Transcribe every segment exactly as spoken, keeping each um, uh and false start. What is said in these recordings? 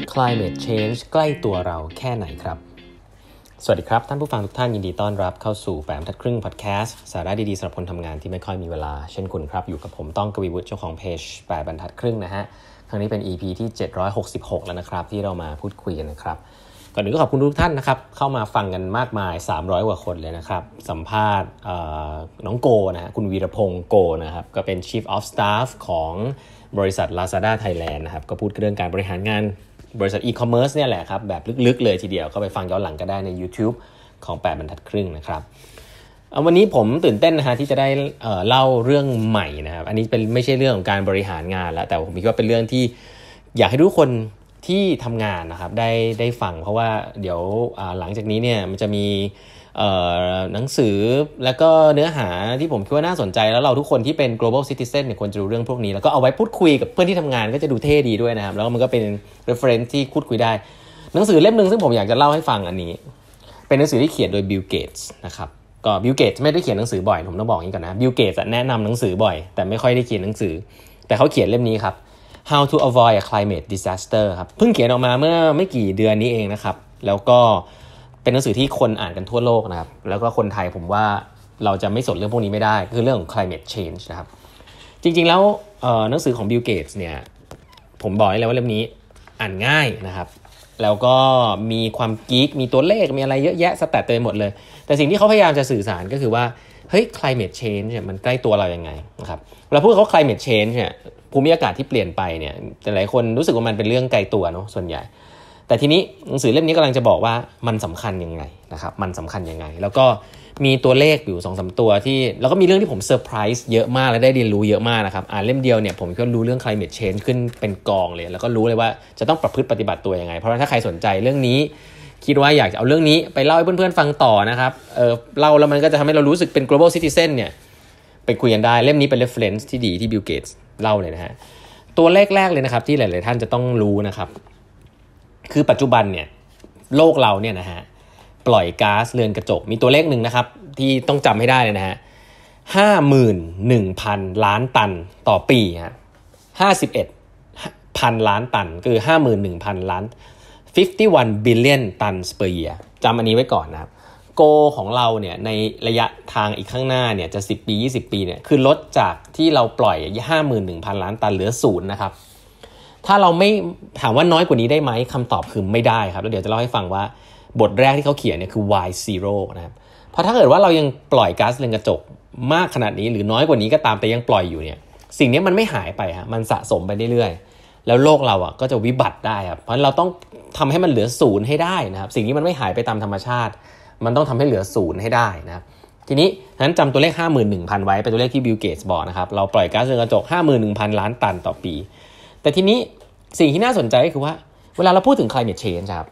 climate change ใกล้ตัวเราแค่ไหนครับสวัสดีครับท่านผู้ฟังทุกท่านยินดีต้อนรับเข้าสู่แปดบรรทัดครึ่งพอดแคสต์สาระดีๆสำหรับคนทำงานที่ไม่ค่อยมีเวลาเช่นคุณครับอยู่กับผมต้องกวีวุฒิเจ้าของเพจแปดบรรทัดครึ่งนะฮะครั้งนี้เป็น อี พี ที่เจ็ดร้อยหกสิบหกแล้วนะครับที่เรามาพูดคุยกันนะครับก่อนอื่นก็ขอบคุณทุกท่านนะครับเข้ามาฟังกันมากมายสามร้อยกว่าคนเลยนะครับสัมภาษณ์น้องโกนะฮะคุณวีรพงษ์โกนะครับก็เป็น Chief of Staff ของบริษัท Lazada Thailand นะครับก็พูดเรื่องการบริหารงานบริษัท e-commerce เนี่ยแหละครับแบบลึกๆเลยทีเดียวก็ไปฟังย้อนหลังก็ได้ใน YouTube ของแปดบรรทัดครึ่งนะครับวันนี้ผมตื่นเต้นนะฮะที่จะได้เอ่อเล่าเรื่องใหม่นะครับอันนี้เป็นไม่ใช่เรื่องของการบริหารงานแล้วแต่ผมคิดว่าเป็นเรื่องที่อยากให้ทุกคนที่ทำงานนะครับได้ได้ฟังเพราะว่าเดี๋ยวหลังจากนี้เนี่ยมันจะมีหนังสือแล้วก็เนื้อหาที่ผมคิดว่าน่าสนใจแล้วเราทุกคนที่เป็น global citizen เนี่ยควรจะรู้เรื่องพวกนี้แล้วก็เอาไว้พูดคุยกับเพื่อนที่ทำงานก็จะดูเท่ดีด้วยนะครับแล้วมันก็เป็น reference ที่พูดคุยได้หนังสือเล่มนึงซึ่งผมอยากจะเล่าให้ฟังอันนี้เป็นหนังสือที่เขียนโดย Bill Gates นะครับก็บิลเกตส์ไม่ได้เขียนหนังสือบ่อยผมต้องบอกอย่างนี้ก่อนนะบิลเกตส์แนะนำหนังสือบ่อยแต่ไม่ค่อยได้เขียนหนังสือแต่เขาเขียนเล่มนี้ครับ How to Avoid a Climate Disaster ครับเพิ่งเขียนออกมาเมื่อไม่กี่เดือนนี้เองนะครับแล้วก็เป็นหนังสือที่คนอ่านกันทั่วโลกนะครับแล้วก็คนไทยผมว่าเราจะไม่สนเรื่องพวกนี้ไม่ได้คือเรื่องของ climate change นะครับจริงๆแล้วหนังสือของบิลเกตส์เนี่ยผมบอกเลยว่าเล่มนี้อ่านง่ายนะครับแล้วก็มีความกิ๊กมีตัวเลขมีอะไรเยอะแยะสแตทเต็มหมดเลยแต่สิ่งที่เขาพยายามจะสื่อสารก็คือว่าเฮ้ย climate change เนี่ยมันใกล้ตัวเรายังไงนะครับเวลาพูดเขา climate change เนี่ยภูมิอากาศที่เปลี่ยนไปเนี่ยหลายคนรู้สึกว่ามันเป็นเรื่องไกลตัวเนาะส่วนใหญ่แต่ทีนี้หนังสือเล่มนี้กำลังจะบอกว่ามันสำคัญยังไงนะครับมันสำคัญยังไงแล้วก็มีตัวเลขอยู่ สองสาม ตัวที่แล้วก็มีเรื่องที่ผมเซอร์ไพรส์เยอะมากและได้เรียนรู้เยอะมากนะครับอ่านเล่มเดียวเนี่ยผมก็รู้เรื่อง climate change ขึ้นเป็นกองเลยแล้วก็รู้เลยว่าจะต้องประพฤติปฏิบัติตัวยังไงเพราะถ้าใครสนใจเรื่องนี้คิดว่าอยากจะเอาเรื่องนี้ไปเล่าให้เพื่อนๆฟังต่อนะครับเออเล่าแล้วมันก็จะทำให้เรารู้สึกเป็น global citizen เนี่ยไปคุยกันได้เล่มนี้เป็น reference ที่ดีที่ Bill Gates เล่าเลยนะฮะตัวแรกๆเลยนะครับที่หลายๆท่านจะต้องรู้นะครับคือปัจจุบันเนี่ยโลกเราเนี่ยนะฮะปล่อยก๊าซเรือนกระจกมีตัวเลขหนึ่งนะครับที่ต้องจำให้ได้เลยนะฮะ ห้าหมื่นหนึ่งพัน ล้านตันต่อปีฮะห้าสิบเอ็ดพันล้านตันคือ ห้าหมื่นหนึ่งพัน ล้านห้าสิบเอ็ด billion tons per year จำอันนี้ไว้ก่อนนะครับโกของเราเนี่ยในระยะทางอีกข้างหน้าเนี่ยจะสิบปียี่สิบปีเนี่ยคือลดจากที่เราปล่อย ห้าหมื่นหนึ่งพัน ล้านตันเหลือศูนย์นะครับถ้าเราไม่ถามว่าน้อยกว่านี้ได้ไหมคำตอบคือไม่ได้ครับแล้วเดี๋ยวจะเล่าให้ฟังว่าบทแรกที่เขาเขียนเนี่ยคือ วาย ซีโร่ นะครับเพราะถ้าเกิดว่าเรายังปล่อยก๊าซเรือนกระจกมากขนาดนี้หรือน้อยกว่านี้ก็ตามแต่ยังปล่อยอยู่เนี่ยสิ่งนี้มันไม่หายไปฮะมันสะสมไปเรื่อยๆแล้วโลกเราอ่ะก็จะวิบัติได้ครับเพราะเราต้องทำให้มันเหลือศูนย์ให้ได้นะครับสิ่งนี้มันไม่หายไปตามธรรมชาติมันต้องทำให้เหลือศูนย์ให้ได้นะครับทีนี้นั้นจำตัวเลข ห้าหมื่นหนึ่งพัน ไว้เป็นตัวเลขที่บิลเกตส์บอกนะครับเราปล่อยก๊าซเรือนกระจก ห้าหมื่นหนึ่งพัน ล้านตันต่อปีแต่ทีนี้สิ่งที่น่าสนใจก็คือว่าเวลาเราพูดถึง climate change ครับ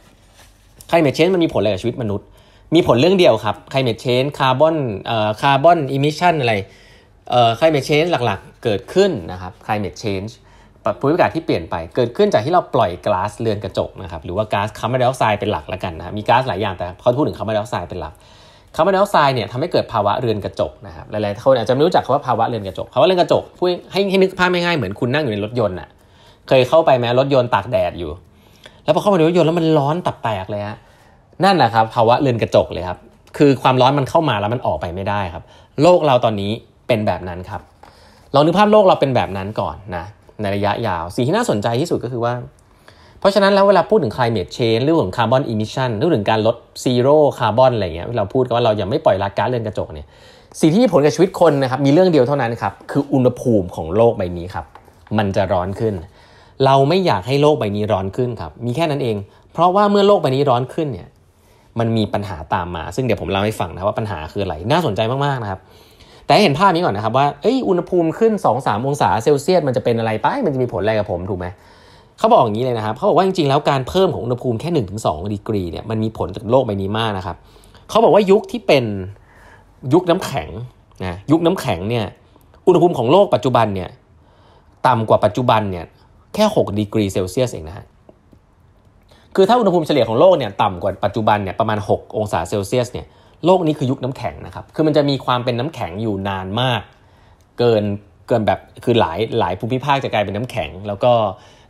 climate change มันมีผลอะไรกับชีวิตมนุษย์มีผลเรื่องเดียวครับ climate change carbon เอ่อ carbon emission อะไรเอ่อ climate change หลักๆเกิดขึ้นนะครับ climate change ภูมิอากาศที่เปลี่ยนไปเกิดขึ้นจากที่เราปล่อยก๊าซเรือนกระจกนะครับหรือว่าก๊าซคาร์บอนไดออกไซด์เป็นหลักแล้วกันนะครับมีก๊าซหลายอย่างแต่เขาพูดถึงคาร์บอนไดออกไซด์เป็นหลักคาร์บอนไดออกไซด์เนี่ยทำให้เกิดภาวะเรือนกระจกนะครับหลายๆคนอาจจะไม่รู้จักคำว่าภาวะเรือนกระจกภาวะเรือนกระจกพูดให้ให้นึกภาพง่ายๆเหมือนคุณนั่งอยู่ในรถยนต์น่ะเคยเข้าไปไหมรถยนต์ตากแดดอยู่แล้วพอเข้ามาในรถยนต์แล้วมันร้อนตับแตกเลยฮะนั่นแหละครับภาวะเรือนกระจกเลยครับคือความร้อนมันเข้ามาแล้วมันออกไปไม่ได้ครับโลกเราตอนนี้เป็นแบบนั้นครับลองนึกภาพโลกเราเป็นแบบนั้นก่อนนะในระยะยาวสิ่งที่น่าสนใจที่สุดก็คือว่าเพราะฉะนั้นแล้วเวลาพูดถึง climate change เรื่องของ carbon emission เรื่องถึงการลด zero carbon อะไรเงี้ยเราพูดกันว่าเราอย่าไม่ปล่อยก๊าซเรือนกระจกเนี่ยสิ่งที่มีผลกับชีวิตคนนะครับมีเรื่องเดียวเท่านั้นครับคืออุณหภูมิของโลกใบนี้ครับมันจะร้อนขึ้นเราไม่อยากให้โลกใบนี้ร้อนขึ้นครับมีแค่นั้นเองเพราะว่าเมื่อโลกใบนี้ร้อนขึ้นเนี่ยมันมีปัญหาตามมาซึ่งเดี๋ยวผมเล่าให้ฟังนะว่าปัญหาคืออะไรน่าสนใจมากๆนะครับแต่ให้เห็นภาพนี้ก่อนนะครับว่าเอ้ยอุณหภูมิขึ้น สองถึงสาม องศาเซลเซียสมันจะเป็นอะไรไปมันจะมีผลอะไรกับผมถูกไหมเขาบอกอย่างนี้เลยนะครับเขาบอกว่าจริงๆแล้วการเพิ่มของอุณหภูมิแค่ หนึ่งถึงสอง ดีกรีเนี่ยมันมีผลกับโลกใบนี้มากนะครับเขาบอกว่ายุคที่เป็นยุคน้ำแข็งนะยุคน้ำแข็งเนี่ยอุณหภูมิของโลกปัจจุบันเนี่ยต่ำกว่าปัจจุบันเนี่ยแค่หกดีกรีเซลเซียสเองนะฮะคือถ้าอุณหภูมิเฉลี่ยของโลกเนี่ยต่ำกว่าปัจจุบันเนี่ยประมาณหกองศาเซลเซียสเนี่ยโลกนี้คือยุคน้ำแข็งนะครับคือมันจะมีความเป็นน้ำแข็งอยู่นานมากเกินเกินแบบคือหลายหลายภูมิภาคจะกลายเป็นน้ำแข็งแล้วก็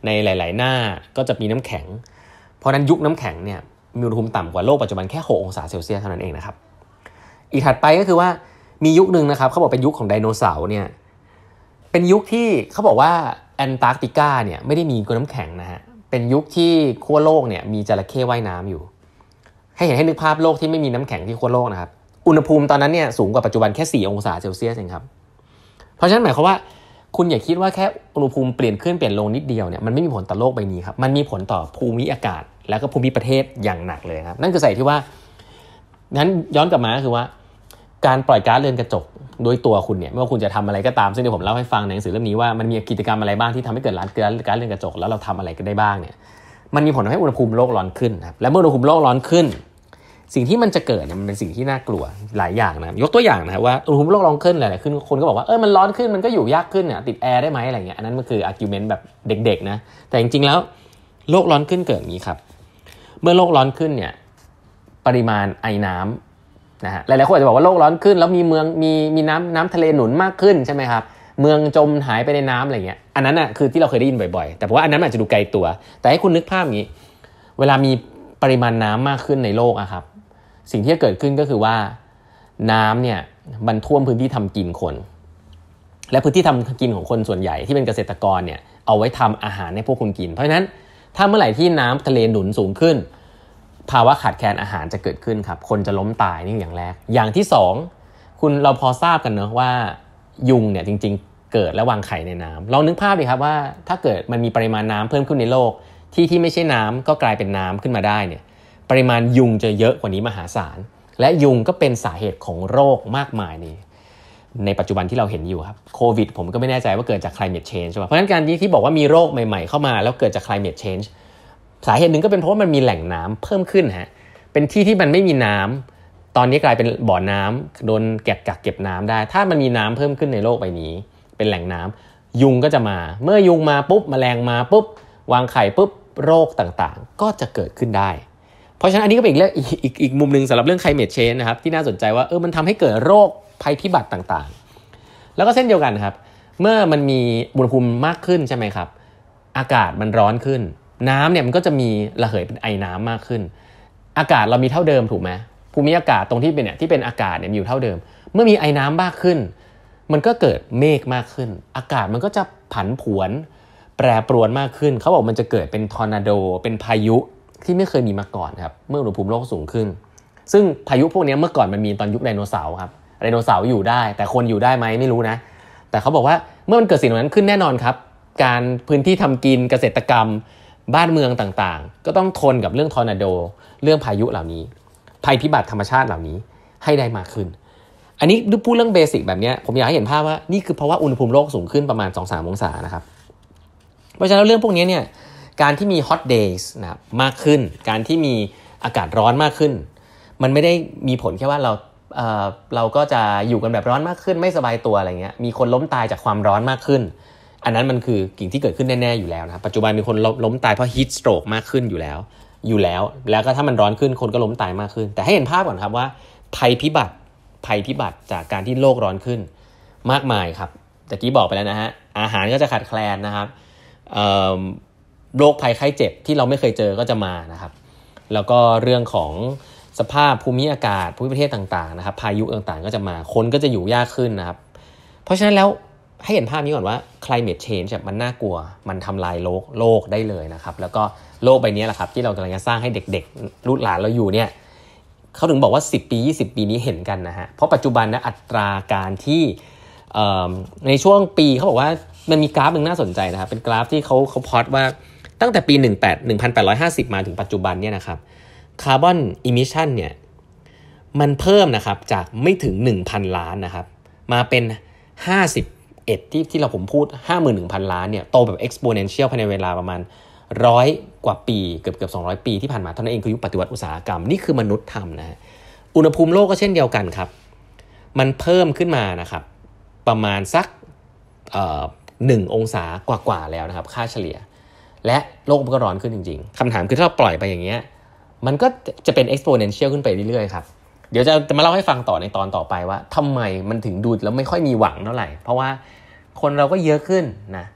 ในหลายๆหน้าก็จะมีน้ำแข็งเพราะนั้นยุคน้ำแข็งเนี่ยมีอุณหภูมิต่ำกว่าโลกปัจจุบันแค่หกองศาเซลเซียสเท่านั้นเองนะครับอีกถัดไปก็คือว่ามียุคนึงนะครับเขาบอกเป็นยุคของไดโนเสาร์เนี่ยเป็นยุคที่เขาบอกว่าแอนตาร์กติกาเนี่ยไม่ได้มีกน้ำแข็งนะฮะเป็นยุคที่ขั้วโลกเนี่ยมีจระเข้ว่ายน้ำอยู่ให้เห็นให้นึกภาพโลกที่ไม่มีน้ำแข็งที่ขั้วโลกนะครับอุณหภูมิตอนนั้นเนี่ยสูงกว่าปัจจุบันแค่สี่องศาเซลเซียสเองครับเพราะฉะนั้นหมายความว่าคุณอย่าคิดว่าแค่อุณหภูมิเปลี่ยนขึ้นเปลี่ยนลงนิดเดียวเนี่ยมันไม่มีผลต่อโลกใบนี้ครับมันมีผลต่อภูมิอากาศแล้วก็ภูมิประเทศอย่างหนักเลยครับนั่นคือสาเหตุที่ว่านั้นย้อนกลับมาก็คือว่าการปล่อยก๊าซเรือนกระจกโดยตัวคุณเนี่ยไม่ว่าคุณจะทำอะไรก็ตามซึ่งเดี๋ยวผมเล่าให้ฟังในหนังสือเล่มนี้ว่ามันมีกิจกรรมอะไรบ้างที่ทำให้เกิดก๊าซเรือนกระจกแล้วเราทำอะไรกันได้บ้างเนี่ยมันมีผลทำให้อุณหภูมิโลกร้อนขึ้นครับและเมื่ออุณหภูมิโลกร้อนขึ้นสิ่งที่มันจะเกิดเนี่ยมันเป็นสิ่งที่น่ากลัวหลายอย่างนะยกตัวอย่างนะครับว่าอุณหภูมิโลกร้อนขึ้นอะไรขึ้นคนก็บอกว่าเออมันร้อนขึ้นมันก็อยู่ยากขึ้นเนี่ยติดแอร์ได้ไหมอะไรเงี้ยอันนั้นมันคืออาร์กิวเมนต์แบบเด็กๆนะแต่จริงๆแล้วโลกร้อนขึ้นเกิดอย่างนี้ครับเมื่อโลกร้อนขึ้นเนี่ยปริมาณไอน้ำนะฮะหลายๆคนอาจจะบอกว่าโลกร้อนขึ้นแล้วมีเมืองมีมีน้ำน้ำทะเลหนุนมากขึ้นใช่ไหมครับเมืองจมหายไปในน้ำอะไรเงี้ยอันนั้นอ่ะคือที่เราเคยได้ยินบ่อยๆแต่ผมว่าอันนั้นอาจจะดูไกลตัวแต่ให้คุณนึกภาพอย่างนี้เวลามีปริมาณน้ำมากขึ้นในโลกอะครับสิ่งที่จะเกิดขึ้นก็คือว่าน้ำเนี่ยมันท่วมพื้นที่ทำกินคนและพื้นที่ทำกินของคนส่วนใหญ่ที่เป็นเกษตรกรเนี่ยเอาไว้ทำอาหารให้พวกคุณกินเพราะฉะนั้นถ้าเมื่อไหร่ที่น้ำทะเลหนุนสูงขึ้นภาวะขาดแคลนอาหารจะเกิดขึ้นครับคนจะล้มตายนี่อย่างแรกอย่างที่สองคุณเราพอทราบกันเนอะว่ายุงเนี่ยจริงๆเกิดและวางไข่ในน้ำลองนึกภาพดิครับว่าถ้าเกิดมันมีปริมาณน้ำเพิ่มขึ้นในโลกที่ที่ไม่ใช่น้ำก็กลายเป็นน้ำขึ้นมาได้เนี่ยปริมาณยุงจะเยอะกว่านี้มหาศาลและยุงก็เป็นสาเหตุของโรคมากมายในในปัจจุบันที่เราเห็นอยู่ครับโควิดผมก็ไม่แน่ใจว่าเกิดจาก climate change ใช่ไหมเพราะฉะนั้นการที่บอกว่ามีโรคใหม่ๆเข้ามาแล้วเกิดจาก climate change สาเหตุหนึ่งก็เป็นเพราะว่ามันมีแหล่งน้ำเพิ่มขึ้นฮะเป็นที่ที่มันไม่มีน้ำตอนนี้กลายเป็นบ่อน้ำโดนแกะกักเก็บน้ำได้ถ้ามันมีน้ำเพิ่มขึ้นในโลกใบนี้เป็นแหล่งน้ำยุงก็จะมาเมื่อยุงมาปุ๊บแมลงมาปุ๊บวางไข่ปุ๊บโรคต่างๆก็จะเกิดขึ้นได้เพราะฉะนั้นอันนี้ก็เป็นอีกเรื่องอีกอีกมุมนึงสำหรับเรื่อง climate change นะครับที่น่าสนใจว่าเออมันทำให้เกิดโรคภัยพิบัติต่างๆแล้วก็เช่นเดียวกันครับเมื่อมันมีอุณหภูมิมากขึ้นใช่ไหมครับอากาศมันร้อนขึ้นน้ำเนี่ยมันก็จะมีระเหยเป็นไอน้ำมากขึ้นอากาศเรามีเท่าเดิมถูกไหมภูมิอากาศตรงที่เป็นเนี่ยที่เป็นอากาศเนี่ยมีอยู่เท่าเดิมเมื่อมีไอน้ำมากขึ้นมันก็เกิดเมฆมากขึ้นอากาศมันก็จะผันผวนแปรปรวนมากขึ้นเขาบอกมันจะเกิดเป็นทอร์นาโดเป็นพายุที่ไม่เคยมีมาก่อนครับเมื่ออุณหภูมิโลกสูงขึ้นซึ่งพายุพวกนี้เมื่อก่อนมันมีตอนยุคไดโนเสาร์ครับไดโนเสาร์อยู่ได้แต่คนอยู่ได้ไหมไม่รู้นะแต่เขาบอกว่าเมื่อมันเกิดสิ่งเหล่านั้นขึ้นแน่นอนครับการพื้นที่ทำกินเกษตรกรรมบ้านเมืองต่างๆก็ต้องทนกับเรื่องทอร์นาโดเรื่องพายุเหล่านี้ภัยพิบัติธรรมชาติเหล่านี้ให้ได้มากขึ้นอันนี้พูดเรื่องเบสิกแบบนี้ผมอยากให้เห็นภาพว่านี่คือเพราะว่าอุณหภูมิโลกสูงขึ้นประมาณ สองถึงสาม องศานะครับเพราะฉะนั้นเรื่องพวกนี้เนี่ยการที่มี hot days นะครับมากขึ้นการที่มีอากาศร้อนมากขึ้นมันไม่ได้มีผลแค่ว่าเราเอ่อเราก็จะอยู่กันแบบร้อนมากขึ้นไม่สบายตัวอะไรเงี้ยมีคนล้มตายจากความร้อนมากขึ้นอันนั้นมันคือสิ่งที่เกิดขึ้นแน่ๆอยู่แล้วนะปัจจุบันมีคนล้มตายเพราะ heat stroke มากขึ้นอยู่แล้วอยู่แล้วแล้วก็ถ้ามันร้อนขึ้นคนก็ล้มตายมากขึ้นแต่ให้เห็นภาพก่อนครับว่าภัยพิบัติภัยพิบัติจากการที่โลกร้อนขึ้นมากมายครับตะกี้บอกไปแล้วนะฮะอาหารก็จะขาดแคลนนะครับเอ่อโรคภัยไข้เจ็บที่เราไม่เคยเจอก็จะมานะครับแล้วก็เรื่องของสภาพภูมิอากาศภูมิประเทศต่างๆนะครับพายุต่างๆก็จะมาคนก็จะอยู่ยากขึ้นนะครับเพราะฉะนั้นแล้วให้เห็นภาพนี้ก่อนว่า climate change มันน่ากลัวมันทำลายโลกโลกได้เลยนะครับแล้วก็โลกใบนี้แหละครับที่เรากำลังจะสร้างให้เด็กๆลูกหลานเราอยู่เนี่ยเขาถึงบอกว่าสิบปียี่สิบปีนี้เห็นกันนะฮะเพราะปัจจุบันนะอัตราการที่ในช่วงปีเขาบอกว่ามันมีกราฟนึงน่าสนใจนะครับเป็นกราฟที่เขาเขาพอตว่าตั้งแต่ปีหนึ่งพันแปดร้อยห้าสิบมาถึงปัจจุบันเนี่ยนะครับคาร์บอนอิมิชันเนี่ยมันเพิ่มนะครับจากไม่ถึง หนึ่งพัน ล้านนะครับมาเป็นห้าสิบเอ็ดที่ที่เราผมพูด ห้าหมื่นหนึ่งพัน ล้านเนี่ยโตแบบ exponential ภายในเวลาประมาณร้อยกว่าปีเกือบเกือบสองร้อยปีที่ผ่านมาเท่านั้นเองคือยุคปฏิวัติอุตสาหกรรมนี่คือมนุษย์ทำนะฮะอุณหภูมิโลกก็เช่นเดียวกันครับมันเพิ่มขึ้นมานะครับประมาณสักเอ่อหนึ่งองศากว่าๆแล้วนะครับค่าเฉลี่ยและโลกมันก็ร้อนขึ้นจริงๆคำถามคือถ้าเราปล่อยไปอย่างเงี้ยมันก็จะเป็น exponential ขึ้นไปเรื่อยๆครับเดี๋ยวจะจะมาเล่าให้ฟังต่อในตอนต่อไปว่าทำไมมันถึงดูแล้วไม่ค่อยมีหวังเท่าไหร่เพราะว่าคนเราก็เยอะขึ้นนะป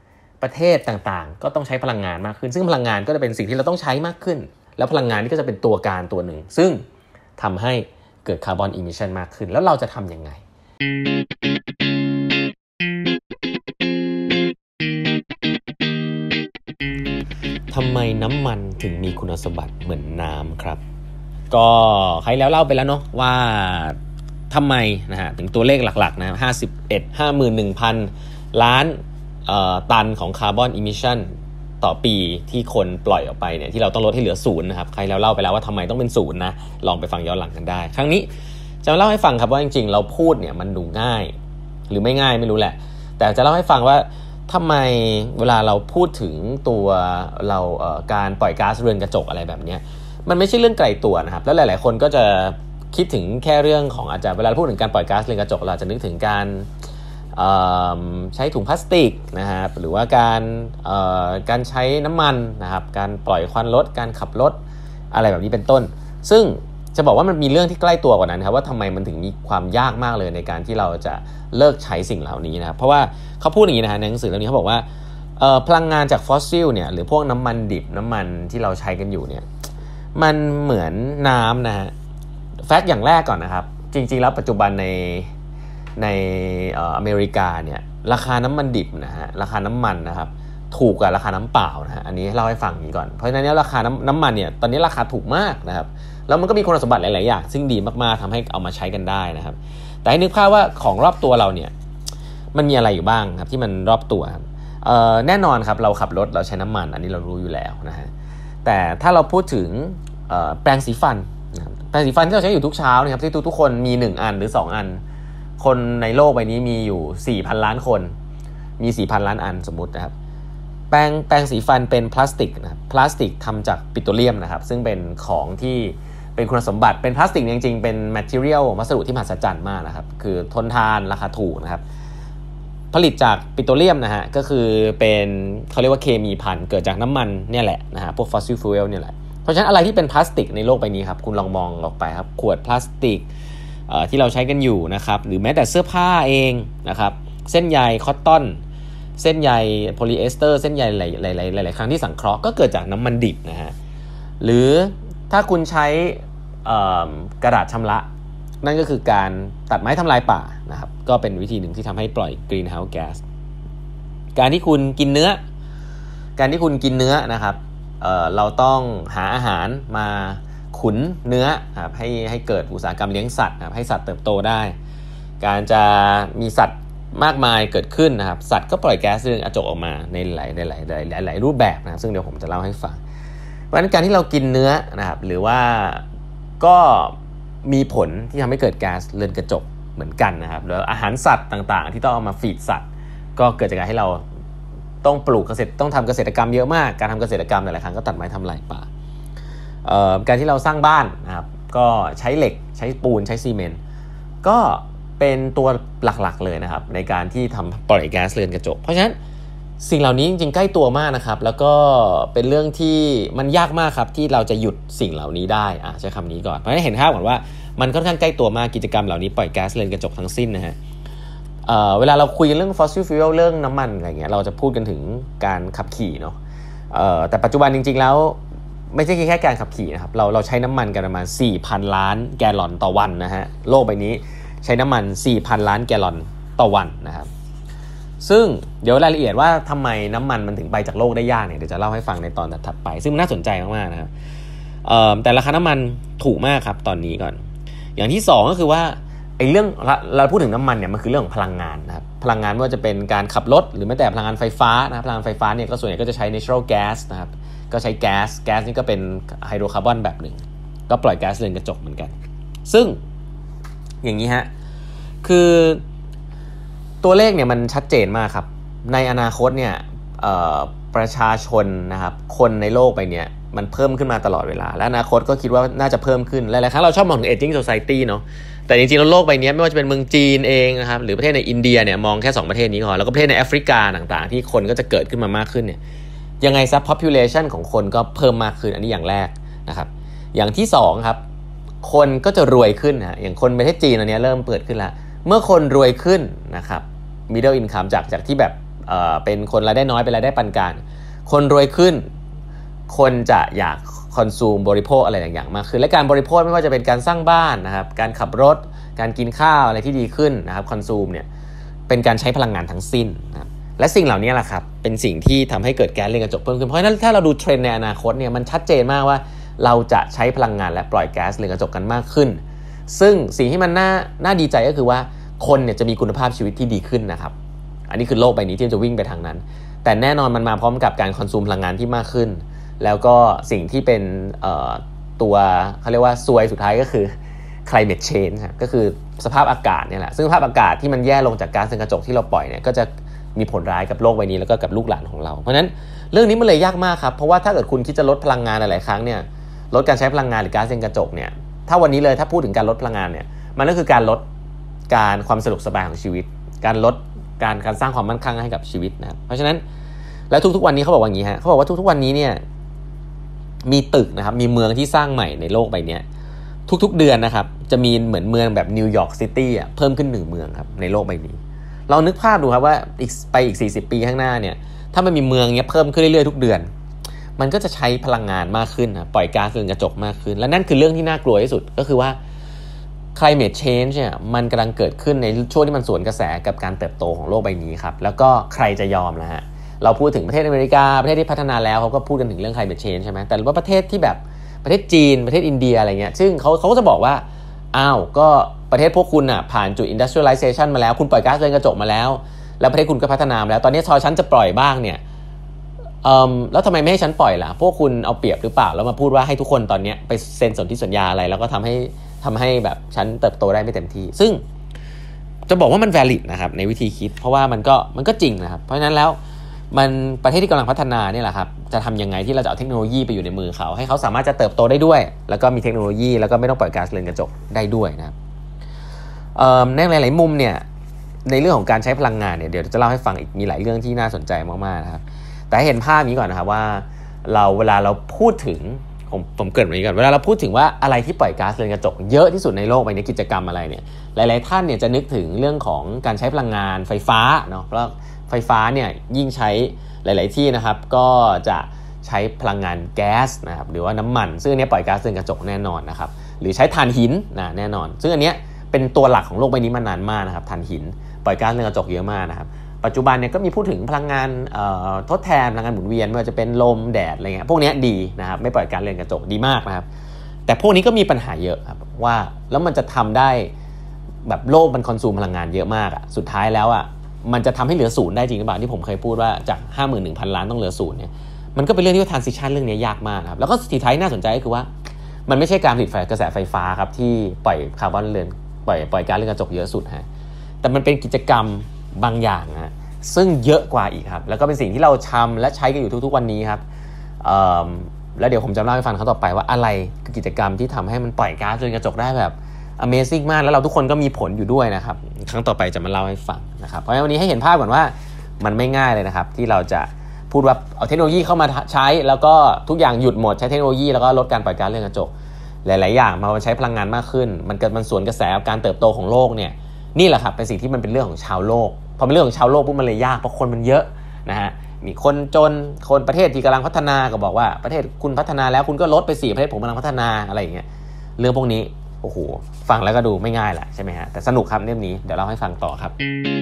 ประเทศต่างๆก็ต้องใช้พลังงานมากขึ้นซึ่งพลังงานก็จะเป็นสิ่งที่เราต้องใช้มากขึ้นแล้วพลังงานนี่ก็จะเป็นตัวการตัวหนึ่งซึ่งทำให้เกิดคาร์บอนอิมิชันมากขึ้นแล้วเราจะทำยังไงทำไมน้ำมันถึงมีคุณสมบัติเหมือนน้ำครับก็ใครแล้วเล่าไปแล้วเนาะว่าทำไมนะฮะถึงตัวเลขหลักๆนะห้าสิบเอ็ด ห้าหมื่นหนึ่งพัน ล้านตันของคาร์บอนอิมิชันต่อปีที่คนปล่อยออกไปเนี่ยที่เราต้องลดให้เหลือศูนย์นะครับใครแล้วเล่าไปแล้วว่าทำไมต้องเป็นศูนย์นะลองไปฟังย้อนหลังกันได้ครั้งนี้จะมาเล่าให้ฟังครับว่าจริงๆเราพูดเนี่ยมันดูง่ายหรือไม่ง่ายไม่รู้แหละแต่จะเล่าให้ฟังว่าทำไมเวลาเราพูดถึงตัวเราเอ่อการปล่อยก๊าซเรือนกระจกอะไรแบบนี้มันไม่ใช่เรื่องไกลตัวนะครับแล้วหลายๆคนก็จะคิดถึงแค่เรื่องของอาจจะเวลาพูดถึงการปล่อยก๊าซเรือนกระจกเราจะนึกถึงการใช้ถุงพลาสติกนะครับหรือว่าการการใช้น้ำมันนะครับการปล่อยควันรถการขับรถอะไรแบบนี้เป็นต้นซึ่งจะบอกว่ามันมีเรื่องที่ใกล้ตัวกว่านั้นครับว่าทำไมมันถึงมีความยากมากเลยในการที่เราจะเลิกใช้สิ่งเหล่านี้นะครับเพราะว่าเขาพูดอย่างนี้นะฮะในหนังสือเล่มนี้เขาบอกว่าพลังงานจากฟอสซิลเนี่ยหรือพวกน้ำมันดิบน้ำมันที่เราใช้กันอยู่เนี่ยมันเหมือนน้ำนะฮะแฟกต์อย่างแรกก่อนนะครับจริงๆแล้วปัจจุบันในในอเมริกาเนี่ยราคาน้ำมันดิบนะฮะราคาน้ำมันนะครับถูกกว่าราคาน้ำเปล่านะฮะอันนี้เล่าให้ฟังอย่างนี้ก่อนเพราะฉะนั้นเนี่ยราคาน้ำน้ำมันเนี่ยตอนนี้ราคาถูกมากนะครับแล้วมันก็มีคุณสมบัติหลายๆอย่างซึ่งดีมากๆทำให้เอามาใช้กันได้นะครับแต่ให้นึกภาพว่าของรอบตัวเราเนี่ยมันมีอะไรอยู่บ้างครับที่มันรอบตัวครับแน่นอนครับเราขับรถเราใช้น้ำมันอันนี้เรารู้อยู่แล้วนะฮะแต่ถ้าเราพูดถึงแปรงสีฟันแปรงสีฟันที่เราใช้อยู่ทุกเช้านะครับที่ทุกๆคนมีหนึ่งอันหรือสองอันคนในโลกใบนี้มีอยู่ สี่พัน ล้านคนมี สี่พัน ล้านอันสมมุตินะครับแปรงแปรงสีฟันเป็นพลาสติกนะครับพลาสติกทำจากปิโตรเลียมนะครับซึ่งเป็นของที่เป็นคุณสมบัติเป็นพลาสติกจริงๆเป็น material วัสดุที่มหัศจรรย์มากนะครับคือทนทานราคาถูกนะครับผลิตจากปิโตรเลียมนะฮะก็คือเป็นเขาเรียกว่าเคมีพันเกิดจากน้ำมันเนี่ยแหละนะฮะพวก fossil fuel เนี่ยแหละเพราะฉะนั้นอะไรที่เป็นพลาสติกในโลกใบนี้ครับคุณลองมองออกไปครับขวดพลาสติกที่เราใช้กันอยู่นะครับหรือแม้แต่เสื้อผ้าเองนะครับเส้นใยคอตตอนเส้นใยโพลีเอสเตอร์เส้นใยหลายๆหลายๆครั้งที่สังเคราะห์ก็เกิดจากน้ำมันดิบนะฮะหรือถ้าคุณใช้กระดาษชำระนั่นก็คือการตัดไม้ทำลายป่านะครับก็เป็นวิธีหนึ่งที่ทำให้ปล่อย greenhouse gas การที่คุณกินเนื้อการที่คุณกินเนื้อนะครับเอ่อเราต้องหาอาหารมาขุนเนื้อครับให้ให้เกิดอุตสาหกรรมเลี้ยงสัตว์ครับให้สัตว์เติบโตได้การจะมีสัตว์มากมายเกิดขึ้นนะครับสัตว์ก็ปล่อยแก๊สเรือนกระจกออกมาในหลายหลายหลายหลายรูปแบบนะซึ่งเดี๋ยวผมจะเล่าให้ฟังเพราะฉะนั้นการที่เรากินเนื้อนะครับหรือว่าก็มีผลที่ทำให้เกิดแก๊สเรือนกระจกเหมือนกันนะครับแล้วอาหารสัตว์ต่างๆที่ต้องเอามาฟีดสัตว์ก็เกิดจากการให้เราต้องปลูกเกษตรต้องทำเกษตรกรรมเยอะมากการทำเกษตรกรรมหลายๆครั้งก็ตัดไม้ทำลายป่าการที่เราสร้างบ้านนะครับก็ใช้เหล็กใช้ปูนใช้ซีเมนต์ก็เป็นตัวหลักๆเลยนะครับในการที่ทำปล่อยแก๊สเรือนกระจกเพราะฉะนั้นสิ่งเหล่านี้จริงๆใกล้ตัวมากนะครับแล้วก็เป็นเรื่องที่มันยากมากครับที่เราจะหยุดสิ่งเหล่านี้ได้อ่ะใช้คำนี้ก่อนเพราะฉะนั้นเห็นภาพก่อนว่ามันค่อนข้างใกล้ตัวมากกิจกรรมเหล่านี้ปล่อยแก๊สเรือนกระจกทั้งสิ้นนะฮะ เอ่อ เวลาเราคุยเรื่อง fossil fuel เรื่องน้ำมันอะไรเงี้ยเราจะพูดกันถึงการขับขี่เนาะเอ่อแต่ปัจจุบันจริงๆแล้วไม่ใช่แค่การขับขี่นะครับเราเราใช้น้ำมันกันประมาณ สี่พัน ล้านแกลลอนต่อวันนะฮะโลกใบนี้ใช้น้ำมัน สี่พัน ล้านแกลลอนต่อวันนะครับซึ่งเดี๋ยวรายละเอียดว่าทำไมน้ำมันมันถึงไปจากโลกได้ยากเนี่ยเดี๋ยวจะเล่าให้ฟังในตอนถัดไปซึ่งน่าสนใจมากๆนะครับแต่ราคาน้ำมันถูกมากครับตอนนี้ก่อนอย่างที่สองก็คือว่าไอ้เรื่องเราพูดถึงน้ำมันเนี่ยมันคือเรื่องของพลังงานนะครับพลังงานไม่ว่าจะเป็นการขับรถหรือแม้แต่พลังงานไฟฟ้านะพลังงานไฟฟ้าเนี่ยก็ส่วนใหญ่ก็จะใช้ natural gas นะครับก็ใช้แก๊สแก๊สนี่ก็เป็นไฮโดรคาร์บอนแบบหนึ่งก็ปล่อยแก๊สเรือนกระจกเหมือนกันซึ่งอย่างนี้ฮะคือตัวเลขเนี่ยมันชัดเจนมากครับในอนาคตเนี่ยประชาชนนะครับคนในโลกไปเนี่ยมันเพิ่มขึ้นมาตลอดเวลาและอนาคตก็คิดว่าน่าจะเพิ่มขึ้นหลายๆครั้งเราชอบมองถึง aging society เนาะแต่จริงๆแล้วโลกใบนี้ไม่ว่าจะเป็นเมืองจีนเองนะครับหรือประเทศในอินเดียเนี่ยมองแค่สองประเทศนี้ก่อนแล้วก็ประเทศในแอฟริกาต่างๆที่คนก็จะเกิดขึ้นมามากขึ้นเนี่ยยังไงซะ population ของคนก็เพิ่มมากขึ้นอันนี้อย่างแรกนะครับอย่างที่สองครับคนก็จะรวยขึ้นนะอย่างคนประเทศจีนอันนี้เริ่มเปิดขึ้นแล้วเมื่อคนรวยขึ้นนะครับ middle income จากจากที่แบบเอ่อเป็นคนรายได้น้อยเป็นรายได้ปานกลางคนรวยขึ้นคนจะอยากคอนซูมบริโภคอะไรอย่างๆมากขึ้นและการบริโภคไม่ว่าจะเป็นการสร้างบ้านนะครับการขับรถการกินข้าวอะไรที่ดีขึ้นนะครับคอนซูมเนี่ยเป็นการใช้พลังงานทั้งสิ้นนะครับและสิ่งเหล่านี้แหละครับเป็นสิ่งที่ทำให้เกิดแก๊สเรือนกระจกเพิ่มขึ้นเพราะฉะนั้นถ้าเราดูเทรนด์ในอนาคตเนี่ยมันชัดเจนมากว่าเราจะใช้พลังงานและปล่อยแก๊สเรือนกระจกกันมากขึ้นซึ่งสิ่งที่มันน่าน่าดีใจก็คือว่าคนเนี่ยจะมีคุณภาพชีวิตที่ดีขึ้นนะครับอันนี้คือโลกใบนี้ที่จะวิ่งไปทางนั้นแต่แน่นอนมันมาพร้อมกับการคอนซูมพลังงานที่มากขึ้นแล้วก็สิ่งที่เป็นตัวเขาเรียกว่าซวยสุดท้ายก็คือ climate change ก็คือสภาพอากาศเนี่ยแหละซึ่งสภาพอากาศที่มันแย่ลงจากก๊าซเรือนกระจกที่เราปล่อยเนี่ยก็จะมีผลร้ายกับโลกใบนี้แล้วก็กับลูกหลานของเราเพราะฉะนั้นเรื่องนี้มันเลยยากมากครับเพราะว่าถ้าเกิดคุณคิดจะลดพลังงานหลายๆครั้งเนี่ยลดการใช้พลังงานหรือก๊าซเรือนกระจกเนี่ยถ้าวันนี้เลยถ้าพูดถึงการลดพลังงานเนี่ยมันก็คือการลดการความสะดวกสบายของชีวิตการลดการการสร้างความมั่นคงให้กับชีวิตนะครับเพราะฉะนั้นแล้วทุกๆวันนี้เขาบอกว่าอย่างนี้ฮะเขาบอกว่าทุกๆวันนี้เนี่ยมีตึกนะครับมีเมืองที่สร้างใหม่ในโลกใบนี้ทุกๆเดือนนะครับจะมีเหมือนเมืองแบบนิวยอร์กซิตี้อ่ะเพิ่มขึ้นหนึ่งเมืองครับในโลกใบนี้เรานึกภาพดูครับว่าอีกไปอีกสี่สิบปีข้างหน้าเนี่ยถ้ามันมีเมืองเนี้ยเพิ่มขึ้นเรื่อยๆทุกเดือนมันก็จะใช้พลังงานมากขึ้นนะปล่อยก๊าซเรือนกระจกมากขึ้นและนั่นคือเรื่องที่น่ากลัวที่สุดก็คือว่า climate change เนี่ยมันกำลังเกิดขึ้นในช่วงที่มันสวนกระแสกับการเติบโตของโลกใบนี้ครับแล้วก็ใครจะยอมล่ะฮะเราพูดถึงประเทศอเมริกาประเทศที่พัฒนาแล้วเขาก็พูดกันถึงเรื่อง climate change ใช่ไหมแต่ว่าประเทศที่แบบประเทศจีนประเทศอินเดียอะไรเงี้ยซึ่งเขาเขาก็จะบอกว่าอ้าวก็ประเทศพวกคุณอ่ะผ่านจุด industrialization มาแล้วคุณปล่อยก๊าซเรือนกระจกมาแล้วแล้วประเทศคุณก็พัฒนามาแล้วตอนนี้พอฉันจะปล่อยบ้างเนี่ยเอ่อแล้วทำไมไม่ให้ฉันปล่อยล่ะพวกคุณเอาเปรียบหรือเปล่าแล้วมาพูดว่าให้ทุกคนตอนนี้ไปเซ็นสนธิสัญญาอะไรแล้วก็ทำให้ทำให้แบบฉันเติบโตได้ไม่เต็มที่ซึ่งจะบอกว่ามัน valid นะครับในวิธีคิดเพราะว่ามันก็มันก็จริงนะครับเพราะฉะนั้นแล้วมันประเทศที่กำลังพัฒนาเนี่ยแหละครับจะทำยังไงที่เราจะเอาเทคโนโลยีไปอยู่ในมือเขาให้เขาสามารถจะเติบโตได้ด้วยแล้วก็มีเทคโนโลยีแล้วก็ไม่ต้องปล่อยก๊าซเรือนกระจกได้ด้วยนะครับในหลายๆมุมเนี่ยในเรื่องของการใช้พลังงานเนี่ยเดี๋ยวจะเล่าให้ฟังอีกมีหลายเรื่องที่น่าสนใจมากๆนะครับแต่ให้เห็นภาพนี้ก่อนนะครับว่าเราเวลาเราพูดถึงผมผมเกริ่นไว้ก่อนเวลาเราพูดถึงว่าอะไรที่ปล่อยก๊าซเรือนกระจกเยอะที่สุดในโลกใบนี้กิจกรรมอะไรเนี่ยหลายๆท่านเนี่ยจะนึกถึงเรื่องของการใช้พลังงานไฟฟ้าเนาะเพราะไฟฟ้าเนี่ยยิ่งใช้หลายๆที่นะครับก็จะใช้พลังงานแก๊สนะครับหรือว่าน้ำมันซึ่งอันนี้ปล่อยก๊าซเรือนกระจกแน่นอนนะครับหรือใช้ถ่านหินนะแน่นอนซึ่งอันนี้เป็นตัวหลักของโลกใบนี้มานานมากนะครับถ่านหินปล่อยก๊าซเรือนกระจกเยอะมากนะครับปัจจุบันเนี่ยก็มีพูดถึงพลังงานทดแทนพลังงานหมุนเวียนไม่ว่าจะเป็นลมแดดอะไรเงี้ยพวกนี้ดีนะครับไม่ปล่อยก๊าซเรือนกระจกดีมากนะครับแต่พวกนี้ก็มีปัญหาเยอะครับว่าแล้วมันจะทำได้แบบโลกมันคอนซูมพลังงานเยอะมากอ่ะสุดท้ายแล้วอ่ะมันจะทำให้เหลือศูนย์ได้จริงหรือเปล่าที่ผมเคยพูดว่าจาก ห้าหมื่นหนึ่งพัน ล้านต้องเหลือศูนย์เนี่ยมันก็เป็นเรื่องที่ว่า transition เรื่องนี้ยากมากครับแล้วก็สุดท้ายน่าสนใจก็คือว่ามันไม่ใช่การผลิตไฟกระแสไฟฟ้าครับที่ปล่อยคาร์บอนเรือนปล่อยปล่อยก๊าซเรือนกระจกเยอะสุดฮะแต่มันเป็นกิจกรรมบางอย่างฮะซึ่งเยอะกว่าอีกครับแล้วก็เป็นสิ่งที่เราทำและใช้กันอยู่ทุกๆวันนี้ครับแล้วเดี๋ยวผมจะเล่าให้ฟังครั้งต่อไปว่าอะไรคือกิจกรรมที่ทำให้มันปล่อยก๊าซเรือนกระจกได้แบบ Amazing มากแล้วเราทุกคนก็มีผลอยู่ด้วยนะครับครั้งต่อไปจะมาเล่าให้ฟังนะครับเพราะฉะนั้นวันนี้ให้เห็นภาพก่อนว่ามันไม่ง่ายเลยนะครับที่เราจะพูดว่าเอาเทคโนโลยีเข้ามาใช้แล้วก็ทุกอย่างหยุดหมดใช้เทคโนโลยีแล้วก็ลดการปล่อยก๊าซเรือนกระจกหลายๆอย่างมาใช้พลังงานมากขึ้นมันเกิดมันสวนกระแสกับการเติบโตของโลกเนี่ยนี่แหละครับเป็นสิ่งที่มันเป็นเรื่องของชาวโลกพอเป็นเรื่องของชาวโลกปุ๊บมันเลยยากเพราะคนมันเยอะนะฮะมีคนจนคนประเทศที่กำลังพัฒนาก็บอกว่าประเทศคุณพัฒนาแล้วคุณก็ลดไปสี่ประเทศผมกำลังพัฒนาอะไรอย่างเงี้ยเรื่องพวกนี้โอ้โหฟังแล้วก็ดูไม่ง่ายแหละใช่ไหมฮะแต่สนุกครับเรื่องนี้เดี๋ยวเล่าให้ฟังต่อครับ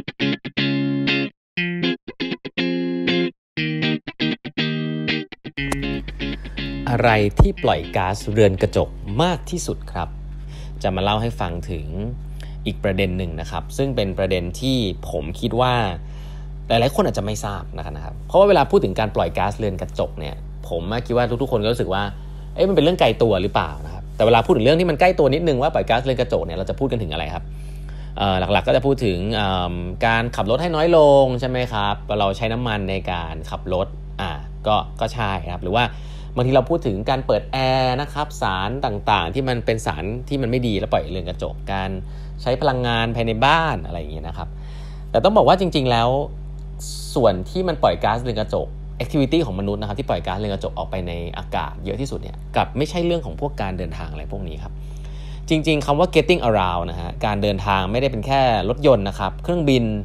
อะไรที่ปล่อยก๊าซเรือนกระจกมากที่สุดครับจะมาเล่าให้ฟังถึงอีกประเด็นหนึ่งนะครับซึ่งเป็นประเด็นที่ผมคิดว่าหลายๆคนอาจจะไม่ทราบนะครับเพราะว่าเวลาพูดถึงการปล่อยก๊าซเรือนกระจกเนี่ยผมคิดว่าทุกๆคนก็รู้สึกว่าเอ๊ะมันเป็นเรื่องไกลตัวหรือเปล่านะครับแต่เวลาพูดถึงเรื่องที่มันใกล้ตัวนิดนึงว่าปล่อยก๊าซเรือนกระจกเนี่ยเราจะพูดกันถึงอะไรครับหลักๆก็จะพูดถึงการขับรถให้น้อยลงใช่ไหมครับเราใช้น้ำมันในการขับรถอ่าก็ก็ใช่ครับหรือว่าบางทีเราพูดถึงการเปิดแอร์นะครับสารต่างๆที่มันเป็นสารที่มันไม่ดีแล้วปล่อยเรือนกระจกการใช้พลังงานภายในบ้านอะไรอย่างเงี้ยนะครับแต่ต้องบอกว่าจริงๆแล้วส่วนที่มันปล่อยก๊าซเรือนกระจก activity ของมนุษย์นะครับที่ปล่อยก๊าซเรือนกระจกออกไปในอากาศเยอะที่สุดเนี่ยกับไม่ใช่เรื่องของพวกการเดินทางอะไรพวกนี้ครับจริงๆคำว่า getting around นะฮะการเดินทางไม่ได้เป็นแค่รถยนต์นะครับเครื่องบินร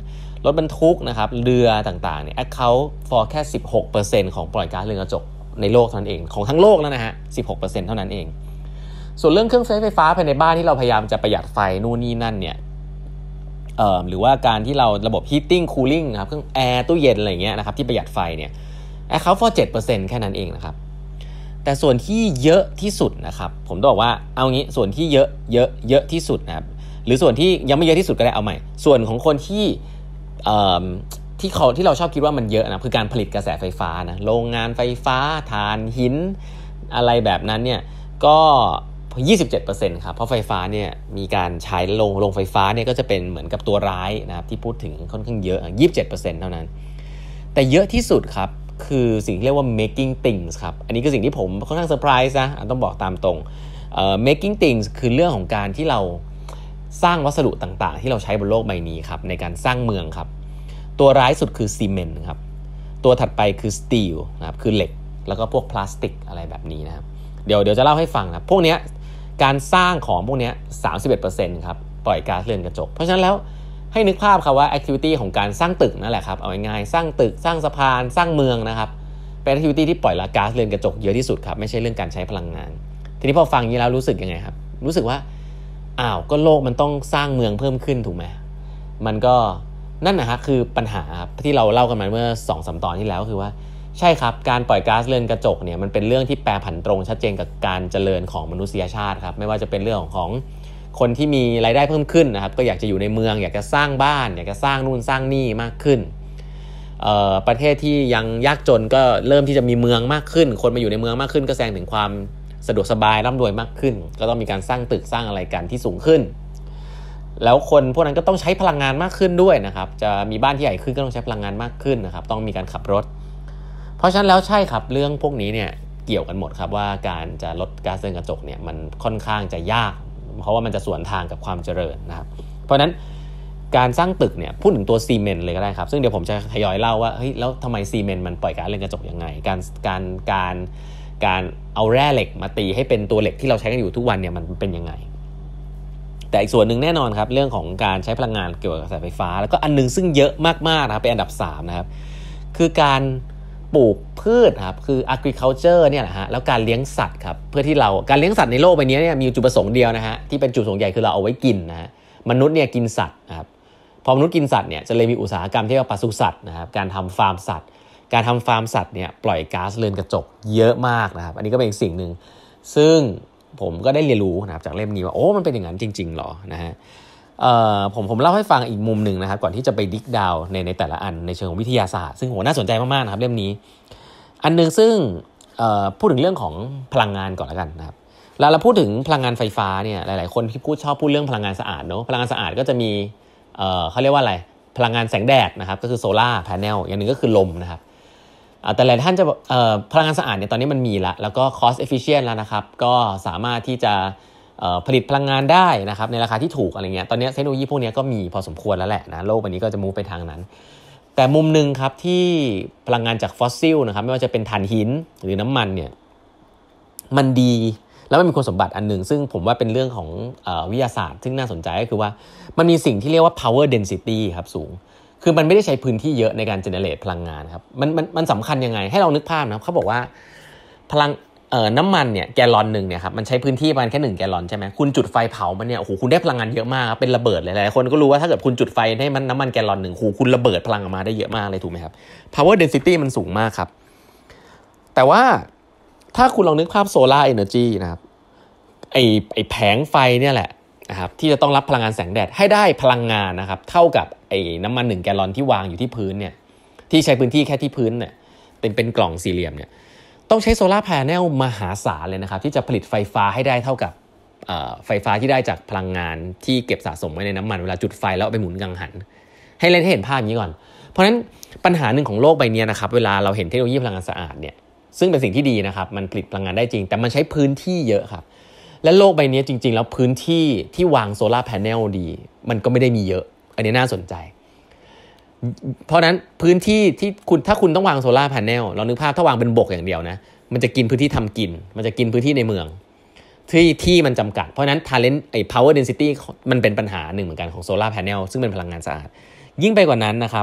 รถบรรทุกนะครับเรือต่างๆเนี่ย account for แค่ สิบหกเปอร์เซ็นต์ ของปล่อยก๊าซเรือนกระจกในโลกเท่านั้นเองของทั้งโลกแล้วนะฮะ สิบหกเปอร์เซ็นต์ เท่านั้นเองส่วนเรื่องเครื่องใช้ไฟฟ้าภายในบ้านที่เราพยายามจะประหยัดไฟนู่นนี่นั่นเนี่ยเอ่อหรือว่าการที่เราระบบ heating cooling นะครับเครื่องแอร์ตู้เย็นอะไรอย่างเงี้ยนะครับที่ประหยัดไฟเนี่ย account for เจ็ดเปอร์เซ็นต์ แค่นั้นเองนะครับแต่ส่วนที่เยอะที่สุดนะครับผมต้องบอกว่าเอางี้ส่วนที่เยอะเยอะเยอะที่สุดนะครับหรือส่วนที่ยังไม่เยอะที่สุดก็ได้เอาใหม่ส่วนของคนที่เอ่อที่เขาที่เราชอบคิดว่ามันเยอะนะคือการผลิตกระแสไฟฟ้านะโรงงานไฟฟ้าถ่านหินอะไรแบบนั้นเนี่ยก็ ยี่สิบเจ็ดเปอร์เซ็นต์ ครับเพราะไฟฟ้าเนี่ยมีการใช้โรงโรงไฟฟ้าเนี่ยก็จะเป็นเหมือนกับตัวร้ายนะครับที่พูดถึงค่อนข้างเยอะ ยี่สิบเจ็ดเปอร์เซ็นต์ เท่านั้นแต่เยอะที่สุดครับคือสิ่งที่เรียกว่า making things ครับอันนี้คือสิ่งที่ผมค่อนข้างเซอร์ไพรส์นะต้องบอกตามตรงเอ่อ making things คือเรื่องของการที่เราสร้างวัสดุต่างๆที่เราใช้บนโลกใบนี้ครับในการสร้างเมืองครับตัวร้ายสุดคือซีเมนต์ครับตัวถัดไปคือสตีลนะครับคือเหล็กแล้วก็พวกพลาสติกอะไรแบบนี้นะครับเดี๋ยวเดี๋ยวจะเล่าให้ฟังนะพวกเนี้ยการสร้างของพวกเนี้ย สามสิบเอ็ดเปอร์เซ็นต์ ครับปล่อยก๊าซเรือนกระจกเพราะฉะนั้นแล้วให้นึกภาพครับว่า activity ของการสร้างตึกนั่นแหละครับเอาง่ายๆสร้างตึกสร้างสะพานสร้างเมืองนะครับเป็น activity ที่ปล่อยก๊าซเรือนกระจกเยอะที่สุดครับไม่ใช่เรื่องการใช้พลังงานทีนี้พอฟังอย่างนี้แล้วรู้สึกยังไงครับรู้สึกว่าอ้าวก็โลกมันต้องสร้างเมืองเพิ่มขึ้นถูกไหมมันก็นั่นนะฮะคือปัญหาที่เราเล่ากันมาเมื่อ สองถึงสาม ตอนที่แล้วคือว่าใช่ครับการปล่อยก๊าซเรือนกระจกเนี่ยมันเป็นเรื่องที่แปรผันตรงชัดเจนกับการเจริญของมนุษยชาติครับไม่ว่าจะเป็นเรื่องของคนที่มีรายได้เพิ่มขึ้นนะครับก็อยากจะอยู่ในเมืองอยากจะสร้างบ้านอยากจะสร้างนู่นสร้างนี่มากขึ้นประเทศที่ยังยากจนก็เริ่มที่จะมีเมืองมากขึ้นคนมาอยู่ในเมืองมากขึ้นก็แสดงถึงความสะดวกสบายร่ำรวยมากขึ้นก็ต้องมีการสร้างตึกสร้างอะไรกันที่สูงขึ้นแล้วคนพวกนั้นก็ต้องใช้พลังงานมากขึ้นด้วยนะครับจะมีบ้านที่ใหญ่ขึ้นก็ต้องใช้พลังงานมากขึ้นนะครับต้องมีการขับรถเพราะฉะนั้นแล้วใช่ครับเรื่องพวกนี้เนี่ยเกี่ยวกันหมดครับว่าการจะลดก๊าซเรือนกระจกเนี่ยมันค่อนข้างจะยากเพราะว่ามันจะสวนทางกับความเจริญนะครับเพราะฉะนั้นการสร้างตึกเนี่ยพูดถึงตัวซีเมนต์เลยก็ได้ครับซึ่งเดี๋ยวผมจะทยอยเล่าว่าเฮ้ยแล้วทำไมซีเมนต์มันปล่อยก๊าซเรือนกระจกยังไงการการการการเอาแร่เหล็กมาตีให้เป็นตัวเหล็กที่เราใช้กันอยู่ทุกวันเนี่ยมันเป็นยังไงแต่อีกส่วนหนึ่งแน่นอนครับเรื่องของการใช้พลังงานเกี่ยวกับกระแสไฟฟ้าแล้วก็อันนึงซึ่งเยอะมากๆนะครับเป็นอันดับสามนะครับคือการปลูกพืชครับคือ agriculture เนี่ยแหละฮะแล้วการเลี้ยงสัตว์ครับเพื่อที่เราการเลี้ยงสัตว์ในโลกใบนี้เนี่ยมีจุดประสงค์เดียวนะฮะที่เป็นจุดประสงค์ใหญ่คือเราเอาไว้กินนะฮะมนุษย์เนี่ยกินสัตว์นะครับพอมนุษย์กินสัตว์เนี่ยจะเลยมีอุตสาหกรรมที่เรียกว่าปศุสัตว์นะครับการทำฟาร์มสัตว์การทำฟาร์มสัตว์เนี่ยปล่อยก๊าซเรือนกระจกเยอะมากนะครับอันนี้ก็เป็นอีกสิ่งหนึ่งซึ่งผมก็ได้เรียนรู้นะครับจากเล่มนี้ว่าโอ้มันเป็นอย่างนั้นจริงๆหรอนะฮะเอ่อผมผมเล่าให้ฟังอีกมุมหนึ่งนะครับก่อนที่จะไปดิกดาวในในแต่ละอันในเชิงของวิทยาศาสตร์ซึ่งโหน่าสนใจมากๆนะครับเล่มนี้อันนึงซึ่งพูดถึงเรื่องของพลังงานก่อนแล้วกันนะครับแล้วเราพูดถึงพลังงานไฟฟ้าเนี่ยหลายๆคนที่พูดชอบพูดเรื่องพลังงานสะอาดเนาะพลังงานสะอาดก็จะมีเอ่อเขาเรียกว่าอะไรพลังงานแสงแดดนะครับก็คือโซล่าร์แผงอย่างนึงก็คือลมนะครับแต่หลายท่านจะเอ่อพลังงานสะอาดเนี่ยตอนนี้มันมีละแล้วก็ cost efficient แล้วนะครับก็สามารถที่จะผลิตพลังงานได้นะครับในราคาที่ถูกอะไรเงี้ยตอนนี้เทคโนโลยีพวกนี้ก็มีพอสมควรแล้วแหละนะโลกใบนี้ก็จะมุ่งไปทางนั้นแต่มุมนึงครับที่พลังงานจากฟอสซิลนะครับไม่ว่าจะเป็นถ่านหินหรือน้ำมันเนี่ยมันดีแล้วมันมีคุณสมบัติอันนึงซึ่งผมว่าเป็นเรื่องของเอ่อวิทยาศาสตร์ซึ่งน่าสนใจก็คือว่ามันมีสิ่งที่เรียกว่า power density ครับสูงคือมันไม่ได้ใช้พื้นที่เยอะในการ generate พลังงานครับมันมันมันสำคัญยังไงให้เรานึกภาพนะเขาบอกว่าพลังเอ่อน้ำมันเนี่ยแกลลอนนึงเนี่ยครับมันใช้พื้นที่ประมาณแค่หนึ่งแกลลอนใช่ไหมคุณจุดไฟเผามันเนี่ยโอ้โหคุณได้พลังงานเยอะมากเป็นระเบิดเลยหลายคนก็รู้ว่าถ้าเกิดคุณจุดไฟให้มันน้ำมันแกลลอนนึงโอ้โหคุณระเบิดพลังออกมาได้เยอะมากเลยถูกไหมครับ power density มันสูงมากครับแต่ว่าถ้าคุณลองนึกภาพ solar energy นะครับไอ้ไอ้แผงไฟเนี่ยแหละนะครับที่จะต้องรับพลังงานแสงแดดให้ได้พลังงานนะครับเท่ากับไอ้น้ำมันหนึ่งแกลลอนที่วางอยู่ที่พื้นเนี่ยที่ใช้พื้นที่แค่ที่พื้นเนี่ยเป็นเป็นกล่องสี่เหลี่ยมเนี่ยต้องใช้โซล่าร์แผงมหาศาลเลยนะครับที่จะผลิตไฟฟ้าให้ได้เท่ากับไฟฟ้าที่ได้จากพลังงานที่เก็บสะสมไว้ในน้ำมันเวลาจุดไฟแล้วเอาไปหมุนกังหันให้เล่นให้เห็นภาพอย่างนี้ก่อนเพราะฉะนั้นปัญหาหนึ่งของโลกใบนี้นะครับเวลาเราเห็นเทคโนโลยีพลังงานสะอาดเนี่ยซึ่งเป็นสิ่งที่ดีนะครับมันผลิตพลังงานได้จริงแต่มันใช้พื้นที่เยอะครับและโลกใบนี้จริงๆแล้วพื้นที่ที่วางโซล่าร์แผงดีมันก็ไม่ได้มีเยอะอันนี้น่าสนใจเพราะนั้นพื้นที่ที่คุณถ้าคุณต้องวางโซล่าร์แผงเรานึกภาพถ้าวางเป็นบกอย่างเดียวนะมันจะกินพื้นที่ทำกินมันจะกินพื้นที่ในเมืองที่ที่มันจำกัดเพราะนั้น talent ไอ้ power density มันเป็นปัญหาหนึ่งเหมือนกันของโซล่าร์แผงซึ่งเป็นพลังงานสะอาดยิ่งไปกว่านั้นนะครับ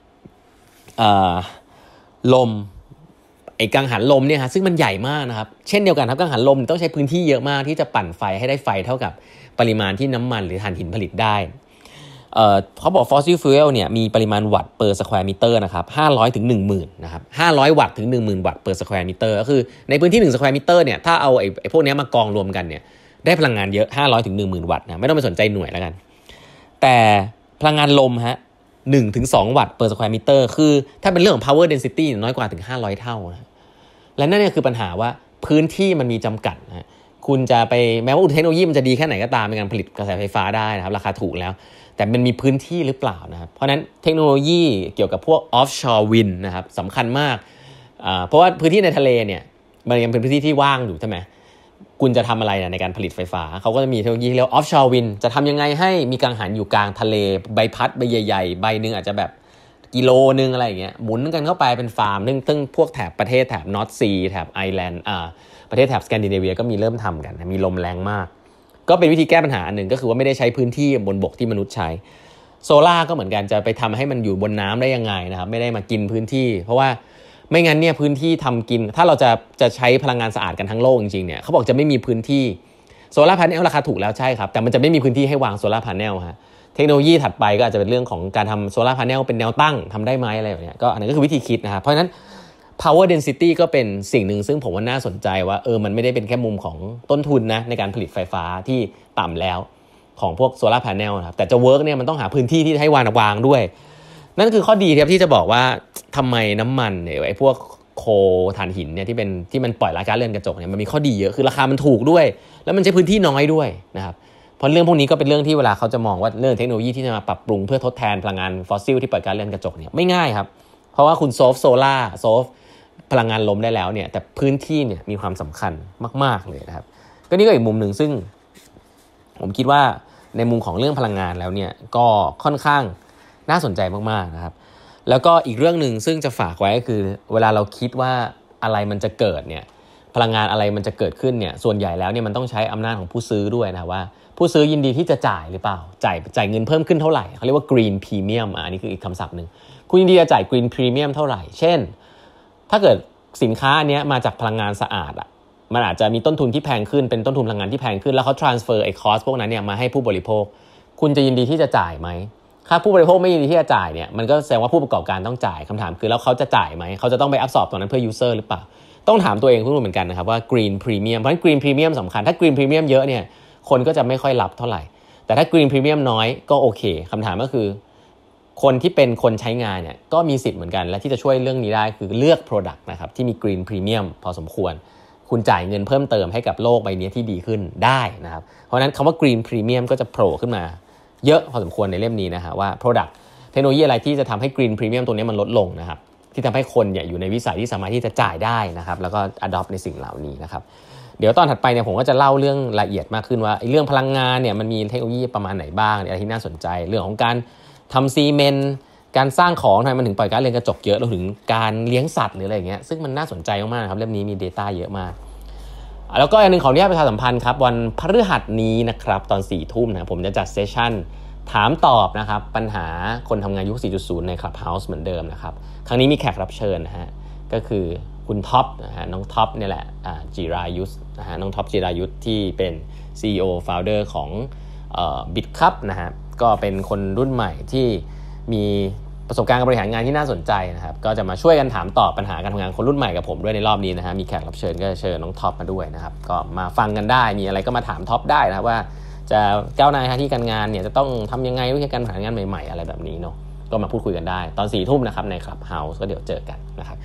ลมไอ้กังหันลมเนี่ยฮะซึ่งมันใหญ่มากนะครับเช่นเดียวกันครับกังหันลมต้องใช้พื้นที่เยอะมากที่จะปั่นไฟให้ได้ไฟเท่ากับปริมาณที่น้ำมันหรือถ่านหินผลิตได้เอ่อเขาบอก fossil fuel เนี่ยมีปริมาณวัตต์ per square meter นะครับห้าร้อยถึง หนึ่งหมื่น นะครับห้าร้อยวัตต์ถึง หนึ่งหมื่น วัตต์ per square meter ก็คือในพื้นที่หนึ่ง square meter เนี่ยถ้าเอาไอ้ไอ้พวกนี้มากองรวมกันเนี่ยได้พลังงานเยอะห้าร้อยถึง หนึ่งหมื่น วัตต์นะไม่ต้องไปสนใจหน่วยแล้วกันแต่พลังงานลมฮะหนึ่งถึงสอง วัตต์ per square meter คือถ้าเป็นเรื่องของ power density น้อยกว่าถึงห้าร้อยเท่านะและนั่นเนี่ยคือปัญหาว่าพื้นที่มันมีจำกัดนะคุณจะไปแม้ว่าเทคโนโลยีมันจะดีแค่ไหนก็ตามในการผลิตกระแสไฟฟ้าได้นะครับราคาถูกแล้วแต่มันมีพื้นที่หรือเปล่านะครับเพราะนั้นเทคโนโลยีเกี่ยวกับพวก offshore wind นะครับสำคัญมากเพราะว่าพื้นที่ในทะเลเนี่ยมันยังเป็นพื้นที่ที่ว่างอยู่ใช่ไหมคุณจะทำอะไรนะในการผลิตไฟฟ้าเขาก็จะมีเทคโนโลยีเรียกว่า offshore wind จะทำยังไงให้มีกังหันอยู่กลางทะเลใบพัดใบใหญ่ๆใบหนึ่งอาจจะแบบกิโลนึงอะไรอย่างเงี้ยหมุนกันเข้าไปเป็นฟาร์มซึ่งซึ่งพวกแถบประเทศแถบนอร์ทซีแถบไอร์แลนด์อ่าประเทศแถบสแกนดิเนเวียก็มีเริ่มทำกันมีลมแรงมากก็เป็นวิธีแก้ปัญหาอันหนึ่งก็คือว่าไม่ได้ใช้พื้นที่บนบกที่มนุษย์ใช้โซล่าก็เหมือนกันจะไปทำให้มันอยู่บนน้ำได้ยังไงนะครับไม่ได้มากินพื้นที่เพราะว่าไม่งั้นเนี่ยพื้นที่ทำกินถ้าเราจะจะใช้พลังงานสะอาดกันทั้งโลกจริงๆเนี่ยเขาบอกจะไม่มีพื้นที่โซล่าร์พาเนลราคาถูกแล้วใช่ครับแต่มันจะไม่มีพื้นที่ให้วางโซล่าร์พาเนลฮะเทคโนโลยีถัดไปก็อาจจะเป็นเรื่องของการทำโซล่าร์พาเนลเป็นแนวตั้งทำได้ไหมอะไรแบบนี้ก็อันนั้นก็คือวิธีคิดนะครับเพราะฉะนั้น power density ก็เป็นสิ่งหนึ่งซึ่งผมว่าน่าสนใจว่าเออมันไม่ได้เป็นแค่มุมของต้นทุนนะในการผลิตไฟฟ้าที่ต่ำแล้วของพวกโซล่าร์พาเนลนะครับแต่จะเวิร์กเนี่ยมันต้องหาพื้นที่ที่ให้วางวางด้วยนั่นคือข้อดีครับที่จะบอกว่าทำไมน้ำมันเนี่ยไอ้พวกโคถ่านหินเนี่ยที่เป็นที่มันปล่อยก๊าซเรือนกระจกเนี่ยมันมีข้อดีเยอะคือราคามันถูกด้วยแล้วมันใช้พื้นที่น้อยด้วยนะครับเพราะเรื่องพวกนี้ก็เป็นเรื่องที่เวลาเขาจะมองว่าเรื่องเทคโนโลยีที่จะมาปรับปรุงเพื่อทดแทนพลังงานฟอสซิลที่ปล่อยก๊าซเรือนกระจกเนี่ยไม่ง่ายครับเพราะว่าคุณโซฟโซล่าโซฟพลังงานลมได้แล้วเนี่ยแต่พื้นที่เนี่ยมีความสำคัญมากๆเลยนะครับก็นี่ก็อีกมุมหนึ่งซึ่งผมคิดว่าในมุมของเรื่องพลังงานแล้วเนี่ยก็ค่อนข้างน่าสนใจมากๆนะครับแล้วก็อีกเรื่องนึงซึ่งจะฝากไว้ก็คือเวลาเราคิดว่าอะไรมันจะเกิดเนี่ยพลังงานอะไรมันจะเกิดขึ้นเนี่ยส่วนใหญ่แล้วเนี่ยมันต้องใช้อำนาจของผู้ซื้อด้วยนะว่าผู้ซื้อยินดีที่จะจ่ายหรือเปล่าจ่ายจ่ายเงินเพิ่มขึ้นเท่าไหร่เขาเรียกว่า green premium อ่ะอันนี้คืออีกคำศัพท์นึงคุณยินดีจะจ่าย green premium เท่าไหร่เช่นถ้าเกิดสินค้าอันนี้มาจากพลังงานสะอาดอ่ะมันอาจจะมีต้นทุนที่แพงขึ้นเป็นต้นทุนพลังงานที่แพงขึ้นแล้วเขา transfer ไอ้ cost พวกนั้นเนี่ยมาให้ผู้บริโภคคุณจะยินดีที่จะจ่ายไหมถ้าผู้บริโภคไม่ยินดีที่จะจ่ายเนี่ยมันก็แสดงว่าผู้ประกอบการต้องจ่ายคำถามคือแล้วเขาจะจ่ายไหมเขาจะต้องไป absorb ตรงนั้นเพื่อ user หรือเปล่าต้องถามตัวเองทุกคนเหมือนกันนะครับว่า green premium เพราะฉะนั้น green premium สำคัญถ้า green premium เยอะเนี่ยคนก็จะไม่ค่อยรับเท่าไหร่แต่ถ้า green premium น้อยก็โอเคคำถามก็คือคนที่เป็นคนใช้งานเนี่ยก็มีสิทธิ์เหมือนกันและที่จะช่วยเรื่องนี้ได้คือเลือก product นะครับที่มี green premium พอสมควรคุณจ่ายเงินเพิ่มเติมให้กับโลกใบนี้ที่ดีขึ้นได้นะครับเพราะฉะนั้นคำว่า green premium ก็จะโผล่ขึ้นมาเยอะพอสมควรในเล่มนี้นะฮะว่า product เทคโนโลยีอะไรที่จะทำให้ green premium ตัวนี้มันลดลงนะครับที่ทำให้คนเนี่ยอยู่ในวิสัยที่สามารถที่จะจ่ายได้นะครับแล้วก็ adopt ในสิ่งเหล่านี้นะครับเดี๋ยวตอนถัดไปเนี่ยผมก็จะเล่าเรื่องละเอียดมากขึ้นว่าเรื่องพลังงานเนี่ยมันมีเทคโนโลยีประมาณไหนบ้างอะไรที่น่าสนใจเรื่องของการทำซีเมนต์การสร้างของทำไมมันถึงปล่อยก๊าซเรือนกระจกเยอะรวมถึงการเลี้ยงสัตว์หรืออะไรอย่างเงี้ยซึ่งมันน่าสนใจมากๆครับเล่มนี้มี data เยอะมากแล้วก็อันนึงขออนุญาตประชาสัมพันธ์ครับวันพฤหัสนี้นะครับตอนสี่ทุ่มนะผมจะจัดเซสชั่นถามตอบนะครับปัญหาคนทำงานยุค สี่จุดศูนย์ ใน Clubhouse เหมือนเดิมนะครับครั้งนี้มีแขกรับเชิญนะฮะก็คือคุณท็อปนะฮะน้องท็อปเนี่ยแหละจิรายุทธนะฮะน้องท็อปจิรายุทธที่เป็น ซี อี โอ founder ของเอ่อ BitCup นะฮะก็เป็นคนรุ่นใหม่ที่มีประสบการณ์การบริหารงานที่น่าสนใจนะครับก็จะมาช่วยกันถามตอบปัญหาการทำงานคนรุ่นใหม่กับผมด้วยในรอบนี้นะฮะมีแขกรับเชิญก็เชิญน้องท็อปมาด้วยนะครับก็มาฟังกันได้มีอะไรก็มาถามท็อปได้นะครับว่าจะก้าวหน้าหน้าที่การงานเนี่ยจะต้องทำยังไงวิธีการหางานใหม่ๆอะไรแบบนี้เนาะก็มาพูดคุยกันได้ตอนสี่ทุ่มนะครับใน Clubhouse ก็เดี๋ยวเจอกันนะครับ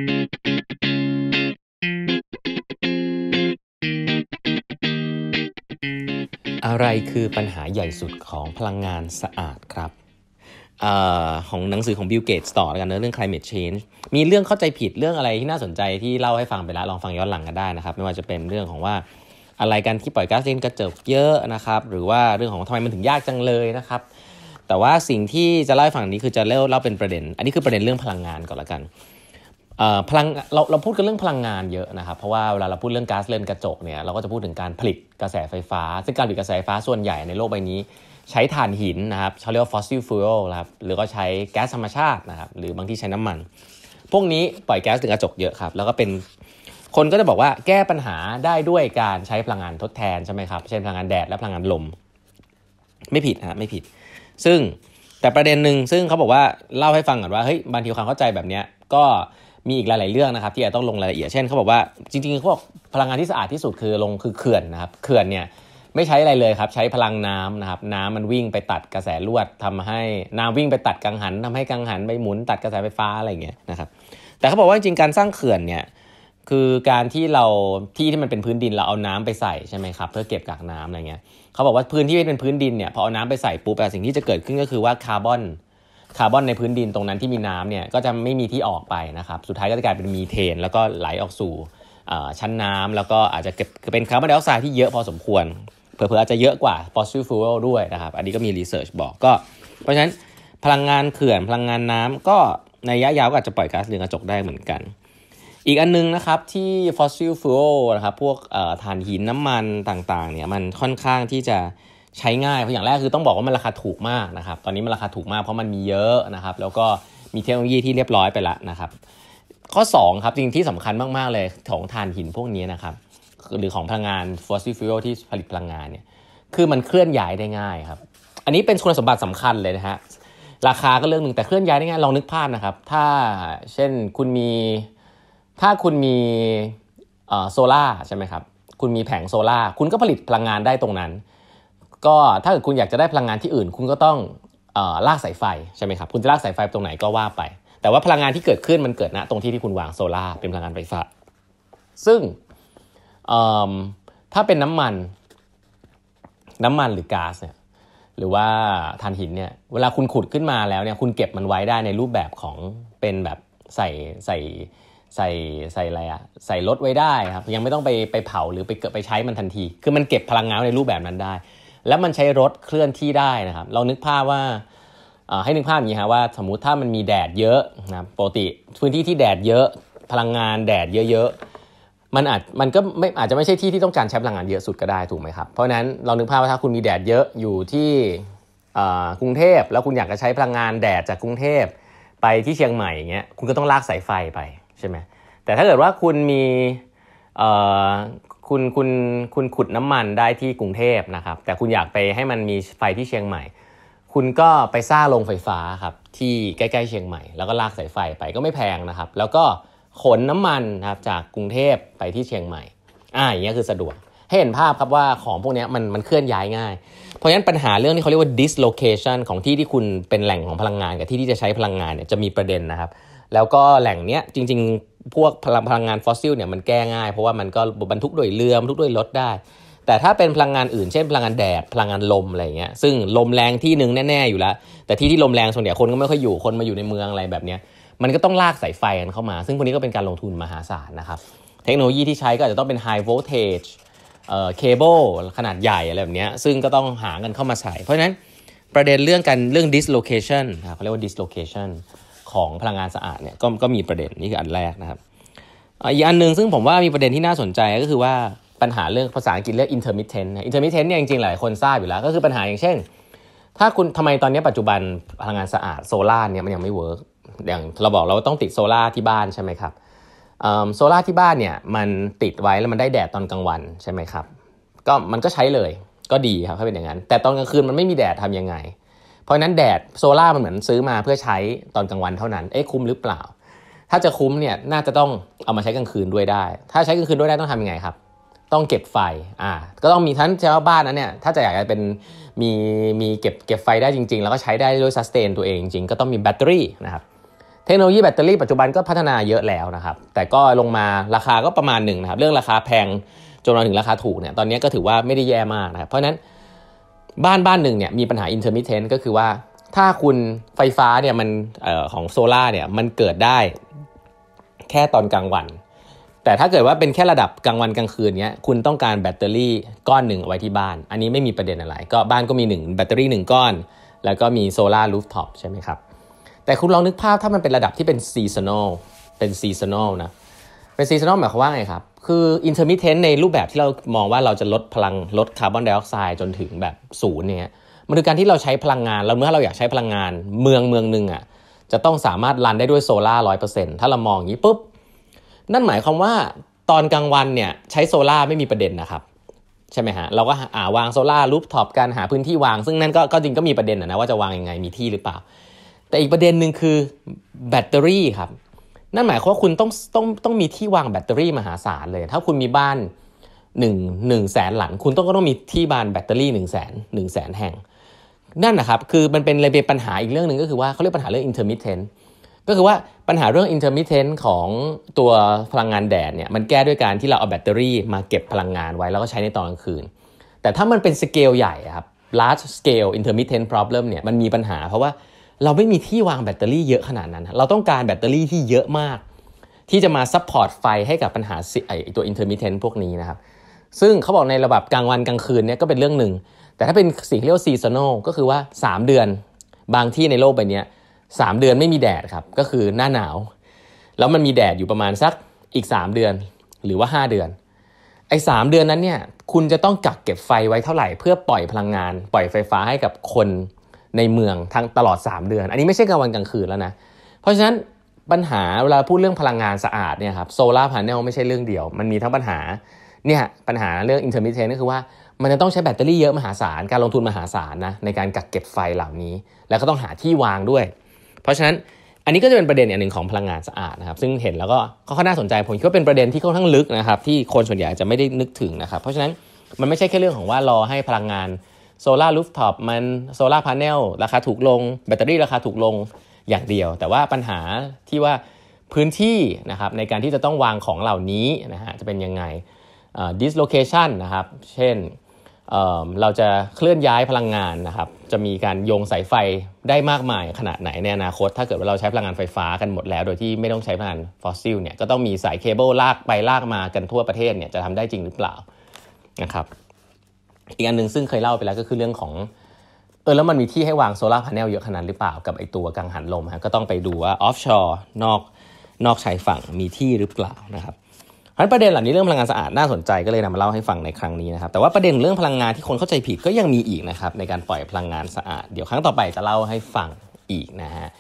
อะไรคือปัญหาใหญ่สุดของพลังงานสะอาดครับเอ่อของหนังสือของ Bill Gates ต่อกันเรื่อง climate change มีเรื่องเข้าใจผิดเรื่องอะไรที่น่าสนใจที่เล่าให้ฟังไปแล้วลองฟังย้อนหลังกันได้นะครับไม่ว่าจะเป็นเรื่องของว่าอะไรกันที่ปล่อยก๊าซเรือนกระจกเยอะนะครับหรือว่าเรื่องของทำไมมันถึงยากจังเลยนะครับแต่ว่าสิ่งที่จะเล่าให้ฟังนี้คือจะเล่าเล่าเป็นประเด็นอันนี้คือประเด็นเรื่องพลังงานก่อนละกันเอ่อพลังเราเราพูดกันเรื่องพลังงานเยอะนะครับเพราะว่าเวลาเราพูดเรื่องก๊าซเรือนกระจกเนี่ยเราก็จะพูดถึงการผลิตกระแสไฟฟ้าซึ่งการผลิตกระแสไฟฟ้าส่วนใหญ่ในโลกใบนี้ใช้ถ่านหินนะครับเขาเรียกว่า fossil fuel นะครับหรือก็ใช้แก๊สธรรมชาตินะครับหรือบางที่ใช้น้ำมันพวกนี้ปล่อยแก๊สเรือนกระจกเยอะครับแล้วก็เป็นคนก็จะบอกว่าแก้ปัญหาได้ด้วยการใช้พลังงานทดแทนใช่ไหมครับเช่นพลังงานแดดและพลังงานลมไม่ผิดฮะไม่ผิดซึ่งแต่ประเด็นหนึ่งซึ่งเขาบอกว่าเล่าให้ฟังก่อนว่าเฮ้ยบางทีความเข้าใจแบบนี้ก็มีอีกหลายๆเรื่องนะครับที่อาจต้องลงรายละเอียดเช่นเขาบอกว่าจริงๆเขาบอกพลังงานที่สะอาดที่สุดคือลงคือเขื่อนนะครับเขื่อนเนี่ยไม่ใช้อะไรเลยครับใช้พลังน้ำนะครับน้ำมันวิ่งไปตัดกระแสลวดทำให้น้ำวิ่งไปตัดกังหันทำให้กังหันไปหมุนตัดกระแสไฟฟ้าอะไรอย่างเงี้ยนะครับแต่เขาบอกว่าจริงๆการสร้างเขื่อนเนี่ยคือการที่เราที่ที่มันเป็นพื้นดินเราเอาน้ำไปใส่ใช่ไหมครับเพื่อเก็บกักน้ำอะไรเงี้ยเขาบอกว่าพื้นที่ที่เป็นพื้นดินเนี่ยพอเอาน้ำไปใส่ปุ๊บสิ่งที่จะเกิดขึ้นก็คือว่าคาร์บอนคาร์บอนในพื้นดินตรงนั้นที่มีน้ำเนี่ยก็จะไม่มีที่ออกไปนะครับสุดท้ายก็จะกลายเป็นมีเทนแล้วก็ไหลออกสู่ชั้นน้ำแล้วก็อาจจะเก็บเป็นคาร์บอนไดออกไซด์ที่เยอะพอสมควรเผื่อๆอาจจะเยอะกว่า fossil fuel ด้วยนะครับอันนี้ก็มีรีเสิร์ชบอกก็เพราะฉะนั้นพลังงานเขื่อนพลังงานน้ำก็ในระยะยาวก็อาจจะปล่อยก๊าซเรือนกระจกได้เหมือนกันอีกอันนึงนะครับที่ fossil fuel นะครับพวกถ่านหินน้ำมันต่างๆเนี่ยมันค่อนข้างที่จะใช้ง่ายเพราะอย่างแรกคือต้องบอกว่ามันราคาถูกมากนะครับตอนนี้มันราคาถูกมากเพราะมันมีเยอะนะครับแล้วก็มีเทคโนโลยีที่เรียบร้อยไปแล้วนะครับข้อสองครับจริงที่สำคัญมากๆเลยของถ่านหินพวกนี้นะครับหรือของพลังงาน fossil fuel ที่ผลิตพลังงานเนี่ยคือมันเคลื่อนย้ายได้ง่ายครับอันนี้เป็นคุณสมบัติสำคัญเลยนะฮะราคาก็เรื่องนึงแต่เคลื่อนย้ายได้ง่ายลองนึกภาพนะครับถ้าเช่นคุณมีถ้าคุณมีเอ่อโซล่าใช่ไหมครับคุณมีแผงโซล่าคุณก็ผลิตพลังงานได้ตรงนั้นก็ถ้าเกิดคุณอยากจะได้พลังงานที่อื่นคุณก็ต้องเอ่อลากสายไฟใช่ไหมครับคุณจะลากสายไฟตรงไหนก็ว่าไปแต่ว่าพลังงานที่เกิดขึ้นมันเกิดณตรงที่ที่คุณวางโซล่าเป็นพลังงานไฟฟ้าซึ่งถ้าเป็นน้ำมันน้ำมันหรือก๊าซเนี่ยหรือว่าถ่านหินเนี่ยเวลาคุณขุดขึ้นมาแล้วเนี่ยคุณเก็บมันไว้ได้ในรูปแบบของเป็นแบบใส่ใส่ใส่ใส่อะไรอะใส่รถไว้ได้ครับยังไม่ต้องไปไปเผาหรือไปเกิดไปใช้มันทันทีคือมันเก็บพลังงานในรูปแบบนั้นได้แล้วมันใช้รถเคลื่อนที่ได้นะครับเรานึกภาพว่าให้นึกภาพอย่างนี้ครับว่าสมมุติถ้ามันมีแดดเยอะนะปกติพื้นที่ที่แดดเยอะพลังงานแดดเยอะๆมันอาจมันก็ไม่อาจจะไม่ใช่ที่ที่ต้องการใช้พลังงานเยอะสุดก็ได้ถูกไหมครับเพราะฉะนั้นเรานึกภาพว่าถ้าคุณมีแดดเยอะอยู่ที่กรุงเทพแล้วคุณอยากจะใช้พลังงานแดดจากกรุงเทพไปที่เชียงใหม่อย่างเงี้ยคุณก็ต้องลากสายไฟไปใช่ไหมแต่ถ้าเกิดว่าคุณมีคุณคุณคุณขุดน้ำมันได้ที่กรุงเทพนะครับแต่คุณอยากไปให้มันมีไฟที่เชียงใหม่คุณก็ไปสร้างโรงไฟฟ้าครับที่ใกล้ๆเชียงใหม่แล้วก็ลากสายไฟไปก็ไม่แพงนะครับแล้วก็ขนน้ำมันนะครับจากกรุงเทพไปที่เชียงใหม่อ่าอย่างเงี้ยคือสะดวกให้เห็นภาพครับว่าของพวกนี้มันมันเคลื่อนย้ายง่ายเพราะฉะนั้นปัญหาเรื่องที่เขาเรียกว่า dislocation ของที่ที่คุณเป็นแหล่งของพลังงานกับที่ที่จะใช้พลังงานเนี่ยจะมีประเด็นนะครับแล้วก็แหล่งเนี้ยจริงๆพวกพลังพลังงานฟอสซิลเนี่ยมันแก้ง่ายเพราะว่ามันก็บรรทุกด้วยเรือบรรทุกด้วยรถได้แต่ถ้าเป็นพลังงานอื่นเช่นพลังงานแดดพลังงานลมอะไรเงี้ยซึ่งลมแรงที่นึงแน่ๆอยู่แล้วแต่ที่ที่ลมแรงส่วนใหญ่คนก็ไม่ค่อยอยู่คนมาอยู่ในเมืองอะไรแบบเนี้ยมันก็ต้องลากสายไฟกันเข้ามาซึ่งพวกนี้ก็เป็นการลงทุนมหาศาลนะครับเทคโนโลยีที่ใช้ก็อาจจะต้องเป็น high voltage เอ่อเคเบิลขนาดใหญ่อะไรแบบเนี้ยซึ่งก็ต้องหากันเข้ามาใส่เพราะฉะนั้นประเด็นเรื่องการเรื่อง dislocation นะครับเขาเรียกว่า dislocation ของพลังงานสะอาดเนี่ยก็ก็มีประเด็นนี่คืออันแรกนะครับอีกอันนึงซึ่งผมว่ามีประเด็นที่น่าสนใจก็คือว่าปัญหาเรื่องภาษาอังกฤษเรียก intermittent intermittent เนี่ยจริงๆหลายคนทราบอยู่แล้วก็คือปัญหาอย่างเช่นถ้าคุณทำไมตอนนี้ปัจจุบันพลังงานสะอาดโซล่าเนี่ยมันยังไม่เวิร์กอย่างเราบอกเราต้องติดโซล่าที่บ้านใช่ไหมครับโซล่าที่บ้านเนี่ยมันติดไว้แล้วมันได้แดดตอนกลางวันใช่ไหมครับก็มันก็ใช้เลยก็ดีครับถ้าเป็นอย่างนั้นแต่ตอนกลางคืนมันไม่มีแดดทำยังไงเพราะนั้นแดดโซล่ามันเหมือนซื้อมาเพื่อใช้ตอนกลางวันเท่านั้นเอ๊ะคุ้มหรือเปล่าถ้าจะคุ้มเนี่ยน่าจะต้องเอามาใช้กลางคืนด้วยได้ถ้าใช้กลางคืนด้วยได้ต้องทำยังไงครับต้องเก็บไฟอ่าก็ต้องมีทั้งชาวบ้านนั้นเนี่ยถ้าจะอยากจะเป็นมีมีเก็บเก็บไฟได้จริงๆแล้วก็ใช้ได้ด้วยซัสเทนตัวเองจริงๆก็ต้องมีแบตเตอรี่นะครับเทคโนโลยีแบตเตอรี่ปัจจุบันก็พัฒนาเยอะแล้วนะครับแต่ก็ลงมาราคาก็ประมาณหนึ่งนะครับเรื่องราคาแพงจนมาถึงราคาถูกเนี่ยตอนนี้ก็ถือว่าไม่ได้แย่มากนะครับเพราะฉะนั้นบ้านบ้านหนึ่งเนี่ยมีปัญหา intermittent ก็คือว่าถ้าคุณไฟฟ้าเนี่ยมันเอ่อของโซล่าเนี่ยมันเกิดได้แค่ตอนกลางวันแต่ถ้าเกิดว่าเป็นแค่ระดับกลางวันกลางคืนเนี้ยคุณต้องการแบตเตอรี่ก้อนหนึ่งเอาไว้ที่บ้านอันนี้ไม่มีประเด็นอะไรก็บ้านก็มีหนึ่งแบตเตอรี่หนึ่งก้อนแล้วก็มีโซล่ารูฟท็อปใช่ไหมครับแต่คุณลองนึกภาพถ้ามันเป็นระดับที่เป็น seasonal เป็น seasonal นะเป็น seasonal หมายความว่าไงครับคือ intermittent ในรูปแบบที่เรามองว่าเราจะลดพลังลดคาร์บอนไดออกไซด์จนถึงแบบศูนย์เนี่ยมันคือการที่เราใช้พลังงานเราเมื่อเราอยากใช้พลังงานเมืองเมืองนึงอ่ะจะต้องสามารถรันได้ด้วยโซล่า ร้อยเปอร์เซ็นต์ ถ้าเรามองอย่างนี้ปุ๊บนั่นหมายความว่าตอนกลางวันเนี่ยใช้โซล่าไม่มีประเด็นนะครับใช่ไหมฮะเราก็อ่าวางโซล่ารูฟท็อปกันหาพื้นที่วางซึ่งนั่นก็ก็จริงก็มีประเด็นนะว่าจะวางยังไงมีที่หรือเปล่าแต่อีกประเด็นนึงคือแบตเตอรี่ครับนั่นหมายความว่าคุณต้องต้องต้องมีที่วางแบตเตอรี่มหาศาลเลยถ้าคุณมีบ้านหนึ่ง หนึ่งแสนหลังคุณต้องก็ต้องมีที่วางแบตเตอรี่ หนึ่งแสน หนึ่งแสนแห่งนั่นนะครับคือมันเป็นเลยเป็นปัญหาอีกเรื่องนึงก็คือว่าเขาเรียกปัญหาเรื่อง intermittent ก็คือว่าปัญหาเรื่อง intermittent ของตัวพลังงานแดดเนี่ยมันแก้ด้วยการที่เราเอาแบตเตอรี่มาเก็บพลังงานไว้แล้วก็ใช้ในตอนกลางคืนแต่ถ้ามันเป็นสเกลใหญ่ครับ large scale intermittent problem เนี่ยมันมีปัญหาเพราะว่าเราไม่มีที่วางแบตเตอรี่เยอะขนาดนั้นเราต้องการแบตเตอรี่ที่เยอะมากที่จะมาซัพพอร์ตไฟให้กับปัญหาไอ้ตัว intermittent พวกนี้นะครับซึ่งเขาบอกในระดับกลางวันกลางคืนเนี่ยก็เป็นเรื่องนึงแต่ถ้าเป็นสิ่งที่เรียกว่า seasonal ก็คือว่าสามเดือนบางที่ในโลกใบนี้สามเดือนไม่มีแดดครับก็คือหน้าหนาวแล้วมันมีแดดอยู่ประมาณสักอีกสามเดือนหรือว่าห้าเดือนไอ้สามเดือนนั้นเนี่ยคุณจะต้องกักเก็บไฟไว้เท่าไหร่เพื่อปล่อยพลังงานปล่อยไฟฟ้าให้กับคนในเมืองทั้งตลอดสามเดือนอันนี้ไม่ใช่กลางวันกลางคืนแล้วนะเพราะฉะนั้นปัญหาเวลาพูดเรื่องพลังงานสะอาดเนี่ยครับโซล่าร์พาเนลไม่ใช่เรื่องเดียวมันมีทั้งปัญหาเนี่ยปัญหาเรื่อง intermittent ก็คือว่ามันจะต้องใช้แบตเตอรี่เยอะมหาศาลการลงทุนมหาศาลนะในการกักเก็บไฟเหล่านี้แล้วก็ต้องหาที่วางด้วยเพราะฉะนั้นอันนี้ก็จะเป็นประเด็นอย่างหนึ่งของพลังงานสะอาดนะครับซึ่งเห็นแล้วก็ค่อนข้างน่าสนใจผมคิดว่าเป็นประเด็นที่ค่อนข้างลึกนะครับที่คนส่วนใหญ่จะไม่ได้นึกถึงนะครับเพราะฉะนั้นมันไม่ใช่แค่เรื่องของว่ารอให้พลังงานโซล่ารูฟท็อปมันโซล่าพาเนลราคาถูกลงแบตเตอรี่ราคาถูกลงอย่างเดียวแต่ว่าปัญหาที่ว่าพื้นที่นะครับในการที่จะต้องวางของเหล่านี้นะฮะจะเป็นยังไงอ่า dislocation นะครับเช่น เอ่อเราจะเคลื่อนย้ายพลังงานนะครับจะมีการโยงสายไฟได้มากมายขนาดไหนในอนาคตถ้าเกิดว่าเราใช้พลังงานไฟฟ้ากันหมดแล้วโดยที่ไม่ต้องใช้พลังงานฟอสซิลเนี่ยก็ต้องมีสายเคเบิลลากไปลากมากันทั่วประเทศเนี่ยจะทำได้จริงหรือเปล่านะครับอีกอันนึงซึ่งเคยเล่าไปแล้วก็คือเรื่องของเออแล้วมันมีที่ให้วางโซลาร์พาเนลเยอะขนาดหรือเปล่ากับไอตัวกังหันลมฮะก็ต้องไปดูว่าออฟชอร์นอกนอกชายฝั่งมีที่หรือเปล่านะครับเพราะฉะนั้นประเด็นเหล่านี้เรื่องพลังงานสะอาดน่าสนใจก็เลยนำมาเล่าให้ฟังในครั้งนี้นะครับแต่ว่าประเด็นเรื่องพลังงานที่คนเข้าใจผิดก็ยังมีอีกนะครับในการปล่อยพลังงานสะอาดเดี๋ยวครั้งต่อไปจะเล่าให้ฟังอีกนะฮะ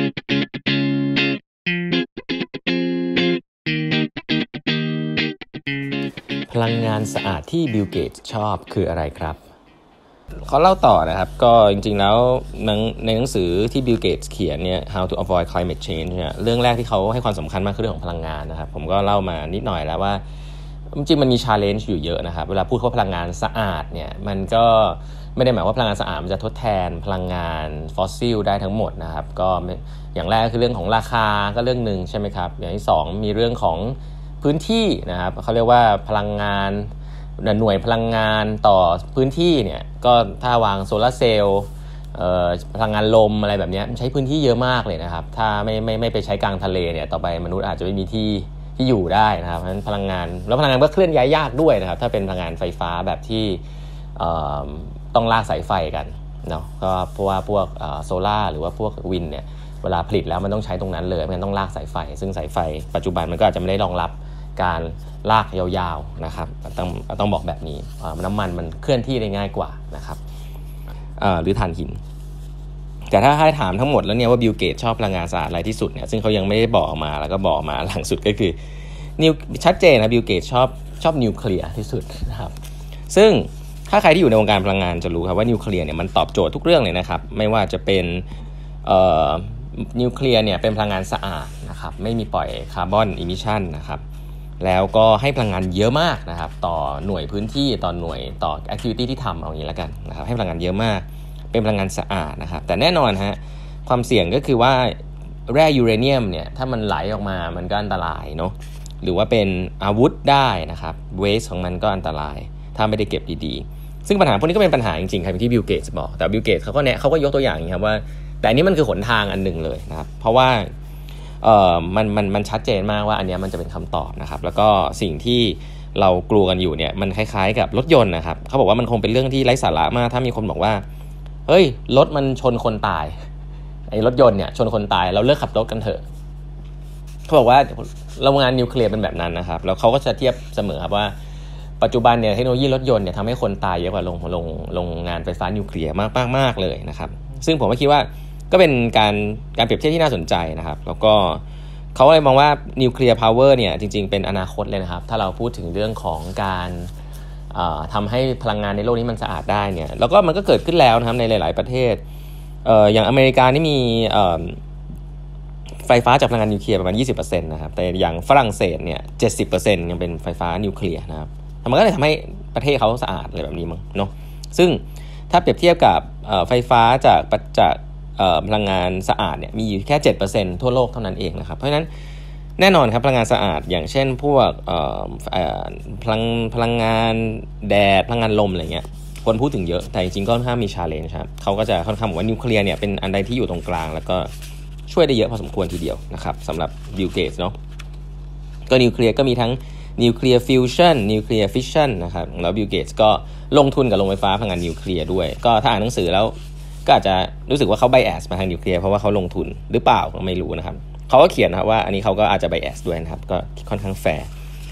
พลังงานสะอาดที่บิล เกตส์ชอบคืออะไรครับเขาเล่าต่อนะครับก็จริงๆแล้วในหนังสือที่บิล เกตส์เขียนเนี่ย How to Avoid Climate Change เนี่ยเรื่องแรกที่เขาให้ความสำคัญมากคือเรื่องของพลังงานนะครับผมก็เล่ามานิดหน่อยแล้วว่าจริงๆมันมี challenge อยู่เยอะนะครับเวลาพูดว่าพลังงานสะอาดเนี่ยมันก็ไม่ได้หมายว่าพลังงานสะอาดมันจะทดแทนพลังงานฟอสซิลได้ทั้งหมดนะครับก็อย่างแรกคือเรื่องของราคาก็เรื่องนึงใช่ไหมครับอย่างที่สองมีเรื่องของพื้นที่นะครับเขาเรียกว่าพลังงานหน่วยพลังงานต่อพื้นที่เนี่ยก็ถ้าวางโซลาร์เซลล์พลังงานลมอะไรแบบนี้ใช้พื้นที่เยอะมากเลยนะครับถ้าไม่ไม่ไม่ไปใช้กลางทะเลเนี่ยต่อไปมนุษย์อาจจะไม่มีที่ที่อยู่ได้นะครับเพราะฉะนั้นพลังงานแล้วพลังงานก็เคลื่อนย้ายยากด้วยนะครับถ้าเป็นพลังงานไฟฟ้าแบบที่ต้องลากสายไฟกันเนาะก็เพราะว่าพวกโซล่าหรือว่าพวกวินเนี่ยเวลาผลิตแล้วมันต้องใช้ตรงนั้นเลยมันต้องลากสายไฟซึ่งสายไฟปัจจุบันมันก็อาจจะไม่ได้รองรับการลากยาวๆนะครับต้องต้องบอกแบบนี้น้ำมันมันเคลื่อนที่ได้ง่ายกว่านะครับหรือถ่านหินแต่ถ้าให้ถามทั้งหมดแล้วเนี่ยว่าบิล เกตส์ชอบพลังงานสะอาดอะไรที่สุดเนี่ยซึ่งเขายังไม่ได้บอกมาแล้วก็บอกมาหลังสุดก็คือนิวชัดเจนนะบิล เกตส์ชอบชอบนิวเคลียร์ที่สุดนะครับซึ่งถ้าใครที่อยู่ในวงการพลังงานจะรู้ครับว่านิวเคลียร์เนี่ยมันตอบโจทย์ทุกเรื่องเลยนะครับไม่ว่าจะเป็นเอ่อนิวเคลียร์เนี่ยเป็นพลังงานสะอาดนะครับไม่มีปล่อยคาร์บอนอิมิชันนะครับแล้วก็ให้พลังงานเยอะมากนะครับต่อหน่วยพื้นที่ต่อหน่วยต่อแอคทิวิตี้ที่ทำเอาอย่างนี้แล้วกันนะครับให้พลังงานเยอะมากเป็นพลังงานสะอาดนะครับแต่แน่นอนฮะความเสี่ยงก็คือว่าแร่ยูเรเนียมเนี่ยถ้ามันไหลออกมามันก็อันตรายเนาะหรือว่าเป็นอาวุธได้นะครับเวสของมันก็อันตรายถ้าไม่ได้เก็บดีๆซึ่งปัญหาพวกนี้ก็เป็นปัญหาจริงๆครับที่บิล เกตส์บอกแต่บิล เกตส์เขาก็แนะเขาก็ยกตัวอย่างอย่างนี้ครับว่าแต่อันนี้มันคือหนทางอันหนึ่งเลยนะครับเพราะว่าเอ่อมันมันมันชัดเจนมากว่าอันนี้มันจะเป็นคำตอบนะครับแล้วก็สิ่งที่เรากลัวกันอยู่เนี่ยมันคล้ายๆกับรถยนต์นะครับเขาบอกว่ามันคงเป็นเรื่องที่ไร้สาระมากถ้ามีคนบอกว่าเฮ้ยรถมันชนคนตายไอ้รถยนต์เนี่ยชนคนตายเราเลิกขับรถกันเถอะเขาบอกว่าโรงงานนิวเคลียร์เป็นแบบนั้นนะครับแล้วเขาก็จะเทียบเสมอครับว่าปัจจุบันเนี่ยเทคโนโลยีรถยนต์เนี่ยทำให้คนตายเยอะกว่าโรงโรงโรงงานไฟฟ้านิวเคลียร์มากมากมากเลยนะครับซึ่งผมก็คิดว่าก็เป็นการการเปรียบเทียบที่น่าสนใจนะครับแล้วก็เขาเลยมองว่านิวเคลียร์พาวเวอร์เนี่ยจริงๆเป็นอนาคตเลยนะครับถ้าเราพูดถึงเรื่องของการทำให้พลังงานในโลกนี้มันสะอาดได้เนี่ยแล้วก็มันก็เกิดขึ้นแล้วนะครับในหลายๆประเทศเอ่ออย่างอเมริกานี่มีเอ่อไฟฟ้าจากพลังงานนิวเคลียร์ประมาณ ยี่สิบเปอร์เซ็นต์ นะครับแต่อย่างฝรั่งเศสเนี่ย เจ็ดสิบเปอร์เซ็นต์ ยังเป็นไฟฟ้านิวเคลียร์นะครับมันก็เลยทำให้ประเทศเขาสะอาดอะไรแบบนี้มั้งเนาะซึ่งถ้าเปรียบเทียบกับไฟฟ้าจากจากพลังงานสะอาดเนี่ยมีอยู่แค่ เจ็ดเปอร์เซ็นต์ ทั่วโลกเท่านั้นเองนะครับเพราะฉะนั้นแน่นอนครับพลังงานสะอาดอย่างเช่นพวกพลังพลังงานแดดพลังงานลมอะไรเงี้ยคนพูดถึงเยอะแต่จริงๆก็ค่อนข้างมี challenge ครับเขาก็จะค่อนข้างบอกว่านิวเคลียร์เนี่ยเป็นอันใดที่อยู่ตรงกลางแล้วก็ช่วยได้เยอะพอสมควรทีเดียวนะครับสำหรับบิล เกตส์เนาะก็นิวเคลียร์ก็มีทั้งนิวเคลียร์ฟิวชั่นนิวเคลียร์ฟิชชั่นนะครับแล้วบิล เกตส์ก็ลงทุนกับโรงไฟฟ้าพลังงานนิวเคลียร์ด้วยก็ถ้าอ่านหนังสือแล้วก็อาจจะรู้สึกว่าเขาไบแอสมาทางนิวเคลียร์เพราะว่าเขาลงทุนหรือเปล่าก็ไม่รู้นะครับเขาก็เขียนนะครับว่าอันนี้เขาก็อาจจะไบแอสด้วยนะครับก็ค่อนข้างแฟร์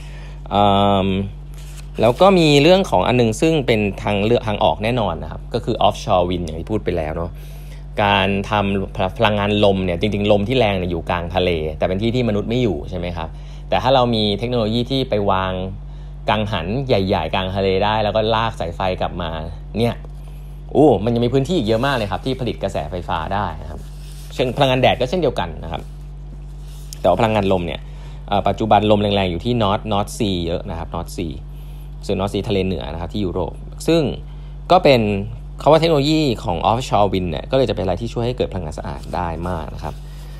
แล้วก็มีเรื่องของอันนึงซึ่งเป็นทางเลือกทางออกแน่นอนนะครับก็คือ offshore wind อย่างที่พูดไปแล้วเนาะการทำพลังงานลมเนี่ยจริงๆลมที่แรงเนี่ยอยู่กลางทะเลแต่เป็นที่ที่มนุษย์ไม่อยู่ใช่ไหมครับแต่ถ้าเรามีเทคโนโลยีที่ไปวางกังหันใหญ่ๆกลางทะเลได้แล้วก็ลากสายไฟกลับมาเนี่ยโอ้มันยังมีพื้นที่อีกเยอะมากเลยครับที่ผลิตกระแสไฟฟ้าได้นะครับเช่นพลังงานแดดก็เช่นเดียวกันนะครับแต่ว่าพลังงานลมเนี่ยปัจจุบันลมแรงๆอยู่ที่นอร์ทนอร์ทซีเยอะนะครับนอร์ทซีส่วนนอร์ทซีทะเลเหนือนะครับที่ยุโรปซึ่งก็เป็นเขาว่าเทคโนโลยีของ offshore wind เนี่ยก็เลยจะเป็นอะไรที่ช่วยให้เกิดพลังงานสะอาดได้มากนะครับ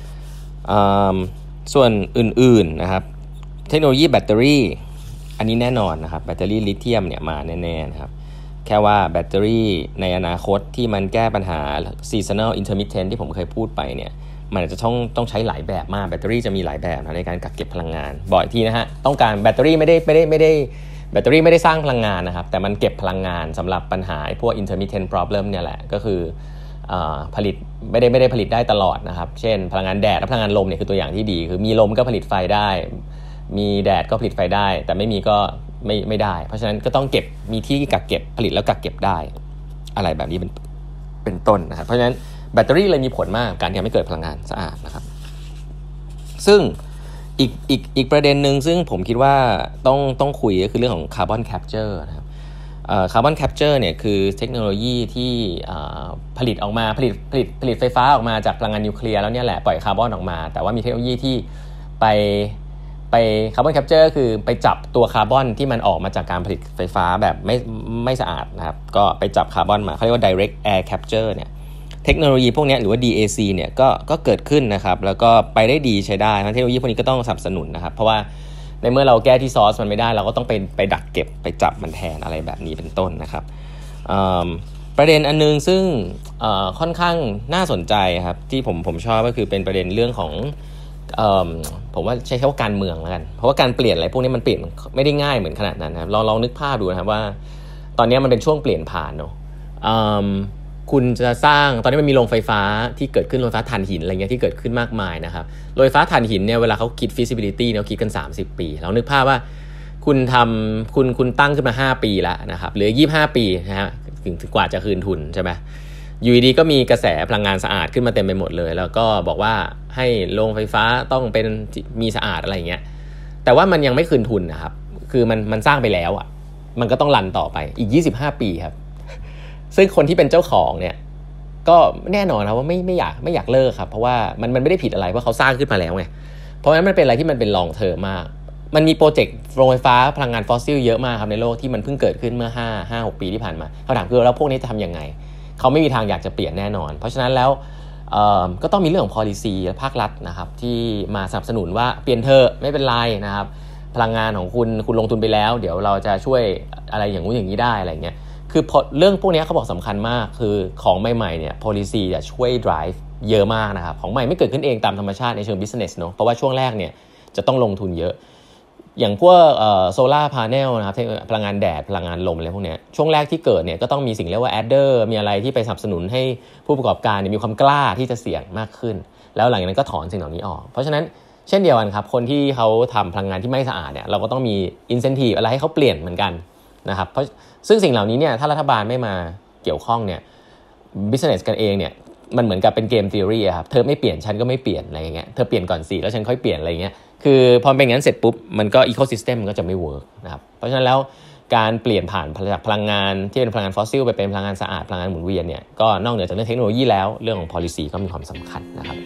ส่วนอื่นๆนะครับเทคโนโลยีแบตเตอรี่อันนี้แน่นอนนะครับแบตเตอรี่ลิเธียมเนี่ยมาแน่ๆนะครับแค่ว่าแบตเตอรี่ในอนาคตที่มันแก้ปัญหา seasonal intermittent ที่ผมเคยพูดไปเนี่ยมันจะต้องต้องใช้หลายแบบมากแบตเตอรี่จะมีหลายแบบนะในการกักเก็บพลังงานบ่อยทีนะฮะต้องการแบตเตอรี่ไม่ได้ไม่ได้ไม่ได้แบตเตอรี่ไม่ได้สร้างพลังงานนะครับแต่มันเก็บพลังงานสำหรับปัญหาพวก intermittent problem เนี่ยแหละก็คือผลิตไม่ได้ไม่ได้ผลิตได้ตลอดนะครับเช่นพลังงานแดดและพลังงานลมเนี่ยคือตัวอย่างที่ดีคือมีลมก็ผลิตไฟได้มีแดดก็ผลิตไฟได้แต่ไม่มีก็ไม่ไม่ได้เพราะฉะนั้นก็ต้องเก็บมีที่กักเก็บผลิตแล้วกักเก็บได้อะไรแบบนี้เป็นเป็นต้นนะครับเพราะฉะนั้นแบตเตอรี่เลยมีผลมากการที่ทำให้เกิดพลังงานสะอาดนะครับซึ่งอีกอีกอีกประเด็นหนึ่งซึ่งผมคิดว่าต้องต้องคุยก็คือเรื่องของคาร์บอนแคปเจอร์นะครับคาร์บอนแคปเจอร์เนี่ยคือเทคโนโลยีที่ผลิตออกมาผลิตผลิตผลิตไฟฟ้าออกมาจากพลังงานนิวเคลียร์แล้วเนี่ยแหละปล่อยคาร์บอนออกมาแต่ว่ามีเทคโนโลยีที่ไปไปคาร์บอนแคปเจอร์คือไปจับตัวคาร์บอนที่มันออกมาจากการผลิตไฟฟ้าแบบไม่ไม่สะอาดนะครับก็ไปจับคาร์บอนมาเขาเรียกว่า direct air capture เนี่ยเทคโนโลยีพวกนี้หรือว่า ดี เอ ซี เนี่ยก็ก็เกิดขึ้นนะครับแล้วก็ไปได้ดีใช้ได้เทคโนโลยีพวกนี้ก็ต้องสนับสนุนนะครับเพราะว่าในเมื่อเราแก้ที่ซอร์สมันไม่ได้เราก็ต้องไปไปดักเก็บไปจับมันแทนอะไรแบบนี้เป็นต้นนะครับประเด็นอันนึงซึ่งค่อนข้างน่าสนใจครับที่ผมผมชอบก็คือเป็นประเด็นเรื่องของผมว่าใช้คำว่าการเมืองแล้วกันเพราะว่าการเปลี่ยนอะไรพวกนี้มันเปลี่ยนไม่ได้ง่ายเหมือนขนาดนั้นนะครับลองลองนึกภาพดูนะครับว่าตอนนี้มันเป็นช่วงเปลี่ยนผ่านเนาะคุณจะสร้างตอนนี้มันมีโรงไฟฟ้าที่เกิดขึ้นโรงไฟฟ้าถ่านหินอะไรเงี้ยที่เกิดขึ้นมากมายนะครับโรงไฟฟ้าถ่านหินเนี่ยเวลาเขาคิด feasibility เนี่ยเขาคิดกันสามสิบปีเรานึกภาพว่าคุณทำคุณคุณตั้งขึ้นมาห้าปีแล้วนะครับหรือยี่สิบห้าปีนะฮะถึงถึงกว่าจะคืนทุนใช่ไหมอยู่ดีก็มีกระแสพลังงานสะอาดขึ้นมาเต็มไปหมดเลยแล้วก็บอกว่าให้โรงไฟฟ้าต้องเป็นมีสะอาดอะไรเงี้ยแต่ว่ามันยังไม่คืนทุนนะครับคือมันมันสร้างไปแล้วอ่ะมันก็ต้องรันต่อไปอีกยี่สิบห้าปีครับซึ่งคนที่เป็นเจ้าของเนี่ยก็แน่นอนนะว่าไม่ไม่อยากไม่อยากเลิกครับเพราะว่ามันมันไม่ได้ผิดอะไรเพราะเขาสร้างขึ้นมาแล้วไงเพราะฉะนั้นมันเป็นอะไรที่มันเป็นลองเทอมมากมันมีโปรเจกต์โรงไฟฟ้าพลังงานฟอสซิลเยอะมากครับในโลกที่มันเพิ่งเกิดขึ้นเมื่อห้า ห้า หกปีที่ผ่านมาคำถามคือแล้วพวกนี้จะทำยังไงเขาไม่มีทางอยากจะเปลี่ยนแน่นอนเพราะฉะนั้นแล้วก็ต้องมีเรื่องของ policy และภาครัฐนะครับที่มาสนับสนุนว่าเปลี่ยนเถอะไม่เป็นไรนะครับพลังงานของคุณคุณลงทุนไปแล้วเดี๋ยวเราจะช่วยอะไรอย่างงู้นอย่างนี้ได้อะไรเงี้ยคือเรื่องพวกนี้เขาบอกสำคัญมากคือของใหม่ๆเนี่ย policy จะช่วย drive เยอะมากนะครับของใหม่ไม่เกิดขึ้นเองตามธรรมชาติในเชิง business เนอะเพราะว่าช่วงแรกเนี่ยจะต้องลงทุนเยอะอย่างพวกเอ่อโซล่าพาเนลนะครับพลังงานแดดพลังงานลมอะไรพวกนี้ช่วงแรกที่เกิดเนี่ยก็ต้องมีสิ่งเรียกว่า adder มีอะไรที่ไปสนับสนุนให้ผู้ประกอบการเนี่ยมีความกล้าที่จะเสี่ยงมากขึ้นแล้วหลังจากนั้นก็ถอนสิ่งเหล่านี้ออกเพราะฉะนั้นเช่นเดียวกันครับคนที่เขาทำพลังงานที่ไม่สะอาดเนี่ยเราก็ต้องมี incentive อะไรให้เขาเปลี่ยนเหมือนกันนะครับเพราะซึ่งสิ่งเหล่านี้เนี่ยถ้ารัฐบาลไม่มาเกี่ยวข้องเนี่ย business กันเองเนี่ยมันเหมือนกับเป็นเกม theory อะครับเธอไม่เปลี่ยนฉันก็ไม่เปลี่ยนอะไรอย่างเงี้ยเธอเปลี่ยนก่อนสิแล้วฉันค่อยเปลี่ยนอะไรอย่างเงี้ยคือพอเป็นอย่างนั้นเสร็จปุ๊บมันก็ ecosystem มันก็จะไม่ work นะครับเพราะฉะนั้นแล้วการเปลี่ยนผ่านจากพลังงานที่เป็นพลังงานฟอสซิลไปเป็นพลังงานสะอาดพลังงานหมุนเวียนเนี่ยก็นอกเหนือจากเรื่องเทคโนโลยีแล้วเรื่องของ policy ก็มีความสำคัญนะครับ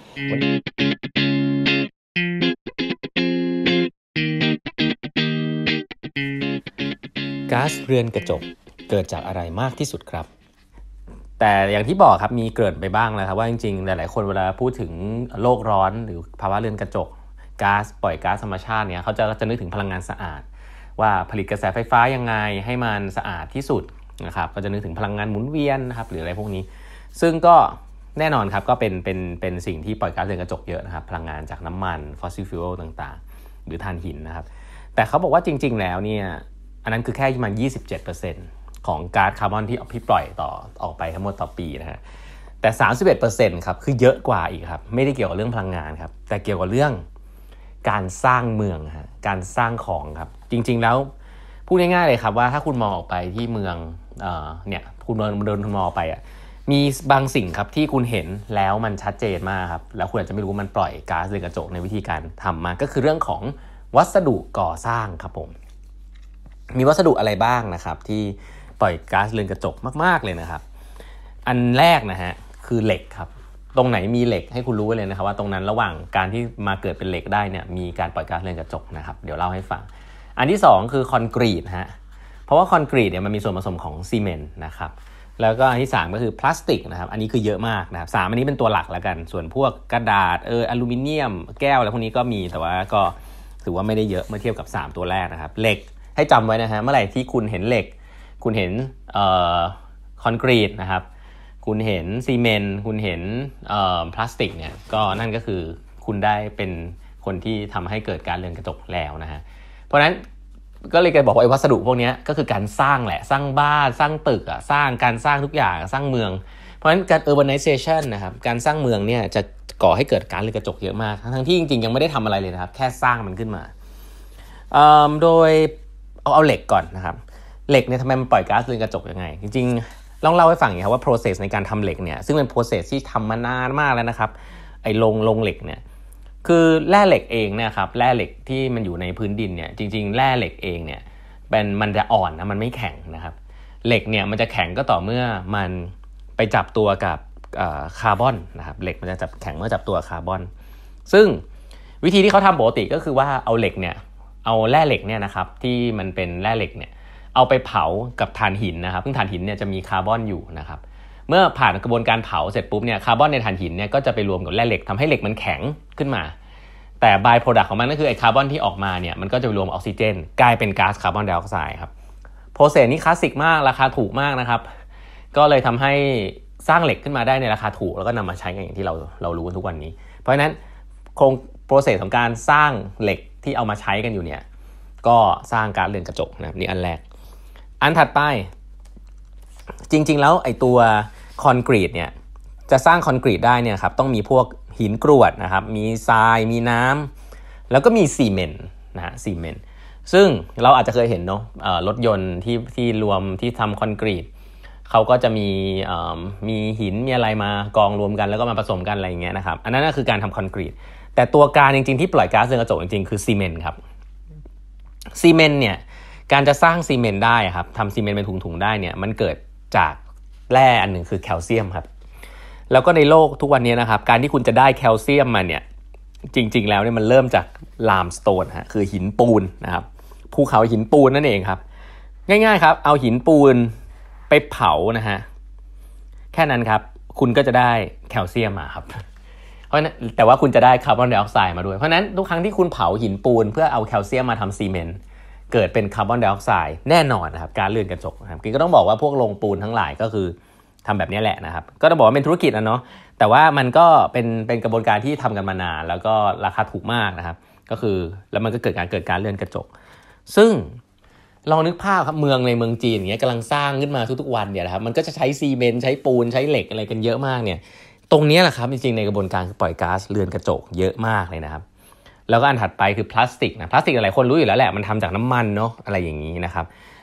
ก๊าซเรือนกระจกเกิดจากอะไรมากที่สุดครับแต่อย่างที่บอกครับมีเกริ่นไปบ้างแล้วครับว่าจริงๆหลายๆคนเวลาพูดถึงโลกร้อนหรือภาวะเรือนกระจกก๊าซปล่อยก๊าซธรรมชาติเนี่ยเขาจะจะนึกถึงพลังงานสะอาดว่าผลิตกระแสไฟฟ้ายังไงให้มันสะอาดที่สุดนะครับก็จะนึกถึงพลังงานหมุนเวียนนะครับหรืออะไรพวกนี้ซึ่งก็แน่นอนครับก็เป็นเป็นเป็นสิ่งที่ปล่อยก๊าซเรือนกระจกเยอะนะครับพลังงานจากน้ำมันฟอสซิลฟิวเอลต่างๆหรือถ่านหินนะครับแต่เขาบอกว่าจริงๆแล้วเนี่ยอันนั้นคือแค่ประมาณ ยี่สิบเจ็ดเปอร์เซ็นต์ ของก๊าซคาร์บอนที่ที่ปล่อยต่อออกไปทั้งหมดต่อปีนะฮะแต่ สามสิบเอ็ดเปอร์เซ็นต์ ครับคือเยอะกว่าอีกครับไม่ได้เกี่ยวกับเรื่องพลังงานครับแต่เกี่ยวกับเรื่องการสร้างเมืองฮะการสร้างของครับจริงๆแล้วพูดง่ายๆเลยครับว่าถ้าคุณมองออกไปที่เมืองเอ่อเนี่ยคุณเดินเดินมองไปอ่ะมีบางสิ่งครับที่คุณเห็นแล้วมันชัดเจนมากครับแล้วคุณอาจจะไม่รู้ว่ามันปล่อยก๊าซเรือนกระจกในวิธีการทำมาก็คือเรื่องของวัสดุก่อสร้างครับผมมีวัสดุอะไรบ้างนะครับที่ปล่อยก๊าซเรือนกระจกมากๆเลยนะครับอันแรกนะฮะคือเหล็กครับตรงไหนมีเหล็กให้คุณรู้ไว้เลยนะครับว่าตรงนั้นระหว่างการที่มาเกิดเป็นเหล็กได้เนี่ยมีการปล่อยก๊าซเรือนกระจกนะครับเดี๋ยวเล่าให้ฟังอันที่สองคือคอนกรีตฮะเพราะว่าคอนกรีตเนี่ยมันมีส่วนผสมของซีเมนต์นะครับแล้วก็อันที่สามก็คือพลาสติกนะครับอันนี้คือเยอะมากนะครับสามอันนี้เป็นตัวหลักแล้วกันส่วนพวกกระดาษเอออลูมิเนียมแก้วอะไรพวกนี้ก็มีแต่ว่าก็ถือว่าไม่ได้เยอะเมื่อเทียบกับสามตัวแรกนะครับเหล็กให้จำไว้นะฮะเมื่อไหร่ที่คุณเห็นเหล็กคุณเห็นเอ่อคอนกรีตนะครับคุณเห็นซีเมนต์คุณเห็นเอ่อพลาสติกเนี่ยก็นั่นก็คือคุณได้เป็นคนที่ทำให้เกิดการเรือนกระจกแล้วนะฮะเพราะฉะนั้นก็เลยจะบอกว่าไอ้วัสดุพวกนี้ก็คือการสร้างแหละสร้างบ้านสร้างตึกอ่ะสร้างการสร้างทุกอย่างสร้างเมืองเพราะฉะนั้นการ urbanization นะครับการสร้างเมืองเนี่ยจะก่อให้เกิดการเรือนกระจกเยอะมากทั้งที่จริงๆยังไม่ได้ทำอะไรเลยนะครับแค่สร้างมันขึ้นมาโดยเอาเอาเหล็กก่อนนะครับเหล็กเนี่ยทำไมมันปล่อยก๊าซเรือนกระจกยังไงจริงๆลองเล่าให้ฟังอย่างนี้ครับว่า process ในการทำเหล็กเนี่ยซึ่งเป็น process ที่ทำมานานมากแล้วนะครับไอ้ลงลงเหล็กเนี่ยคือแร่เหล็กเองเนี่ยครับแร่เหล็กที่มันอยู่ในพื้นดินเนี่ยจริงๆแร่เหล็กเองเนี่ยเป็นมันจะอ่อนนะมันไม่แข็งนะครับเหล็กเนี่ยมันจะแข็งก็ต่อเมื่อมันไปจับตัวกับคาร์บอนนะครับเหล็กมันจะจับแข็งเมื่อจับตัวคาร์บอนซึ่งวิธีที่เขาทำปกติก็คือว่าเอาเหล็กเนี่ยเอาแร่เหล็กเนี่ยนะครับที่มันเป็นแร่เหล็กเนี่ยเอาไปเผากับถ่านหินนะครับซึ่งถ่านหินเนี่ยจะมีคาร์บอนอยู่นะครับเมื่อผ่านกระบวนการเผาเสร็จปุ๊บเนี่ยคาร์บอนในถ่านหินเนี่ยก็จะไปรวมกับแร่เหล็กทำให้เหล็กมันแข็งขึ้นมาแต่บายโปรดักต์ของมันก็คือไอ้คาร์บอนที่ออกมาเนี่ยมันก็จะรวมออกซิเจนกลายเป็นก๊าซคาร์บอนไดออกไซด์ครับโปรเซสนี้คลาสสิกมากราคาถูกมากนะครับก็เลยทำให้สร้างเหล็กขึ้นมาได้ในราคาถูกแล้วก็นำมาใช้กันอย่างที่เราเรารู้กันทุกวันนี้เพราะฉะนั้นโครงโปรเซสของการสร้างเหล็กที่เอามาใช้กันอยู่เนี่ยก็สร้างก๊าซเรือนกระจกนะครับนี่อันแรกอันถัดไปจริงๆแล้วไอ้ตัวคอนกรีตเนี่ยจะสร้างคอนกรีตได้เนี่ยครับต้องมีพวกหินกรวดนะครับมีทรายมีน้ำแล้วก็มีซีเมนต์นะฮะซีเมนต์ซึ่งเราอาจจะเคยเห็นเนาะรถยนต์ที่ที่รวมที่ทำคอนกรีตเขาก็จะมีมีหินมีอะไรมากองรวมกันแล้วก็มาผสมกันอะไรอย่างเงี้ยนะครับอันนั้นก็คือการทำคอนกรีตแต่ตัวการจริงๆที่ปล่อยก๊าซเรือนกระจกจริงๆคือซีเมนต์ครับซีเมนต์เนี่ยการจะสร้างซีเมนต์ได้ครับทำซีเมนต์เป็นถุงๆได้เนี่ยมันเกิดจากแร่อันหนึ่งคือแคลเซียมครับแล้วก็ในโลกทุกวันนี้นะครับการที่คุณจะได้แคลเซียมมาเนี่ยจริงๆแล้วเนี่ยมันเริ่มจากลามสโตนฮะคือหินปูนนะครับภูเขาหินปูนนั่นเองครับง่ายๆครับเอาหินปูนไปเผานะฮะแค่นั้นครับคุณก็จะได้แคลเซียมมาครับเพราะนั้นแต่ว่าคุณจะได้คาร์บอนไดออกไซด์มาด้วยเพราะนั้นทุกครั้งที่คุณเผาหินปูนเพื่อเอาแคลเซียมมาทำซีเมนต์เกิดเป็นคาร์บอนไดออกไซด์แน่นอนนะครับการเรือนกระจกนะครับก็ต้องบอกว่าพวกโรงปูนทั้งหลายก็คือทำแบบนี้แหละนะครับก็ต้องบอกว่าเป็นธุรกิจนะเนาะแต่ว่ามันก็เป็นเป็นกระบวนการที่ทำกันมานานแล้วก็ราคาถูกมากนะครับก็คือแล้วมันก็เกิดการเกิดการเรือนกระจกซึ่งลองนึกภาพครับเมืองในเมืองจีนอย่างเงี้ยกำลังสร้างขึ้นมาทุกๆวันเนี่ยนะครับมันก็จะใช้ซีเมนต์ใช้ปูนใช้เหล็กอะไรกันเยอะมากเนี่ยตรงนี้แหละครับจริงๆในกระบวนการปล่อยก๊าซเรือนกระจกเยอะมากเลยนะครับแล้วก็อันถัดไปคือพลาสติกนะพลาสติกหลายคนรู้อยู่แล้วแหละมันทำจากน้ำมันเนาะอะไรอย่างนี้นะครับ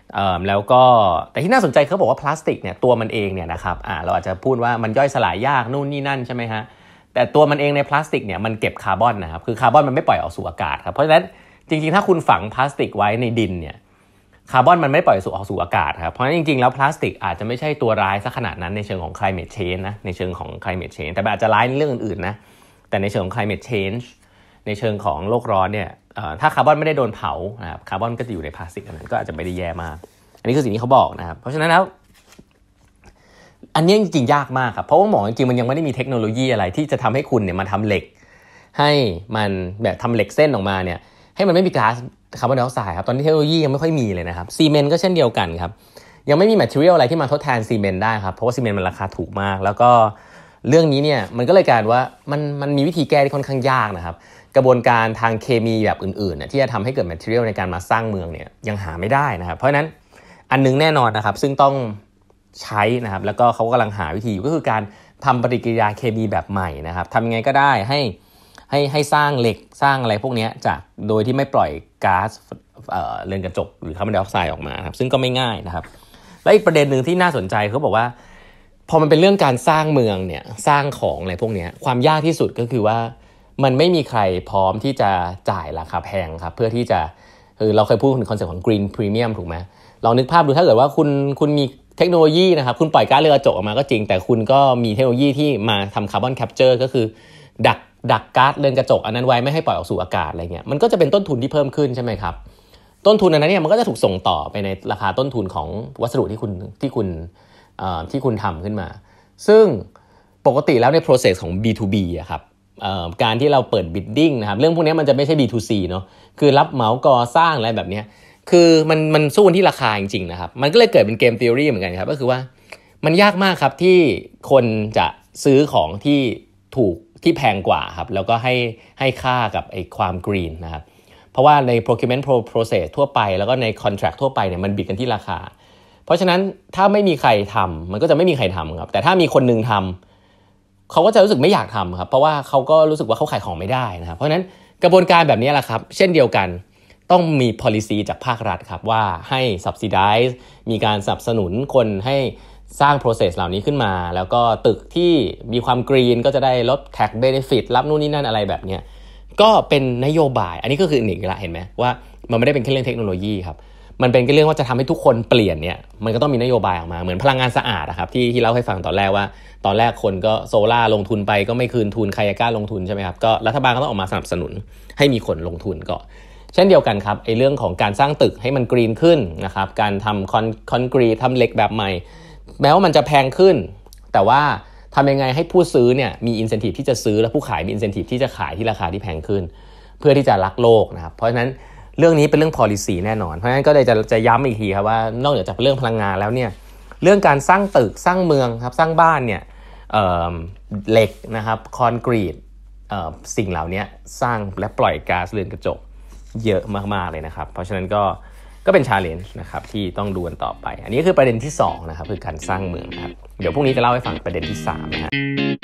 เอ่อแล้วก็แต่ที่น่าสนใจเขาบอกว่าพลาสติกเนี่ยตัวมันเองเนี่ยนะครับอ่าเราอาจจะพูดว่ามันย่อยสลายยากนู่นนี่นั่นใช่ไหมฮะแต่ตัวมันเองในพลาสติกเนี่ยมันเก็บคาร์บอนนะครับคือคาร์บอนมันไม่ปล่อยออกสู่อากาศครับเพราะฉะนั้นจริงๆถ้าคุณฝังพลาสติกไว้ในดินเนี่ยคาร์บอนมันไม่ปล่อยสู่ออกสู่อากาศครับเพราะฉะนั้นจริงๆแล้วพลาสติกอาจจะไม่ใช่ตัวร้ายซะขนาดนั้นในเชิงของ climate change นะในเชิงของ climate change แต่อาจจะร้ายในเรื่องอื่นๆนะแต่ในเชิงของ climate change ในเชิงของโลกร้อนเนี่ยถ้าคาร์บอนไม่ได้โดนเผานะครับคาร์บอนก็จะอยู่ในพลาสติกอันนั้นก็อาจจะไม่ได้แย่มากอันนี้คือสิ่งที่เขาบอกนะครับเพราะฉะนั้นแล้วอันนี้จริงๆยากมากครับเพราะว่าหมอจริงๆมันยังไม่ได้มีเทคโนโลยีอะไรที่จะทำให้คุณเนี่ยมาทำเหล็กให้มันแบบทำเหล็กเส้นออกมาเนี่ยให้มันไม่มีก๊าซคาร์บอนไดออกไซด์ครับตอนนี้เทคโนโลยียังไม่ค่อยมีเลยนะครับซีเมนต์ก็เช่นเดียวกันครับยังไม่มีแมททีเรียลอะไรที่มาทดแทนซีเมนต์ได้ครับเพราะว่าซีเมนต์มันราคาถูกมากแล้วก็เรื่องนี้เนี่ยมันก็เลยกลายว่ามันมันมีวิธีแก้ที่ค่อนข้างยากนะครับกระบวนการทางเคมีแบบอื่นๆเนี่ยที่จะทำให้เกิดแมททีเรียลในการมาสร้างเมืองเนี่ยยังหาไม่ได้นะครับเพราะฉะนั้นอันนึงแน่นอนนะครับซึ่งต้องใช้นะครับแล้วก็เขากำลังหาวิธีอยู่ก็คือการทำปฏิกิริยาเคมีแบบใหม่นะครับทำยังไงก็ได้ให้ให้ให้สร้างเหล็กสร้างอะไรพวกนี้จากโดยที่ไม่ปล่อยก๊าซเอ่อเรือนกระจกหรือคาร์บอนไดออกไซด์ออกมาครับซึ่งก็ไม่ง่ายนะครับและอีกประเด็นหนึ่งที่น่าสนใจเขาบอกว่าพอมันเป็นเรื่องการสร้างเมืองเนี่ยสร้างของอะไรพวกนี้ความยากที่สุดก็คือว่ามันไม่มีใครพร้อมที่จะจ่ายราคาแพงครับเพื่อที่จะคือเราเคยพูดถึงคอนเซ็ปต์ของ green premium ถูกไหมลองนึกภาพดูถ้าเกิดว่าคุณคุณมีเทคโนโลยีนะครับคุณปล่อยก๊าซเรือนกระจกออกมาก็จริงแต่คุณก็มีเทคโนโลยีที่มาทำคาร์บอนแคปเจอร์ก็คือดักดักก๊าซเรือนกระจกอันนั้นไว้ไม่ให้ปล่อยออกสู่อากาศอะไรเงี้ยมันก็จะเป็นต้นทุนที่เพิ่มขึ้นใช่ไหมครับต้นทุนอันนั้นเนี่ยมันก็จะถูกส่งต่อไปในราคาต้นทุนของวัสดุที่คุณที่คุณเอ่อที่คุณทำขึ้นมาซึ่งปกติแล้วใน process ของ บี ทู บี อะครับการที่เราเปิด bidding นะครับเรื่องพวกนี้มันจะไม่ใช่ บี ทู ซี เนาะคือรับเหมาก่อสร้างอะไรแบบนี้คือมันมันสู้ที่ราคาจริงๆนะครับมันก็เลยเกิดเป็นเกม theory เหมือนกันครับก็คือว่ามันยากมากครับที่คนจะซื้อของที่ถูกที่แพงกว่าครับแล้วก็ให้ให้ค่ากับไอ้ความ green นะครับเพราะว่าใน procurement process ทั่วไปแล้วก็ใน contract ทั่วไปเนี่ยมันบิดกันที่ราคาเพราะฉะนั้นถ้าไม่มีใครทำมันก็จะไม่มีใครทำครับแต่ถ้ามีคนนึงทำเขาก็จะรู้สึกไม่อยากทำครับเพราะว่าเขาก็รู้สึกว่าเขาขายของไม่ได้นะครับเพราะฉะนั้นกระบวนการแบบนี้แหละครับเช่นเดียวกันต้องมี policy จากภาครัฐครับว่าให้ subsidize มีการสนับสนุนคนให้สร้าง process เหล่านี้ขึ้นมาแล้วก็ตึกที่มีความ green ก็จะได้ลด tax benefit รับนู่นนี่นั่นอะไรแบบนี้ก็เป็นนโยบายอันนี้ก็คือหนึ่งละเห็นไหมว่ามันไม่ได้เป็นแค่เรื่องเทคโนโลยีครับมันเป็นแค่เรื่องว่าจะทำให้ทุกคนเปลี่ยนเนี่ยมันก็ต้องมีนโยบายออกมาเหมือนพลังงานสะอาดนะครับที่ที่เล่าให้ฟังตอนแรกว่าตอนแรกคนก็โซล่าลงทุนไปก็ไม่คืนทุนใครจะกล้าลงทุนใช่ไหมครับก็รัฐบาลก็ต้องออกมาสนับสนุนให้มีคนลงทุนก็เช่นเดียวกันครับไอ้เรื่องของการสร้างตึกให้มันกรีนขึ้นนะครับการทำคอนคอนกรีตทำเหล็กแบบใหม่แม้ว่ามันจะแพงขึ้นแต่ว่าทำยังไงให้ผู้ซื้อเนี่ยมีอินเซนティブที่จะซื้อและผู้ขายมีอินเซนティブที่จะขายที่ราคาที่แพงขึ้นเพื่อที่จะรักโลกนะครับเพราะฉะนั้นเรื่องนี้เป็นเรื่อง policy แน่นอนเพราะฉะนั้นก็เลยจะจะย้ำอีกทีครับว่านอกจากเรื่องพลังงานแล้วเนี่ยเรื่องการสร้างตึกสร้างเมืองครับสร้างบ้านเนี่ยเอ่อเหล็กนะครับคอนกรีตเอ่อสิ่งเหล่านี้สร้างและปล่อยก๊าซเรือนกระจกเยอะมากๆเลยนะครับเพราะฉะนั้นก็ก็เป็น challenge นะครับที่ต้องดูกันต่อไปอันนี้คือประเด็นที่สองนะครับคือการสร้างเมืองนะครับเดี๋ยวพรุ่งนี้จะเล่าให้ฟังประเด็นที่สามนะฮะ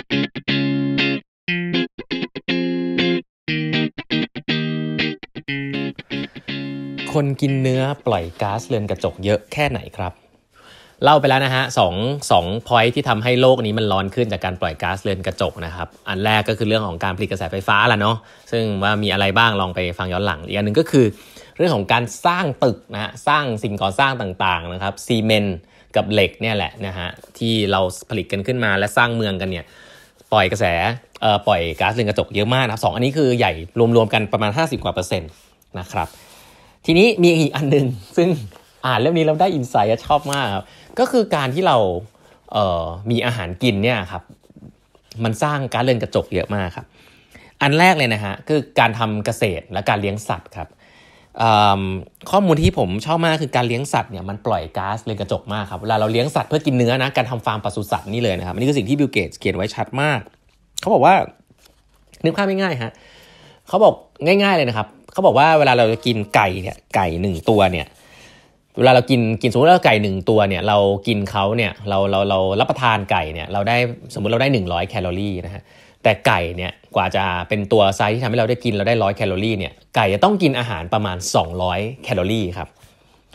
คนกินเนื้อปล่อยก๊าซเรือนกระจกเยอะแค่ไหนครับเล่าไปแล้วนะฮะสองสอง point ที่ทำให้โลกนี้มันร้อนขึ้นจากการปล่อยก๊าซเรือนกระจกนะครับอันแรกก็คือเรื่องของการผลิตกระแสไฟฟ้าล่ะเนาะซึ่งว่ามีอะไรบ้างลองไปฟังย้อนหลังอีกอันนึงก็คือเรื่องของการสร้างตึกนะฮะสร้างสิ่งก่อสร้างต่างๆนะครับซีเมนต์กับเหล็กเนี่ยแหละนะฮะที่เราผลิตกันขึ้นมาและสร้างเมืองกันเนี่ยปล่อยกระแสเอ่อปล่อยก๊าซเรือนกระจกเยอะมากนะครับสองอันนี้คือใหญ่รวมๆกันประมาณห้าสิบกว่าเปอร์เซ็นต์นะครับทีนี้มีอีกอันนึงซึ่งอ่านเรื่องนี้เราได้อินไซต์ชอบมากครับก็คือการที่เราเอ่อมีอาหารกินเนี่ยครับมันสร้างก๊าซเรือนกระจกเยอะมากครับอันแรกเลยนะฮะคือการทำเกษตรและการเลี้ยงสัตว์ครับข้อมูลที่ผมชอบมากคือการเลี้ยงสัตว์เนี่ยมันปล่อยก๊าซเรือนกระจกมากครับเวลาเราเลี้ยงสัตว์เพื่อกินเนื้อนะการทำฟาร์มปศุสัตว์นี่เลยนะครับนี่คือสิ่งที่บิลเกตส์เขียนไว้ชัดมากเขาบอกว่านึกภาพง่ายๆฮะเขาบอกง่ายๆเลยนะครับเขาบอกว่าเวลาเราจะกินไก่เนี่ยไก่หนึ่งตัวเนี่ยเวลาเรากินกินสมมติเราไก่หนึ่งตัวเนี่ยเรากินเขาเนี่ยเราเราเรารับประทานไก่เนี่ยเราได้สมมุติเราได้หนึ่งร้อยแคลอรี่นะฮะแต่ไก่เนี่ยกว่าจะเป็นตัวไซส์ที่ทำให้เราได้กินเราได้หนึ่งร้อยแคลอรี่เนี่ยไก่จะต้องกินอาหารประมาณสองร้อยแคลอรี่ครับ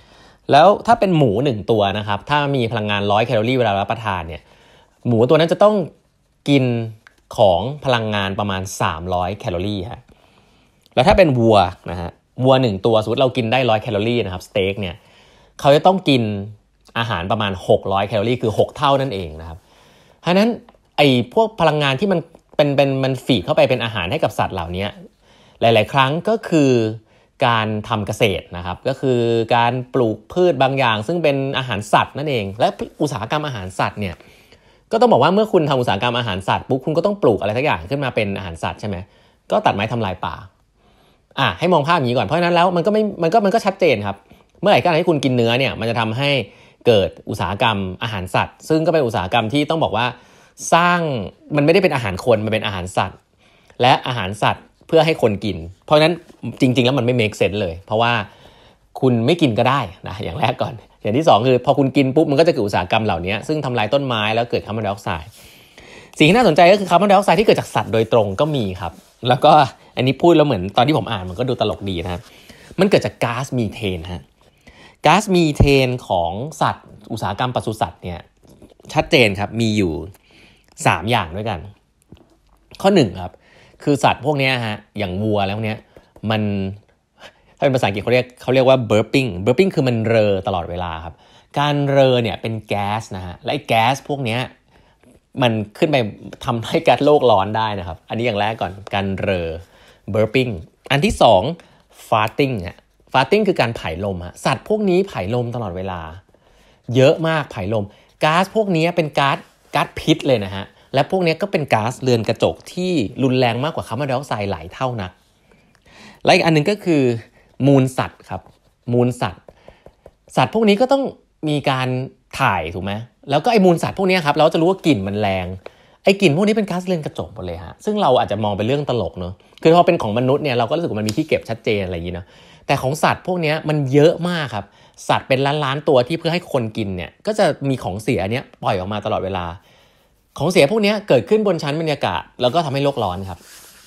แล้วถ้าเป็นหมูหนึ่งตัวนะครับถ้ามีพลังงานหนึ่งร้อยแคลอรี่เวลารับประทานเนี่ยหมูตัวนั้นจะต้องกินของพลังงานประมาณสามร้อยแคลอรี่ฮะแล้วถ้าเป็นวัวนะฮะวัวหนึ่งตัวสมมติเรากินได้หนึ่งร้อยแคลอรี่นะครับสเต็กเนี่ยเขาจะต้องกินอาหารประมาณหกร้อยแคลอรี่คือหกเท่านั่นเองนะครับเพราะฉะนั้นไอ้พวกพลังงานที่มันเป็นเป็นมันฟีดเข้าไปเป็นอาหารให้กับสัตว์เหล่านี้หลายๆครั้งก็คือการทำเกษตรนะครับก็คือการปลูกพืชบางอย่างซึ่งเป็นอาหารสัตว์นั่นเองและอุตสาหกรรมอาหารสัตว์เนี่ยก็ต้องบอกว่าเมื่อคุณทำอุตสาหกรรมอาหารสัตว์ปุ๊บคุณก็ต้องปลูกอะไรสักอย่างขึ้นมาเป็นอาหารสัตว์ใช่ไหมก็ตัดไม้ทำลายป่าอ่ะให้มองภาพอย่างนี้ก่อนเพราะฉะนั้นแล้วมันก็ไม่มันก็มันก็ชัดเจนครับเมื่อไหร่ก็ตามที่คุณกินเนื้อเนี่ยมันจะทำให้เกิดอุตสาหกรรมอาหารสัตว์ซึ่งก็เป็นอุตสาหกรรมที่ต้องบอกว่าสร้างมันไม่ได้เป็นอาหารคนมันเป็นอาหารสัตว์และอาหารสัตว์เพื่อให้คนกินเพราะฉะนั้นจริงๆแล้วมันไม่ make sense เลยเพราะว่าคุณไม่กินก็ได้นะอย่างแรกก่อนอย่างที่สองคือพอคุณกินปุ๊บมันก็จะเกิดอุตสาหกรรมเหล่านี้ซึ่งทำลายต้นไม้แล้วเกิดคาร์บอนไดออกไซด์สิ่งที่น่าสนใจก็คือคาร์บอนไดออกไซด์ที่เกิดจากสัตว์โดยตรงก็มีครับแล้วก็อันนี้พูดแล้วเหมือนตอนที่ผมอ่านมันก็ดูตลกดีนะครับมันเกิดจากก๊าซมีเทนฮะก๊าซมีเทนของสัตว์อุตสาหกรรมปศุสัตว์เนี่ยชัดเจนครับมีอยู่สามอย่างด้วยกันข้อหนึ่งครับคือสัตว์พวกนี้ฮะอย่างวัวแล้วเนี้ยมันถ้าเป็นภาษาอังกฤษเขาเรียกเขาเรียกว่า burping burping คือมันเรอตลอดเวลาครับการเรอเนี่ยเป็นแก๊สนะฮะและไอ้แก๊สพวกนี้มันขึ้นไปทำให้ก๊าซโลกร้อนได้นะครับอันนี้อย่างแรกก่อนการเรอ burping อันที่สอง farting ฮะ farting คือการผายลมฮะสัตว์พวกนี้ผายลมตลอดเวลาเยอะมากผายลมก๊าซพวกนี้เป็นก๊าซก๊าซพิษเลยนะฮะและพวกนี้ก็เป็นก๊าซเรือนกระจกที่รุนแรงมากกว่าคาร์บอนไดออกไซด์หลายเท่านักและอีกอันนึงก็คือมูลสัตว์ครับมูลสัตว์สัตว์พวกนี้ก็ต้องมีการถ่ายถูกไหมแล้วก็ไอ้มูลสัตว์พวกนี้ครับเราจะรู้ว่ากลิ่นมันแรงไอ้กลิ่นพวกนี้เป็นก๊าซเรือนกระจกหมดเลยฮะซึ่งเราอาจจะมองเป็นเรื่องตลกเนอะคือพอเป็นของมนุษย์เนี่ยเราก็รู้สึกว่ามันมีที่เก็บชัดเจนอะไรอย่างนี้เนาะแต่ของสัตว์พวกนี้มันเยอะมากครับสัตว์เป็นล้านๆตัวที่เพื่อให้คนกินเนี่ยก็จะมีของเสียเนี้ยปล่อยออกมาตลอดเวลาของเสียพวกนี้เกิดขึ้นบนชั้นบรรยากาศแล้วก็ทำให้โลกร้อนครับ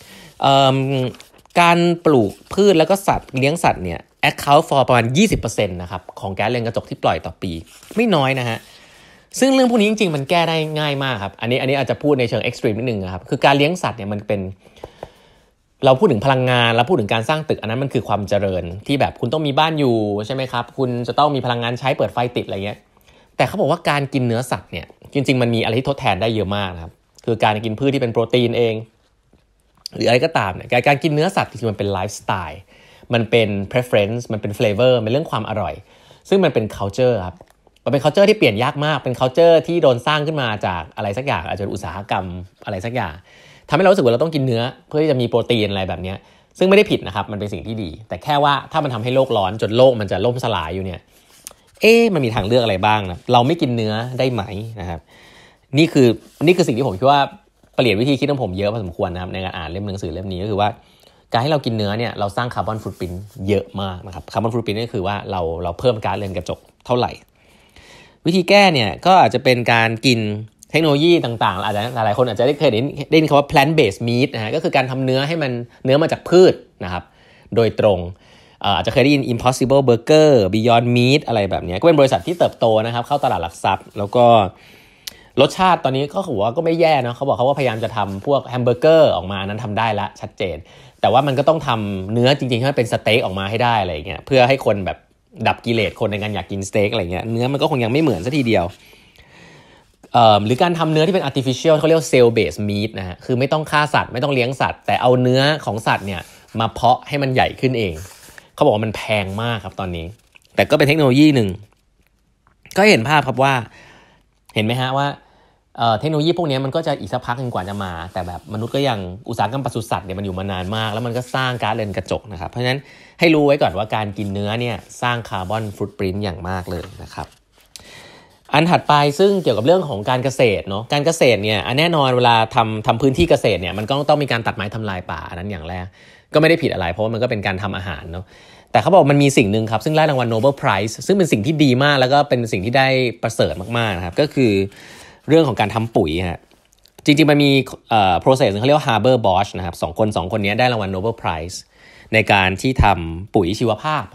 การปลูกพืชแล้วก็สัตว์เลี้ยงสัตว์เนี่ย account for ประมาณ ยี่สิบเปอร์เซ็นต์ นะครับของแก๊สเรือนกระจกที่ปล่อยต่อปีไม่น้อยนะฮะซึ่งเรื่องพวกนี้จริงๆมันแก้ได้ง่ายมากครับอันนี้อันนี้อาจจะพูดในเชิง extreme นิดนึงนะครับคือการเลี้ยงสัตว์เนี่ยมันเป็นเราพูดถึงพลังงานเราพูดถึงการสร้างตึกอันนั้นมันคือความเจริญที่แบบคุณต้องมีบ้านอยู่ใช่ไหมครับคุณจะต้องมีพลังงานใช้เปิดไฟติดอะไรเงี้ยแต่เขาบอกว่าการกินเนื้อสัตว์เนี่ยจริงๆมันมีอะไรที่ทดแทนได้เยอะมากนะครับคือการกินพืชที่เป็นโปรตีนเองหรืออะไรก็ตามเนี่ยการกินเนื้อสัตว์จริงๆมันเป็นไลฟ์สไตล์มันเป็น preference มันเป็น flavor มันเป็นเรื่องความอร่อยซึ่งมันเป็น culture ครับมันเป็น culture ที่เปลี่ยนยากมากเป็น culture ที่โดนสร้างขึ้นมาจากอะไรสักอย่างอาจจะอุตสาหกรรมอะไรสักอย่างทำให้เรารู้สึกว่าเราต้องกินเนื้อเพื่อที่จะมีโปรตีนอะไรแบบนี้ซึ่งไม่ได้ผิดนะครับมันเป็นสิ่งที่ดีแต่แค่ว่าถ้ามันทำให้โลกร้อนจนโลกมันจะล่มสลายอยู่เนี่ยเอ๊ะมันมีทางเลือกอะไรบ้างนะเราไม่กินเนื้อได้ไหมนะครับนี่คือนี่คือสิ่งที่ผมคิดว่าเปลี่ยนวิธีคิดของผมเยอะพอสมควรนะครับในการอ่านเล่มหนังสือเล่มนี้ก็คือว่าการให้เรากินเนื้อเนี่ยเราสร้างคาร์บอนฟุตพริ้นท์เยอะมากนะครับคาร์บอนฟุตพริ้นท์ก็คือว่าเราเราเพิ่มก๊าซเรือนกระจกเท่าไหร่วิธีแก้เนี่ยก็อาจจะเป็นการกินเทคโนโลยีต่างๆอาจจะหลายคนอาจจะได้เคยได้ได้ยินคำว่า plant based meat นะฮะก็คือการทำเนื้อให้มันเนื้อมาจากพืชนะครับโดยตรงอาจจะเคยได้ยิน Impossible Burger Beyond Meat อะไรแบบนี้ก็เป็นบริษัทที่เติบโตนะครับเข้าตลาดหลักทรัพย์แล้วก็รสชาติตอนนี้ก็ถือว่าก็ไม่แย่นะเขาบอกเขาว่าพยายามจะทำพวกแฮมเบอร์เกอร์ออกมานั้นทำได้ละชัดเจนแต่ว่ามันก็ต้องทำเนื้อจริงๆให้มันเป็นสเต็กออกมาให้ได้อะไรอย่างเงี้ยเพื่อให้คนแบบดับกิเลสคนในการอยากกินสเต็กอะไรเงี้ยเนื้อมันก็คงยังไม่เหมือนซะทีเดียวหรือการทำเนื้อที่เป็น artificial เขาเรียกว่า cell based meat นะฮะคือไม่ต้องฆ่าสัตว์ไม่ต้องเลี้ยงสัตว์แต่เอาเนื้อของสัตว์เนี่ยมาเพาะให้มันใหญ่ขึ้นเองเขาบอกว่ามันแพงมากครับตอนนี้แต่ก็เป็นเทคโนโลยีหนึ่งก็เห็นภาพครับว่าเห็นไหมฮะว่าเทคโนโลยีพวกนี้มันก็จะอีกสักพักนึงกว่าจะมาแต่แบบมนุษย์ก็ยังอุตสาหกรรมปศุสัตว์เนี่ยมันอยู่มานานมากแล้วมันก็สร้างก๊าซเรือนกระจกนะครับเพราะฉะนั้นให้รู้ไว้ก่อนว่าการกินเนื้อเนี่ยสร้างคาร์บอนฟุตพริ้นท์อย่างมากเลยนะครับอันถัดไปซึ่งเกี่ยวกับเรื่องของการเกษตรเนาะการเกษตรเนี่ยแน่นอนเวลาทำทำพื้นที่เกษตรเนี่ยมันก็ต้องมีการตัดไม้ทำลายป่าอันนั้นอย่างแรกก็ไม่ได้ผิดอะไรเพราะว่ามันก็เป็นการทำอาหารเนาะแต่เขาบอกมันมีสิ่งนึงครับซึ่งได้รางวัล Nobel Prize ซึ่งเป็นสิ่งที่ดีมากแล้วก็เป็นสิ่งที่ได้ประเสริฐมากๆนะครับก็คือเรื่องของการทำปุ๋ยฮะจริงๆมันมีเอ่อ process นึงเขาเรียกว่า Haber Bosch นะครับสองคนสองคนนี้ได้รางวัล Nobel Prize ในการที่ทำปุ๋ยชีวภาพครับ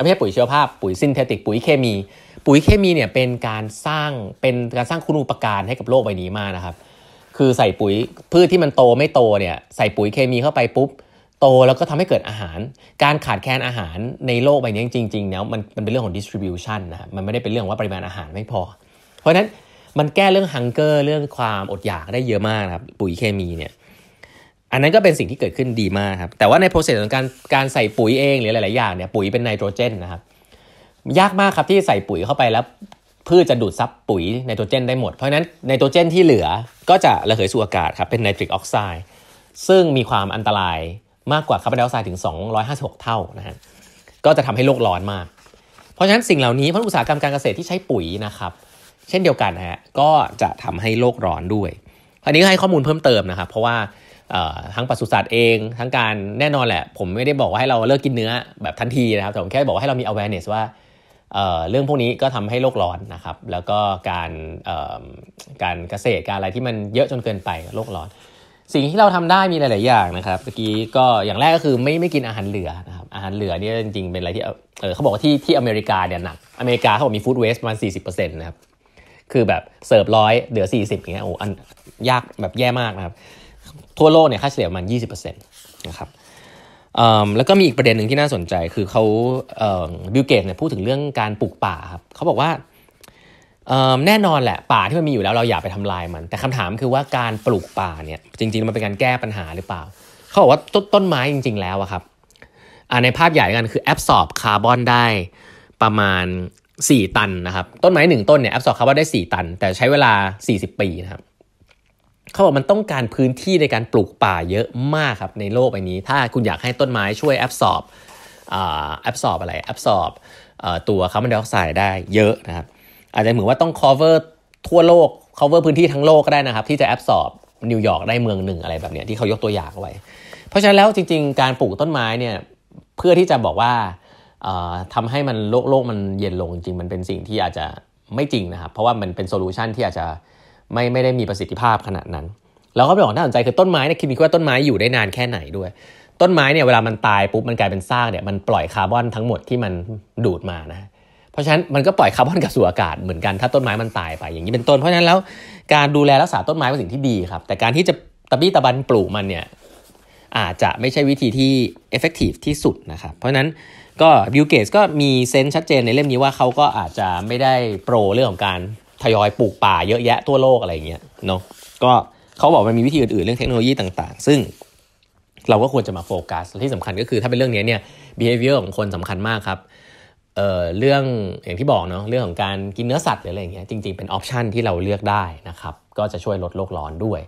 ไม่ใช่ปุ๋ยชีวภาพปุ๋ยซินเทติกปุ๋ยเคมีปุ๋ยเคมีเนี่ยเป็นการสร้างเป็นการสร้างคุณูปการให้กับโลกใบนี้มากนะครับคือใส่ปุ๋ยพืชที่มันโตไม่โตเนี่ยใส่ปุ๋ยเคมีเข้าไปปุ๊บโตแล้วก็ทำให้เกิดอาหารการขาดแคลนอาหารในโลกใบนี้จริงๆแล้วมันมันเป็นเรื่องของ distribution นะครับมันไม่ได้เป็นเรื่องว่าปริมาณอาหารไม่พอเพราะฉะนั้นมันแก้เรื่อง hunger เรื่องความอดอยากได้เยอะมากนะครับปุ๋ยเคมีเนี่ยอันนั้นก็เป็นสิ่งที่เกิดขึ้นดีมากครับแต่ว่าใน process ของการการใส่ปุ๋ยเองหรือหลายๆอย่างเนี่ยปุ๋ยเป็นไนโตรเจนนะครับยากมากครับที่ใส่ปุ๋ยเข้าไปแล้วพืชจะดูดซับปุ๋ยไนโตรเจนได้หมดเพราะฉะนั้นไนโตรเจนที่เหลือก็จะระเหยสู่อากาศครับเป็นไนตริกออกไซด์ซึ่งมีความอันตรายมากกว่าคาร์บอนไดออกไซด์ถึงสองร้อยห้าสิบหกเท่านะฮะก็จะทำให้โลกร้อนมากเพราะฉะนั้นสิ่งเหล่านี้ภาคอุตสาหกรรมการเกษตรที่ใช้ปุ๋ยนะครับเช่นเดียวกันฮะก็จะทำให้โลกร้อนด้วยอันนี้ให้ข้อมูลเพิ่มเติมนะครับเพราะว่าทั้งปศุสัตว์เองทั้งการแน่นอนแหละผมไม่ได้บอกว่าให้เราเลิกกินเนื้อแบบทันทีนะครับแต่ผมแค่บอกว่าให้เรามี awareness ว่า เอ่อ เรื่องพวกนี้ก็ทำให้โลกร้อนนะครับแล้วก็การการเกษตรการอะไรที่มันเยอะจนเกินไปโลกร้อนสิ่งที่เราทำได้มีหลายๆอย่างนะครับเมื่อกี้ก็อย่างแรกก็คือไม่ไม่กินอาหารเหลือนะครับอาหารเหลือเนี่ยจริงๆเป็นอะไรที่เออเขาบอกว่าที่ที่อเมริกาเนี่ยหนักอเมริกาเขาบอกมี food waste ประมาณ สี่สิบเปอร์เซ็นต์ นะครับคือแบบเสิร์ฟร้อยเหลือสี่สิบอย่างเงี้ยโอ้อันยากแบบแย่มากนะครับทั่วโลกเนี่ยค่าเฉลี่ยประมาณ ยี่สิบเปอร์เซ็นต์ นะครับแล้วก็มีอีกประเด็นหนึ่งที่น่าสนใจคือเขาบิลเกตเนี่ยพูดถึงเรื่องการปลูกป่าครับเขาบอกว่าแน่นอนแหละป่าที่มันมีอยู่แล้วเราอย่าไปทำลายมันแต่คำถามคือว่าการปลูกป่าเนี่ยจริงๆมันเป็นการแก้ปัญหาหรือเปล่าเขาบอกว่าต้นต้นไม้จริงๆแล้วอะครับในภาพใหญ่กันคือแอบซอร์บคาร์บอนได้ประมาณสี่ตันนะครับต้นไม้หนึ่งต้นเนี่ยแอบซอร์บคาร์บอนได้สี่ตันแต่ใช้เวลาสี่สิบปีนะครับเขาบอกมันต้องการพื้นที่ในการปลูกป่าเยอะมากครับในโลกใบนี้ถ้าคุณอยากให้ต้นไม้ช่วยแอบซอร์บอ่าแอบซอร์บอะไรแอบซอร์บตัวคาร์บอนไดออกไซด์ได้เยอะนะครับอาจจะเหมือนว่าต้อง cover ทั่วโลก cover พื้นที่ทั้งโลกก็ได้นะครับที่จะแอบซอร์บนิวยอร์กได้เมืองหนึ่งอะไรแบบนี้ที่เขายกตัวอย่างไว้เพราะฉะนั้นแล้วจริงๆการปลูกต้นไม้เนี่ยเพื่อที่จะบอกว่าทำให้มันโลกโลกมันเย็นลงจริงๆมันเป็นสิ่งที่อาจจะไม่จริงนะครับเพราะว่ามันเป็นโซลูชันที่อาจจะไม่ไม่ได้มีประสิทธิภาพขนาดนั้นแล้วก็เป็นของน่าสนใจคือต้นไม้เนี่ยคิดว่าต้นไม้อยู่ได้นานแค่ไหนด้วยต้นไม้เนี่ยเวลามันตายปุ๊บมันกลายเป็นซากเนี่ยมันปล่อยคาร์บอนทั้งหมดที่มันดูดมานะเพราะฉะนั้นมันก็ปล่อยคาร์บอนกลับสู่อากาศเหมือนกันถ้าต้นไม มันตายไปอย่างนี้เป็นต้นเพราะฉะนั้นแล้วการดูแลรักษาต้นไม้เป็นสิ่งที่ดีครับแต่การที่จะตะบี้ตะบันปลูกมันเนี่ยอาจจะไม่ใช่วิธีที่ effective ที่สุดนะครับเพราะฉะนั้นก็บิลเกตส์ก็มีเซนส์ชัดเจนในเล่มนี้ว่าเขาก็อาจจะไม่ได้โปรเรื่องของการทยอยปลูกป่าเยอะแยะทั่วโลกอะไรอย่างเงี้ยเนาะก็เขาบอกมันมีวิธีอื่นๆเรื่องเทคโนโลยีต่างๆซึ่งเราก็ควรจะมาโฟกัสที่สำคัญก็คือถ้าเป็นเรื่องนี้เนี่ย behavior ของคนสำคัญมากครับเอ่อเรื่องอย่างที่บอกเนาะเรื่องของการกินเนื้อสัตว์หรืออะไรอย่างเงี้ยจริงๆเป็นออปชันที่เราเลือกได้นะครับก็จะช่วยลดโลกร้อนด้วย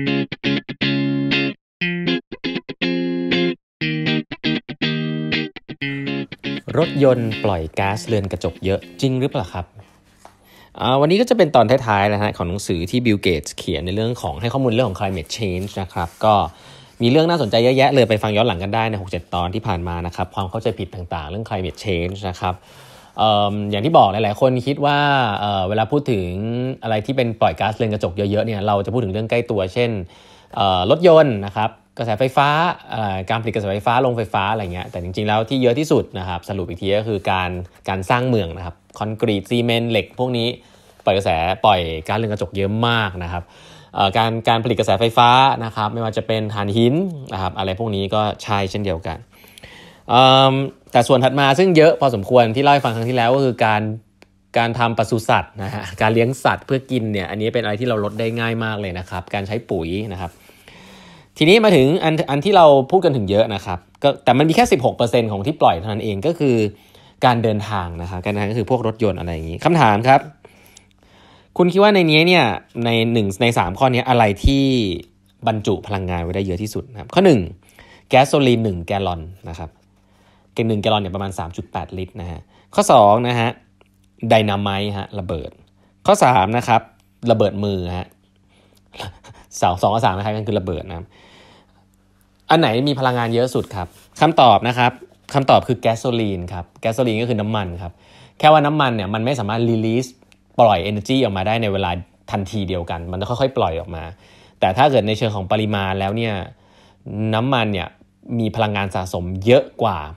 รถยนต์ปล่อยก๊าซเรือนกระจกเยอะจริงหรือเปล่าครับวันนี้ก็จะเป็นตอนท้ายๆนะฮะของหนังสือที่บิลเกตส์เขียนในเรื่องของให้ข้อมูลเรื่องของ climate change นะครับก็มีเรื่องน่าสนใจเยอะแยะเลยไปฟังย้อนหลังกันได้ใน หกเจ็ด ตอนที่ผ่านมานะครับความเข้าใจผิดต่างๆเรื่อง climate change นะครับ เอ่อ อย่างที่บอกหลายๆคนคิดว่าเอ่อเวลาพูดถึงอะไรที่เป็นปล่อยก๊าซเรือนกระจกเยอะๆเนี่ยเราจะพูดถึงเรื่องใกล้ตัวเช่นเอ่อรถยนต์นะครับกระแสไฟฟ้าการผลิตกระแสไฟฟ้าโรงไฟฟ้าอะไรเงี้ยแต่จริงๆแล้วที่เยอะที่สุดนะครับสรุปอีกทีก็คือการการสร้างเมืองนะครับคอนกรีตซีเมนต์เหล็กพวกนี้ปล่อยกระแสปล่อยก๊าซเรือนกระจกเยอะมากนะครับการการผลิตกระแสไฟฟ้านะครับไม่ว่าจะเป็นถ่านหินนะครับอะไรพวกนี้ก็ใช่เช่นเดียวกันแต่ส่วนถัดมาซึ่งเยอะพอสมควรที่เล่าให้ฟังครั้งที่แล้วก็คือการการทำปศุสัตว์นะฮะการเลี้ยงสัตว์เพื่อกินเนี่ยอันนี้เป็นอะไรที่เราลดได้ง่ายมากเลยนะครับการใช้ปุ๋ยนะครับทีนี้มาถึงอันอันที่เราพูดกันถึงเยอะนะครับก็แต่มันมีแค่ สิบหกเปอร์เซ็นต์ ของที่ปล่อยเท่านั้นเองก็คือการเดินทางนะครับการเดินทางก็คือพวกรถยนต์อะไรอย่างนี้คำถามครับคุณคิดว่าในนี้เนี่ยในหนึ่งในสามข้อนี้อะไรที่บรรจุพลังงานไว้ได้เยอะที่สุดนะครับข้อหนึ่งแก๊สโซลีนหนึ่งแกลลอนนะครับเกนหนึ่งแกลลอนเนี่ยประมาณ สามจุดแปด ลิตรนะฮะข้อสองนะฮะไดนาไมต์ฮะระเบิดข้อสามนะครับระเบิดมือฮะสอง สองกับสามคล้ายกันคือระเบิดนะอันไหนมีพลังงานเยอะสุดครับคำตอบนะครับคำตอบคือแก๊สโซลีนครับแก๊สโซลีนก็คือน้ำมันครับแค่ว่าน้ำมันเนี่ยมันไม่สามารถรีลีสปล่อย energy ออกมาได้ในเวลาทันทีเดียวกันมันจะค่อยๆปล่อยออกมาแต่ถ้าเกิดในเชิงของปริมาณแล้วเนี่ยน้ำมันเนี่ยมีพลังงานสะสมเยอะกว่า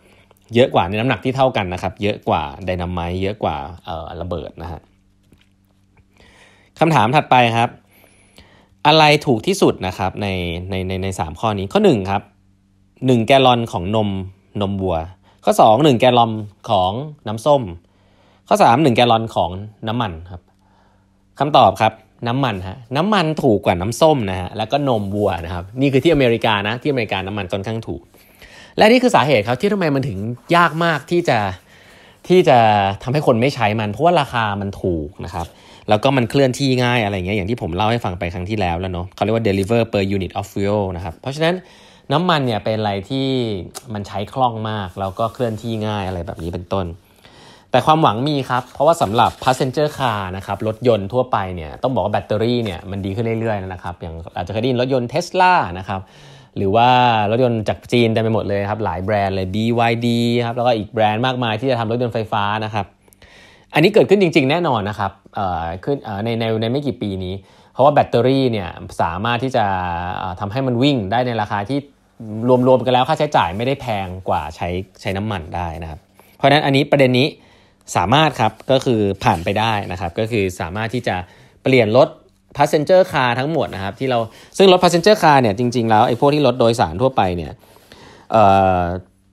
เยอะกว่าในน้ำหนักที่เท่ากันนะครับเยอะกว่าไดนาไมต์เยอะกว่าเอ่อระเบิดนะฮะคำถามถัดไปครับอะไรถูกที่สุดนะครับในในในในสามข้อนี้ข้อหนึ่งครับหนึ่งแกลลอนของนมนมวัวข้อสอง หนึ่งแกลลอนของน้ำส้มข้อสาม หนึ่งแกลลอนของน้ำมันครับคำตอบครับน้ำมันฮะน้ำมันถูกกว่าน้ำส้มนะฮะแล้วก็นมวัวนะครับนี่คือที่อเมริกานะที่อเมริกาน้ำมันค่อนข้างถูกและนี่คือสาเหตุครับที่ทำไมมันถึงยากมากที่จะที่จะทำให้คนไม่ใช้มันเพราะว่าราคามันถูกนะครับแล้วก็มันเคลื่อนที่ง่ายอะไรเงี้ยอย่างที่ผมเล่าให้ฟังไปครั้งที่แล้วแล้วเนาะเขาเรียกว่า deliver per unit of fuel นะครับเพราะฉะนั้นน้ำมันเนี่ยเป็นอะไรที่มันใช้คล่องมากแล้วก็เคลื่อนที่ง่ายอะไรแบบนี้เป็นต้นแต่ความหวังมีครับเพราะว่าสำหรับ passenger car นะครับรถยนต์ทั่วไปเนี่ยต้องบอกว่าแบตเตอรี่เนี่ยมันดีขึ้นเรื่อยๆนะครับอย่างอาจจะเคยได้ยินรถยนต์ Tesla นะครับหรือว่ารถยนต์จากจีนเต็มไปหมดเลยครับหลายแบรนด์เลย บี วาย ดี ครับแล้วก็อีกแบรนด์มากมายที่จะทำรถยนต์ไฟฟ้านะครับอันนี้เกิดขึ้นจริงๆแน่นอนนะครับเอ่อขึ้นเอ่อในในในไม่กี่ปีนี้เพราะว่าแบตเตอรี่เนี่ยสามารถที่จะทำให้มันวิ่งได้ในราคาที่รวมๆกันแล้วค่าใช้จ่ายไม่ได้แพงกว่าใช้ใช้น้ำมันได้นะครับเพราะฉะนั้นอันนี้ประเด็นนี้สามารถครับก็คือผ่านไปได้นะครับก็คือสามารถที่จะเปลี่ยนรถ passenger car ทั้งหมดนะครับที่เราซึ่งรถ passenger car เนี่ยจริงๆแล้วไอ้พวกที่รถโดยสารทั่วไปเนี่ยเอ่อ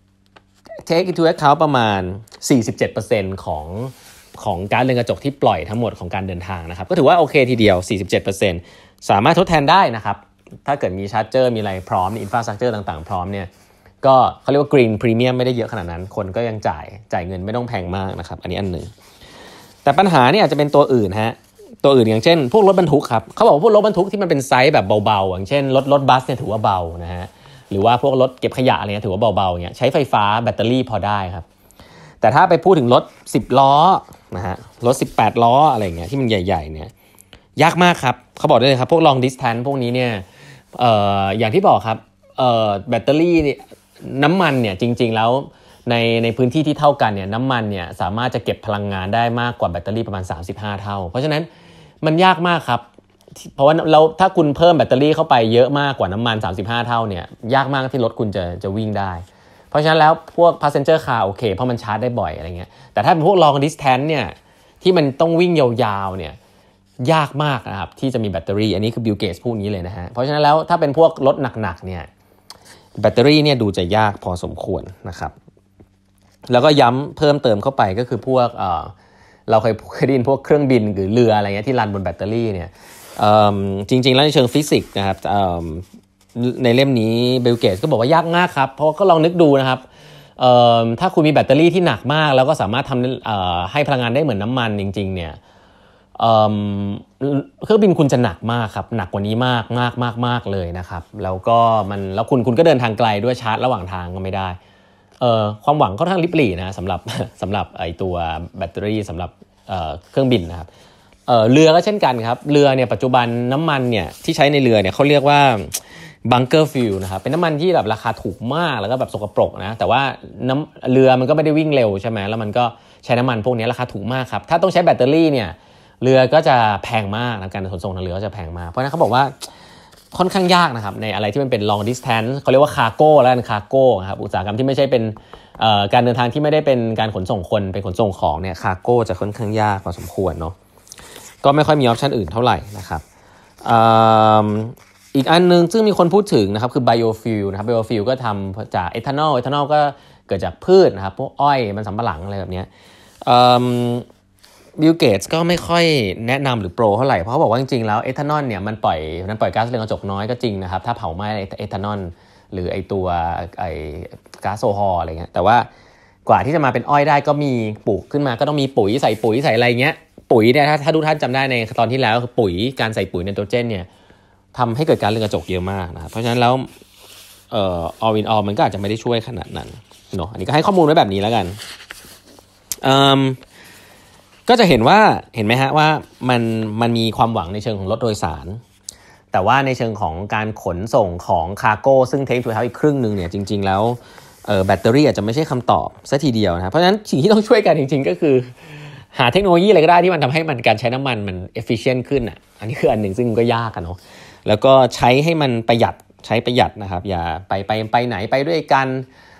take into account ประมาณ สี่สิบเจ็ดเปอร์เซ็นต์ ของของก๊าซเรือนกระจกที่ปล่อยทั้งหมดของการเดินทางนะครับก็ถือว่าโอเคทีเดียว สี่สิบเจ็ดเปอร์เซ็นต์ สามารถทดแทนได้นะครับถ้าเกิดมีชาร์จเจอร์มีอะไรพร้อมมีอินฟราสตรัคเจอร์ต่างๆพร้อมเนี่ยก็เขาเรียกว่า green premium ไม่ได้เยอะขนาดนั้นคนก็ยังจ่ายจ่ายเงินไม่ต้องแพงมากนะครับอันนี้อันหนึ่งแต่ปัญหาเนี่ยอาจจะเป็นตัวอื่นฮะตัวอื่นอย่างเช่นพวกรถบรรทุกครับเขาบอกว่าพวกรถบรรทุกที่มันเป็นไซส์แบบเบาๆอย่างเช่นรถรถบัสเนี่ยถือว่าเบานะฮะหรือว่าพวกรถเก็บขยะอะไรเงี้ยถือว่าเบาๆอย่างเงี้ยใช้ไฟฟ้าแบตเตอรี่พอได้ครับแต่ถ้าไปพูดถึงรถสิบล้อนะฮะรถสิบแปดล้ออะไรเงี้ยที่มันใหญ่ๆเนี่ยยากมากครับเขาบอกได้เลยครับพวก long distance พวกนี้เนี่ยเอ่ออย่างที่บอกครับเอ่อแบตเตอรี่เนี่ยน้ำมันเนี่ยจริงๆแล้วในในพื้นที่ที่เท่ากันเนี่ยน้ำมันเนี่ยสามารถจะเก็บพลังงานได้มากกว่าแบตเตอรี่ประมาณสามสิบห้าเท่าเพราะฉะนั้นมันยากมากครับเพราะว่าเราถ้าคุณเพิ่มแบตเตอรี่เข้าไปเยอะมากกว่าน้ำมันสามสิบห้าเท่าเนี่ยยากมากที่รถคุณจะจะวิ่งได้เพราะฉะนั้นแล้วพวก passenger car โอเคเพราะมันชาร์จได้บ่อยอะไรเงี้ยแต่ถ้าเป็นพวก long distance เนี่ยที่มันต้องวิ่งยาวๆเนี่ยยากมากนะครับที่จะมีแบตเตอรี่อันนี้คือบิลเกตส์พูดนี้เลยนะฮะเพราะฉะนั้นแล้วถ้าเป็นพวกรถหนักๆเนี่ยแบตเตอรี่เนี่ยดูจะยากพอสมควรนะครับแล้วก็ย้ำเพิ่มเติมเข้าไปก็คือพวกเอ่อเราเคยเคยได้ยินพวกเครื่องบินหรือเรืออะไรเงี้ยที่รันบนแบตเตอรี่เนี่ยจริงๆแล้วในเชิงฟิสิกส์นะครับในเล่มนี้บิลเกตส์ก็บอกว่ายากมากครับเพราะก็ลองนึกดูนะครับถ้าคุณมีแบตเตอรี่ที่หนักมากแล้วก็สามารถทำให้พลังงานได้เหมือนน้ำมันจริงๆเนี่ยเครื่องบินคุณจะหนักมากครับหนักกว่านี้มากมากมากมากเลยนะครับแล้วก็มันแล้วคุณคุณก็เดินทางไกลด้วยชาร์จระหว่างทางก็ไม่ได้ความหวังค่อนข้างลิบหลี่นะสำหรับสำหรับไอตัวแบตเตอรี่สำหรับเครื่องบินนะครับเรือก็เช่นกันครับเรือเนี่ยปัจจุบันน้ำมันเนี่ยที่ใช้ในเรือเนี่ยเขาเรียกว่าบังเกอร์ฟิวนะครับเป็นน้ำมันที่แบบราคาถูกมากแล้วก็แบบสกปรกนะแต่ว่าน้ำเรือมันก็ไม่ได้วิ่งเร็วใช่ไหมแล้วมันก็ใช้น้ำมันพวกนี้ราคาถูกมากครับถ้าต้องใช้แบตเตอรี่เนี่ยเรือก็จะแพงมากนะการขนส่งทางเรือก็จะแพงมากเพราะฉะนั้นเขาบอกว่าค่อนข้างยากนะครับในอะไรที่มันเป็น long distance เขาเรียกว่าคาร์โก้แล้วกันคาร์โก้ครับอุตสาหกรรมที่ไม่ใช่เป็นการเดินทางที่ไม่ได้เป็นการขนส่งคนเป็นขนส่งของเนี่ยคาร์โก้จะค่อนข้างยากพอสมควรเนาะก็ไม่ค่อยมีออปชันอื่นเท่าไหร่นะครับอีกอันนึงซึ่งมีคนพูดถึงนะครับคือไบโอฟิลนะครับไบโอฟิลก็ทำจากเอทานอลเอทานอลก็เกิดจากพืชนะครับพวกอ้อยมันสำปะหลังอะไรแบบนี้บิลเกตส์ก็ไม่ค่อยแนะนำหรือโปรเท่าไหร่เพราะเขาบอกว่าจริงๆแล้วเอทานอลเนี่ยมันปล่อยมันปล่อยก๊าซเรือนกระจกน้อยก็จริงนะครับถ้าเผาไหม้เอทานอลหรือไอตัวไอก๊าซโซฮอล์อะไรเงี้ยแต่ว่ากว่าที่จะมาเป็นอ้อยได้ก็มีปลูกขึ้นมาก็ต้องมีปุ๋ยใส่ปุ๋ยใส่อะไรเงี้ยปุ๋ยเนี่ยถ้าถ้าทุกท่านจำได้ในตอนที่แล้วคือปุ๋ยการใส่ปุ๋ยไนโตรเจนเนี่ยทำให้เกิดการเรือนกระจกเยอะมากนะครับเพราะฉะนั้นแล้วเอ่อ all in all มันก็อาจจะไม่ได้ช่วยขนาดนั้นเนาะอันนี้ก็ให้ข้อมูลไว้แบบนี้แล้วกันอืมก็จะเห็นว่าเห็นไหมฮะว่ามันมันมีความหวังในเชิงของรถโดยสารแต่ว่าในเชิงของการขนส่งของคาร์โก้ซึ่งเทคทูเฮาอีกครึ่งนึงเนี่ยจริงๆแล้วเอ่อแบตเตอรี่อาจจะไม่ใช่คำตอบซะทีเดียวนะเพราะฉะนั้นสิ่งที่ต้องช่วยกันจริงๆก็คือหาเทคโนโลยีอะไรก็ได้ที่มันทำให้มันการใช้น้ำมันมัน efficient ขึ้นอ่ะอันนี้คืออันหนึ่งซึ่งก็ยากกันเนาะแล้วก็ใช้ให้มันประหยัดใช้ประหยัดนะครับอย่าไปไปไปไหนไปด้วยกัน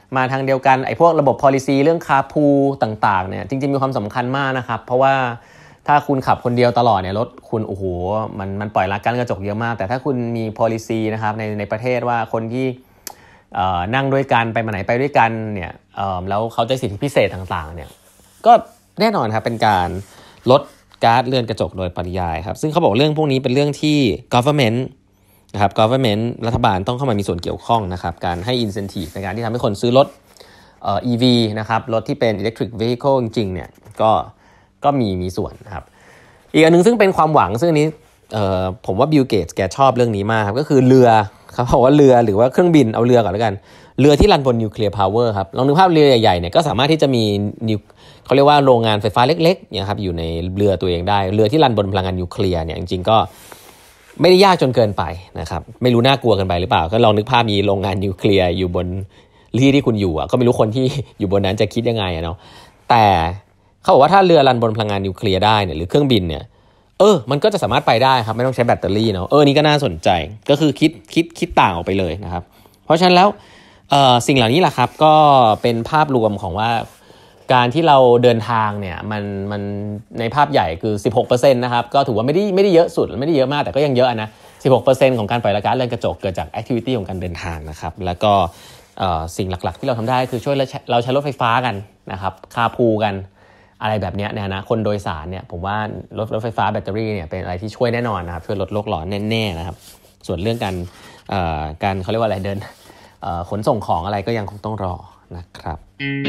มาทางเดียวกันไอ้พวกระบบ policy เรื่อง carpool ต่างๆเนี่ยจริงๆมีความสำคัญมากนะครับเพราะว่าถ้าคุณขับคนเดียวตลอดเนี่ยรถคุณโอ้โหมันมันปล่อยก๊าซกระจกเยอะมากแต่ถ้าคุณมี policy นะครับในในประเทศว่าคนที่นั่งด้วยกันไปมาไหนไปด้วยกันเนี่ยแล้วเขาได้สิทธิพิเศษต่างๆเนี่ยก็แน่นอนครับเป็นการลดก๊าซเรือนกระจกโดยปริยายครับซึ่งเขาบอกเรื่องพวกนี้เป็นเรื่องที่ government นะครับ government รัฐบาลต้องเข้ามามีส่วนเกี่ยวข้องนะครับการให้ incentive ในการที่ทำให้คนซื้อรถเอ่อ อี วี นะครับรถที่เป็น electric vehicle จริงๆเนี่ยก็ก็มีมีส่วนนะครับอีกอันนึงซึ่งเป็นความหวังซึ่งอันนี้เอ่อผมว่าบิลเกตส์แกชอบเรื่องนี้มากครับก็คือเรือเขาบอกว่าเรือหรือว่าเครื่องบินเอาเรือก่อนแล้วกันเรือที่รันบนนิวเคลียร์พาวเวอร์ครับลองนึกภาพเรือใหญ่ๆเนี่ยก็สามารถที่จะมีนิวเขาเรียกว่าโรงงานไฟฟ้าเล็กๆเนี่ยครับอยู่ในเรือตัวเองได้เรือที่รันบนพลังงานนิวเคลียร์เนี่ยจริงๆก็ไม่ได้ยากจนเกินไปนะครับไม่รู้น่ากลัวกันไปหรือเปล่าก็ลองนึกภาพมีโรงงานนิวเคลียร์อยู่บนที่ที่คุณอยู่อ่ะก็ไม่รู้คนที่อยู่บนนั้นจะคิดยังไงอ่ะเนาะแต่เขาบอกว่าถ้าเรือรันบนพลังงานนิวเคลียร์ได้เนี่ยหรือเครื่องบินเนี่ยเออมันก็จะสามารถไปได้ครับไม่ต้องใช้แบตเตอรี่เนาะเออนี่ก็น่าสนใจก็คือคิดคิดคิดต่างออกไปเลยนะครับเพราะฉะนั้นแล้วเอ่อสิ่งเหล่านี้แหละครับก็เป็นภาพรวมของว่าการที่เราเดินทางเนี่ยมันมันในภาพใหญ่คือ สิบหกเปอร์เซ็นต์ นะครับก็ถือว่าไม่ได้ไม่ได้เยอะสุดไม่ได้เยอะมากแต่ก็ยังเยอะนะ สิบหกเปอร์เซ็นต์ ของการปล่อยก๊าซเรือนกระจกเกิดจากแอคทิวิตี้ของการเดินทางนะครับแล้วก็เอ่อสิ่งหลักๆที่เราทำได้คือช่วยเราใช้รถไฟฟ้ากันนะครับคาร์พูลกันอะไรแบบนี้เนี่ยนะคนโดยสารเนี่ยผมว่ารถรถไฟฟ้าแบตเตอรี่เนี่ยเป็นอะไรที่ช่วยแน่นอนนะครับช่วยลดโลกร้อนแน่ๆนะครับส่วนเรื่องการเอ่อการเขาเรียกว่าอะไรเดินเอ่อขนส่งของอะไรก็ยังคงต้องรอนะครับ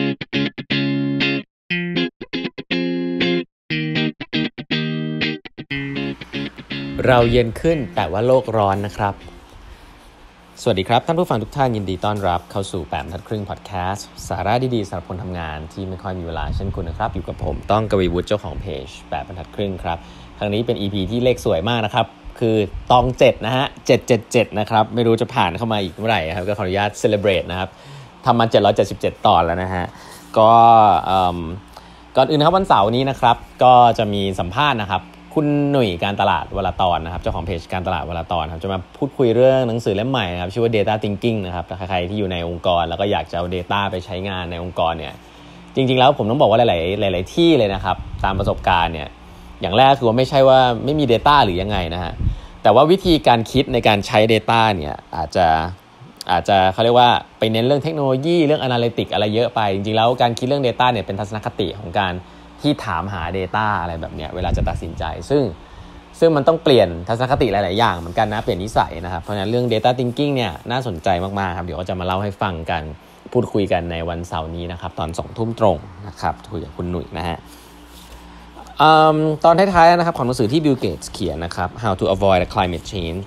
เราเย็นขึ้นแต่ว่าโลกร้อนนะครับสวัสดีครับท่านผู้ฟังทุกท่านยินดีต้อนรับเข้าสู่แปดบรรทัดครึ่งพอดแคสต์สาระดีๆสำหรับคนทำงานที่ไม่ค่อยมีเวลาเช่นคุณนะครับอยู่กับผมต้องกวีวุฒิเจ้าของเพจแปดบรรทัดครึ่งครับครั้งนี้เป็น อี พี ที่เลขสวยมากนะครับคือตองเจ็ดนะฮะเจ็ดเจ็ดเจ็ดนะครับไม่รู้จะผ่านเข้ามาอีกเมื่อไหร่ครับก็ขออนุญาตเซเลบเรตนะครับทำมาเจ็ดร้อยเจ็ดสิบเจ็ดตอนแล้วนะฮะก็ก่อนอื่นครับวันเสาร์นี้นะครับก็จะมีสัมภาษณ์นะครับคุณหนุ่ยการตลาดวลาตอนนะครับเจ้าของเพจการตลาดวลาตอนครับจะมาพูดคุยเรื่องหนังสือเล่มใหม่นะครับชื่อว่า Data Thinking นะครับถ้าใครที่อยู่ในองค์กรแล้วก็อยากจะเอา Data ไปใช้งานในองค์กรเนี่ยจริงๆแล้วผมต้องบอกว่าหลายๆหลายๆที่เลยนะครับตามประสบการณ์เนี่ยอย่างแรกคือว่าไม่ใช่ว่าไม่มี Data หรือยังไงนะฮะแต่ว่าวิธีการคิดในการใช้ Data เนี่ยอาจจะอาจจะเขาเรียกว่าไปเน้นเรื่องเทคโนโลยีเรื่อง Analytics อะไรเยอะไปจริงๆแล้วการคิดเรื่อง Data เนี่ยเป็นทัศนคติของการที่ถามหา Data อะไรแบบเนี้ยเวลาจะตัดสินใจซึ่งซึ่งมันต้องเปลี่ยนทัศนคติหลายๆอย่างเหมือนกันนะเปลี่ยนนิสัยนะครับเพราะฉะนั้นเรื่อง Data Thinking เนี่ยน่าสนใจมากๆครับเดี๋ยวก็จะมาเล่าให้ฟังกันพูดคุยกันในวันเสาร์นี้นะครับตอนสองทุ่มตรงนะครับคุยกับคุณหนุ่ยนะฮะตอนท้ายๆนะครับของหนังสือที่ Bill Gates เขียนนะครับ How to Avoid Climate Change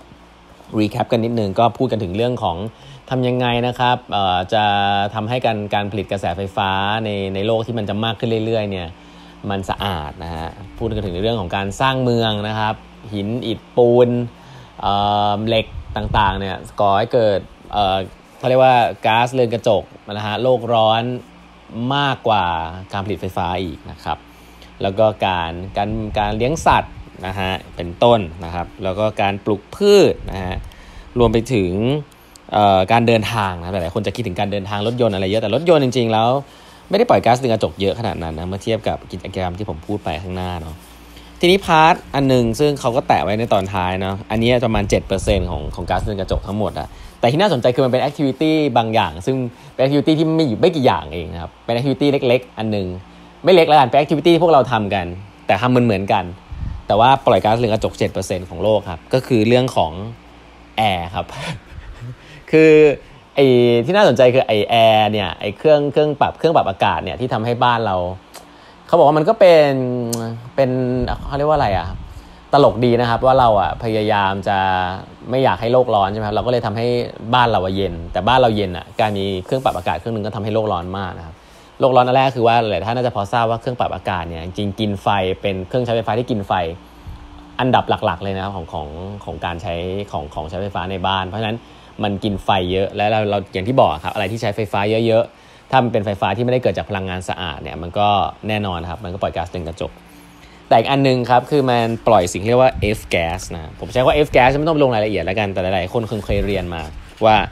recap กันนิดนึงก็พูดกันถึงเรื่องของทำยังไงนะครับจะทำให้การการผลิตกระแสไฟฟ้าในในโลกที่มันจะมากขึ้นเรื่อยๆเนี่ยมันสะอาดนะฮะพูดกันถึงในเรื่องของการสร้างเมืองนะครับหินอิฐปูน เอ่อเหล็กต่างๆเนี่ยก่อให้เกิดเอ่อเขาเรียกว่าก๊าซเรือนกระจกนะฮะโลกร้อนมากกว่าการผลิตไฟฟ้าอีกนะครับแล้วก็การการการเลี้ยงสัตว์นะฮะเป็นต้นนะครับแล้วก็การปลูกพืชนะฮะรวมไปถึงการเดินทางนะหลายๆคนจะคิดถึงการเดินทางรถยนต์อะไรเยอะแต่รถยนต์จริงๆแล้วไม่ได้ปล่อยก๊าซเรือนกระจกเยอะขนาดนั้นนะเมื่อเทียบกับกิจกรรมที่ผมพูดไปข้างหน้าเนาะทีนี้พาร์ทอันนึงซึ่งเขาก็แตะไว้ในตอนท้ายเนาะอันนี้ประมาณ เจ็ดเปอร์เซ็นต์ ของของก๊าซเรือนกระจกทั้งหมดอะแต่ที่น่าสนใจคือมันเป็นแอคทิวิตี้บางอย่างซึ่งเป็นแอคทิวิตี้ที่ไม่อยู่ไม่กี่อย่างเองครับเป็นแอคทิวิตี้เล็กๆอันนึงไม่เล็กแล้วกันเป็นแอคทิวิตี้ที่พวกเราทำกันแต่ทำเหมือนเหมือนกันแต่ว่าปล่อยก๊าซเรือนกระจก เจ็ดเปอร์เซ็นต์ ของโลกครับก็คือเรื่องของแอร์ครับ คือไอ้ที่น่าสนใจคือไอ้แอร์เนี่ยไอ้เครื่องเครื่องปรับเครื่องปรับอากาศเนี่ยที่ทำให้บ้านเราเขาบอกว่ามันก็เป็นเป็นเขาเรียกว่าอะไรอ่ะตลกดีนะครับว่าเราอ่ะพยายามจะไม่อยากให้โลกร้อนใช่ไหมครับเราก็เลยทำให้บ้านเราเย็นแต่บ้านเราเย็นอ่ะการมีเครื่องปรับอากาศเครื่องนึงก็ทำให้โลกร้อนมากนะครับโลกร้อนอันแรกคือว่าหลายท่านน่าจะพอทราบว่าเครื่องปรับอากาศเนี่ยจริงๆกินไฟเป็นเครื่องใช้ไฟฟ้าที่กินไฟอันดับหลักๆเลยนะครับของของของการใช้ของของใช้ไฟฟ้าในบ้านเพราะฉะนั้นมันกินไฟเยอะและเราเราอย่างที่บอกครับอะไรที่ใช้ไฟฟ้าเยอะๆถ้ามันเป็นไฟฟ้าที่ไม่ได้เกิดจากพลังงานสะอาดเนี่ยมันก็แน่นอนครับมันก็ปล่อยก๊าซเรือนกระจกแต่อีกอันนึงครับคือมันปล่อยสิ่งที่เรียกว่า F gas นะผมใช้ว่า F gas ไม่ต้องลงรายละเอียดแล้วกันแต่หลายๆคนคงเคยเรียนมาว่า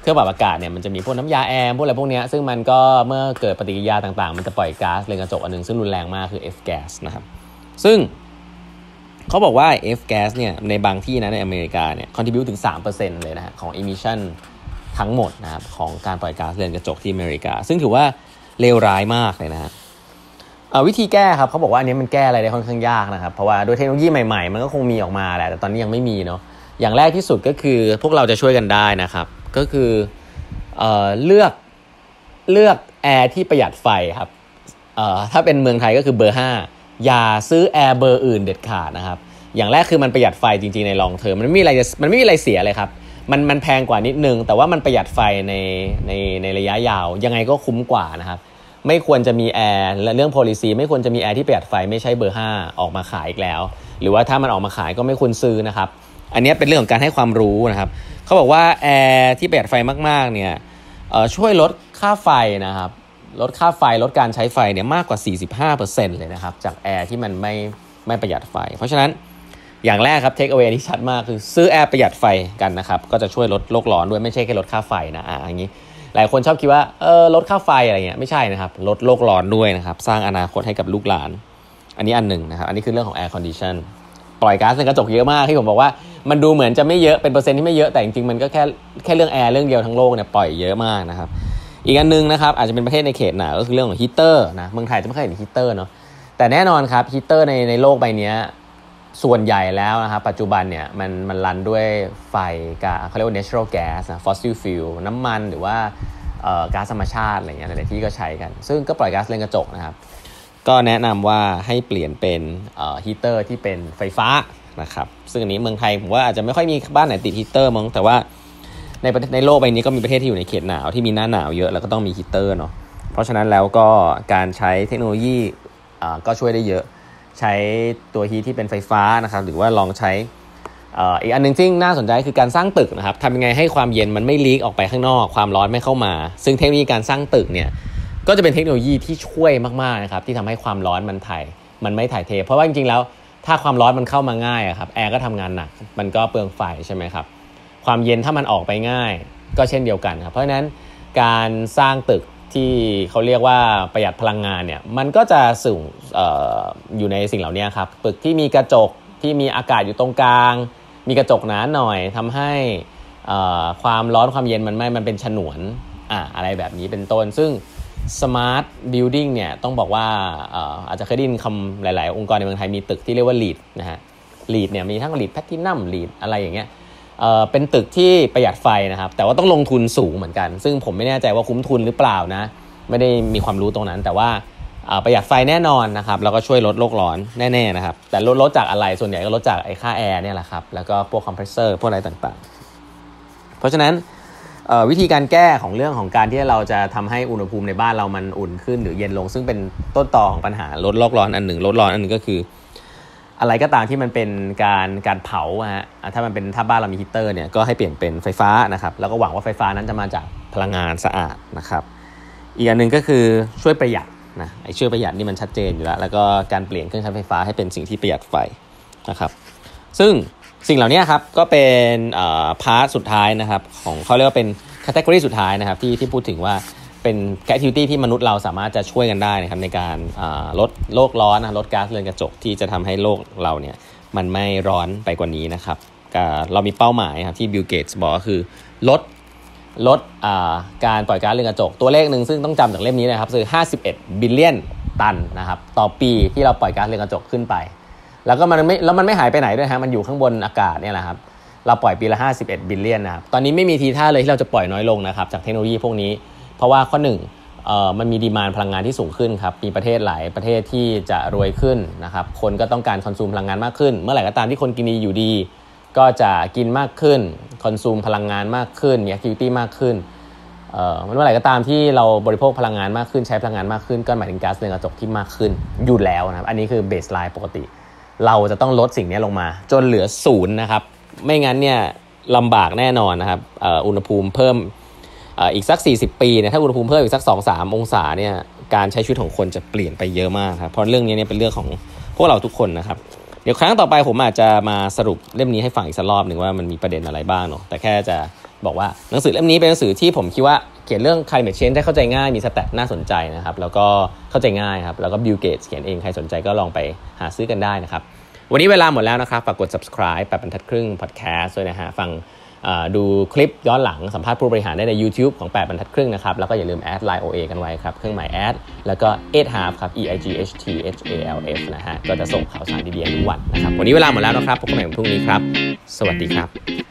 เครื่องปรับอากาศเนี่ยมันจะมีพวกน้ำยาแอร์พวกอะไรพวกนี้ซึ่งมันก็เมื่อเกิดปฏิกิริยาต่างๆมันจะปล่อยก๊าซเรือนกระจกอันนึงซึ่งรุนแรงมากคือ F gas นะครับซึ่งเขาบอกว่า F gas เนี่ยในบางที่นะในอเมริกาเนี่ย contribute ถึง สามเปอร์เซ็นต์ เลยนะฮะของ emission ทั้งหมดนะครับของการปล่อยก๊าซเรือนกระจกที่อเมริกาซึ่งถือว่าเลวร้ายมากเลยนะฮะวิธีแก้ครับเขาบอกว่าอันนี้มันแก้อะไรได้ค่อนข้างยากนะครับเพราะว่าด้วยเทคโนโลยีใหม่ๆมันก็คงมีออกมาแหละแต่ตอนนี้ยังไม่มีเนาะอย่างแรกที่สุดก็คือพวกเราจะช่วยกันได้นะครับก็คือเอ่อเลือกเลือกแอร์ที่ประหยัดไฟครับเอ่อถ้าเป็นเมืองไทยก็คือเบอร์ห้าอย่าซื้อแอร์เบอร์อื่นเด็ดขาดนะครับอย่างแรกคือมันประหยัดไฟจริงๆในลองเทอมมันไม่มีอะไรมันไม่มีอะไรเสียเลยครับมันมันแพงกว่านิดนึงแต่ว่ามันประหยัดไฟในในในระยะยาวยังไงก็คุ้มกว่านะครับไม่ควรจะมีแอร์และเรื่อง policy ไม่ควรจะมีแอร์ที่ประหยัดไฟไม่ใช่เบอร์ห้าออกมาขายอีกแล้วหรือว่าถ้ามันออกมาขายก็ไม่ควรซื้อนะครับอันนี้เป็นเรื่องของการให้ความรู้นะครับเขาบอกว่าแอร์ที่ประหยัดไฟมากๆเนี่ยเอ่อช่วยลดค่าไฟนะครับลดค่าไฟลดการใช้ไฟเนี่ยมากกว่า สี่สิบห้าเปอร์เซ็นต์ เลยนะครับจากแอร์ที่มันไม่ไม่ประหยัดไฟเพราะฉะนั้นอย่างแรกครับ take away ที่ชัดมากคือซื้อแอร์ประหยัดไฟกันนะครับก็จะช่วยลดโลกร้อนด้วยไม่ใช่แค่ลดค่าไฟนะอ่ะอย่างนี้หลายคนชอบคิดว่าเออลดค่าไฟอะไรเงี้ยไม่ใช่นะครับลดโลกร้อนด้วยนะครับสร้างอนาคตให้กับลูกหลานอันนี้อันหนึ่งนะครับอันนี้คือเรื่องของ air condition ปล่อยก๊าซเรือนกระจกเยอะมากที่ผมบอกว่ามันดูเหมือนจะไม่เยอะเป็นเปอร์เซ็นต์ที่ไม่เยอะแต่จริงๆมันก็แค่แค่เรื่องแอร์เรื่องเดียวทั้งโลกเนี่ยปล่อยเยอะมากนะครับอีกอันนึงนะครับอาจจะเป็นประเทศในเขตหนาวก็คือเรื่องของฮีตเตอร์นะเมืองไทยจะไม่เคยเห็นฮีตเตอร์เนาะแต่แน่นอนครับฮีตเตอร์ในในโลกใบนี้ส่วนใหญ่แล้วนะครับปัจจุบันเนี่ยมันมันรันด้วยไฟกับเขาเรียกว่า natural gas นะ fossil fuel น้ำมันหรือว่าเอ่อก๊าซธรรมชาติอะไรเงี้ยหลายที่ก็ใช้กันซึ่งก็ปล่อยก๊าซเรือนกระจกนะครับก็แนะนำว่าให้เปลี่ยนเป็นเอ่อฮีตเตอร์ที่เป็นไฟฟ้านะครับซึ่งอันนี้เมืองไทยผมว่าอาจจะไม่ค่อยมีบ้านไหนติดฮีตเตอร์มั้งแต่ว่าในในโลกใบนี้ก็มีประเทศที่อยู่ในเขตหนาวที่มีหน้าหนาวเยอะแล้วก็ต้องมีฮีตเตอร์เนาะเพราะฉะนั้นแล้วก็การใช้เทคโนโลยีอ่าก็ช่วยได้เยอะใช้ตัวฮีทที่เป็นไฟฟ้านะครับหรือว่าลองใช้อ่าอีกอันนึงที่น่าสนใจคือการสร้างตึกนะครับทำยังไงให้ความเย็นมันไม่ลีกออกไปข้างนอกความร้อนไม่เข้ามาซึ่งเทคโนโลยีการสร้างตึกเนี่ยก็จะเป็นเทคโนโลยีที่ช่วยมากๆนะครับที่ทำให้ความร้อนมันถ่ายมันไม่ถ่ายเทเพราะว่าจริงๆแล้วถ้าความร้อนมันเข้ามาง่ายครับแอร์ก็ทำงานหนักมันก็เปลืองไฟใช่ไหมครับความเย็นถ้ามันออกไปง่ายก็เช่นเดียวกันครับเพราะฉะนั้นการสร้างตึกที่เขาเรียกว่าประหยัดพลังงานเนี่ยมันก็จะสูง เอ่อ อยู่ในสิ่งเหล่านี้ครับตึกที่มีกระจกที่มีอากาศอยู่ตรงกลางมีกระจกหนาหน่อยทำให้ความร้อนความเย็นมันไม่มันเป็นฉนวนอ่ะอะไรแบบนี้เป็นต้นซึ่ง smart building เนี่ยต้องบอกว่าอาจจะเคยได้ยินคำหลายๆองค์กรในเมืองไทยมีตึกที่เรียกว่า LEED นะฮะ LEED เนี่ยมีทั้ง LEED Platinum LEED อะไรอย่างเงี้ยเอ่อเป็นตึกที่ประหยัดไฟนะครับแต่ว่าต้องลงทุนสูงเหมือนกันซึ่งผมไม่แน่ใจว่าคุ้มทุนหรือเปล่านะไม่ได้มีความรู้ตรงนั้นแต่ว่าประหยัดไฟแน่นอนนะครับแล้วก็ช่วยลดโลกร้อนแน่ๆนะครับแต่ลดลดจากอะไรส่วนใหญ่ก็ลดจากไอ้ค่าแอร์เนี่ยแหละครับแล้วก็พวกคอมเพรสเซอร์พวกอะไรต่างๆเพราะฉะนั้นวิธีการแก้ของเรื่องของการที่เราจะทำให้อุณหภูมิในบ้านเรามันอุ่นขึ้นหรือเย็นลงซึ่งเป็นต้นตอของปัญหาลดโลกร้อนอันหนึ่งลดร้อนอันนึงก็คืออะไรก็ตามที่มันเป็นการการเผาฮะถ้ามันเป็นถ้าบ้านเรามีฮีตเตอร์เนี่ยก็ให้เปลี่ยนเป็นไฟฟ้านะครับแล้วก็หวังว่าไฟฟ้านั้นจะมาจากพลังงานสะอาดนะครับอีกอันนึงก็คือช่วยประหยัดนะไอ้ช่วยประหยัดนี่มันชัดเจนอยู่แล้วแล้วก็การเปลี่ยนเครื่องใช้ไฟฟ้าให้เป็นสิ่งที่ประหยัดไฟนะครับซึ่งสิ่งเหล่านี้ครับก็เป็นพาร์ทสุดท้ายนะครับของเขาเรียกว่าเป็นแคตตากรีสุดท้ายนะครับที่ที่พูดถึงว่าเป็นแอคทิวิตี้ที่มนุษย์เราสามารถจะช่วยกันได้นะครับในการลดโลกร้อนนะลดก๊าซเรือนกระจกที่จะทำให้โลกเราเนี่ยมันไม่ร้อนไปกว่านี้นะครับเรามีเป้าหมายครับที่บิล เกตส์บอกก็คือลดลดการปล่อยก๊าซเรือนกระจกตัวเลขหนึ่งซึ่งต้องจำจากเล่มนี้นะครับคือห้าสิบเอ็ดบิลเลียนตันนะครับต่อปีที่เราปล่อยก๊าซเรือนกระจกขึ้นไปแล้วก็มันไม่แล้วมันไม่หายไปไหนด้วยฮะมันอยู่ข้างบนอากาศเนี่ยแหละครับเราปล่อยปีละห้าสิบเอ็ดบิลเลียนนะครับตอนนี้ไม่มีทีท่าเลยที่เราจะปล่อยน้อยลงนะครับจากเทคโนโลยีพวกนี้เพราะว่าข้อหนึ่งเอ่อมันมีดีมานด์พลังงานที่สูงขึ้นครับมีประเทศหลายประเทศที่จะรวยขึ้นนะครับคนก็ต้องการคอนซูมพลังงานมากขึ้นเมื่อไหร่ก็ตามที่คนกินดีอยู่ดีก็จะกินมากขึ้นคอนซูมพลังงานมากขึ้นมีแอคทิวิตี้มากขึ้นเอ่อเมื่อไหร่ก็ตามที่เราบริโภคพลังงานมากขึ้นใช้พลังงานมากขึ้นก็หมายถึงก๊าซเรือนกระจกที่มากขึ้นอยู่แล้วนะครับอันนี้คือเบสไลน์ปกติเราจะต้องลดสิ่งนี้ลงมาจนเหลือศูนย์นะครับไม่งั้นเนี่ยลำบากแน่นอนนะครับเอ่ออุณหภูมิเพิ่มอีกสักสี่สิบปีเนี่ยถ้าอุณหภูมิเพิ่มอีกสัก สองถึงสาม องศาเนี่ยการใช้ชีวิตของคนจะเปลี่ยนไปเยอะมากครับเพราะเรื่องนี้เนี่ยเป็นเรื่องของพวกเราทุกคนนะครับเดี๋ยวครั้งต่อไปผมอาจจะมาสรุปเล่มนี้ให้ฟังอีกสักรอบหนึ่งว่ามันมีประเด็นอะไรบ้างเนาะแต่แค่จะบอกว่าหนังสือเล่มนี้เป็นหนังสือที่ผมคิดว่าเขียนเรื่อง climate change ได้เข้าใจง่ายมีสแตทน่าสนใจนะครับแล้วก็เข้าใจง่ายครับแล้วก็ Bill Gates เขียนเองใครสนใจก็ลองไปหาซื้อกันได้นะครับวันนี้เวลาหมดแล้วนะครับฝากกด subscribe แปดบรรทัดครึ่ง podcast ด้วยนะฮะฟังดูคลิปย้อนหลังสัมภาษณ์ผู้บริหารได้ใน YouTube ของแปดบรรทัดครึ่งนะครับแล้วก็อย่าลืมแอด ไลน์ โอ เอ กันไว้ครับเครื่องหมายแอดแล้วก็ เอท half ครับ E I G H T H A L F นะฮะก็จะส่งข่าวสารดีๆทุกวันนะครับวันนี้เวลาหมดแล้วนะครับพบกันใหม่วันพรุ่งนี้ครับสวัสดีครับ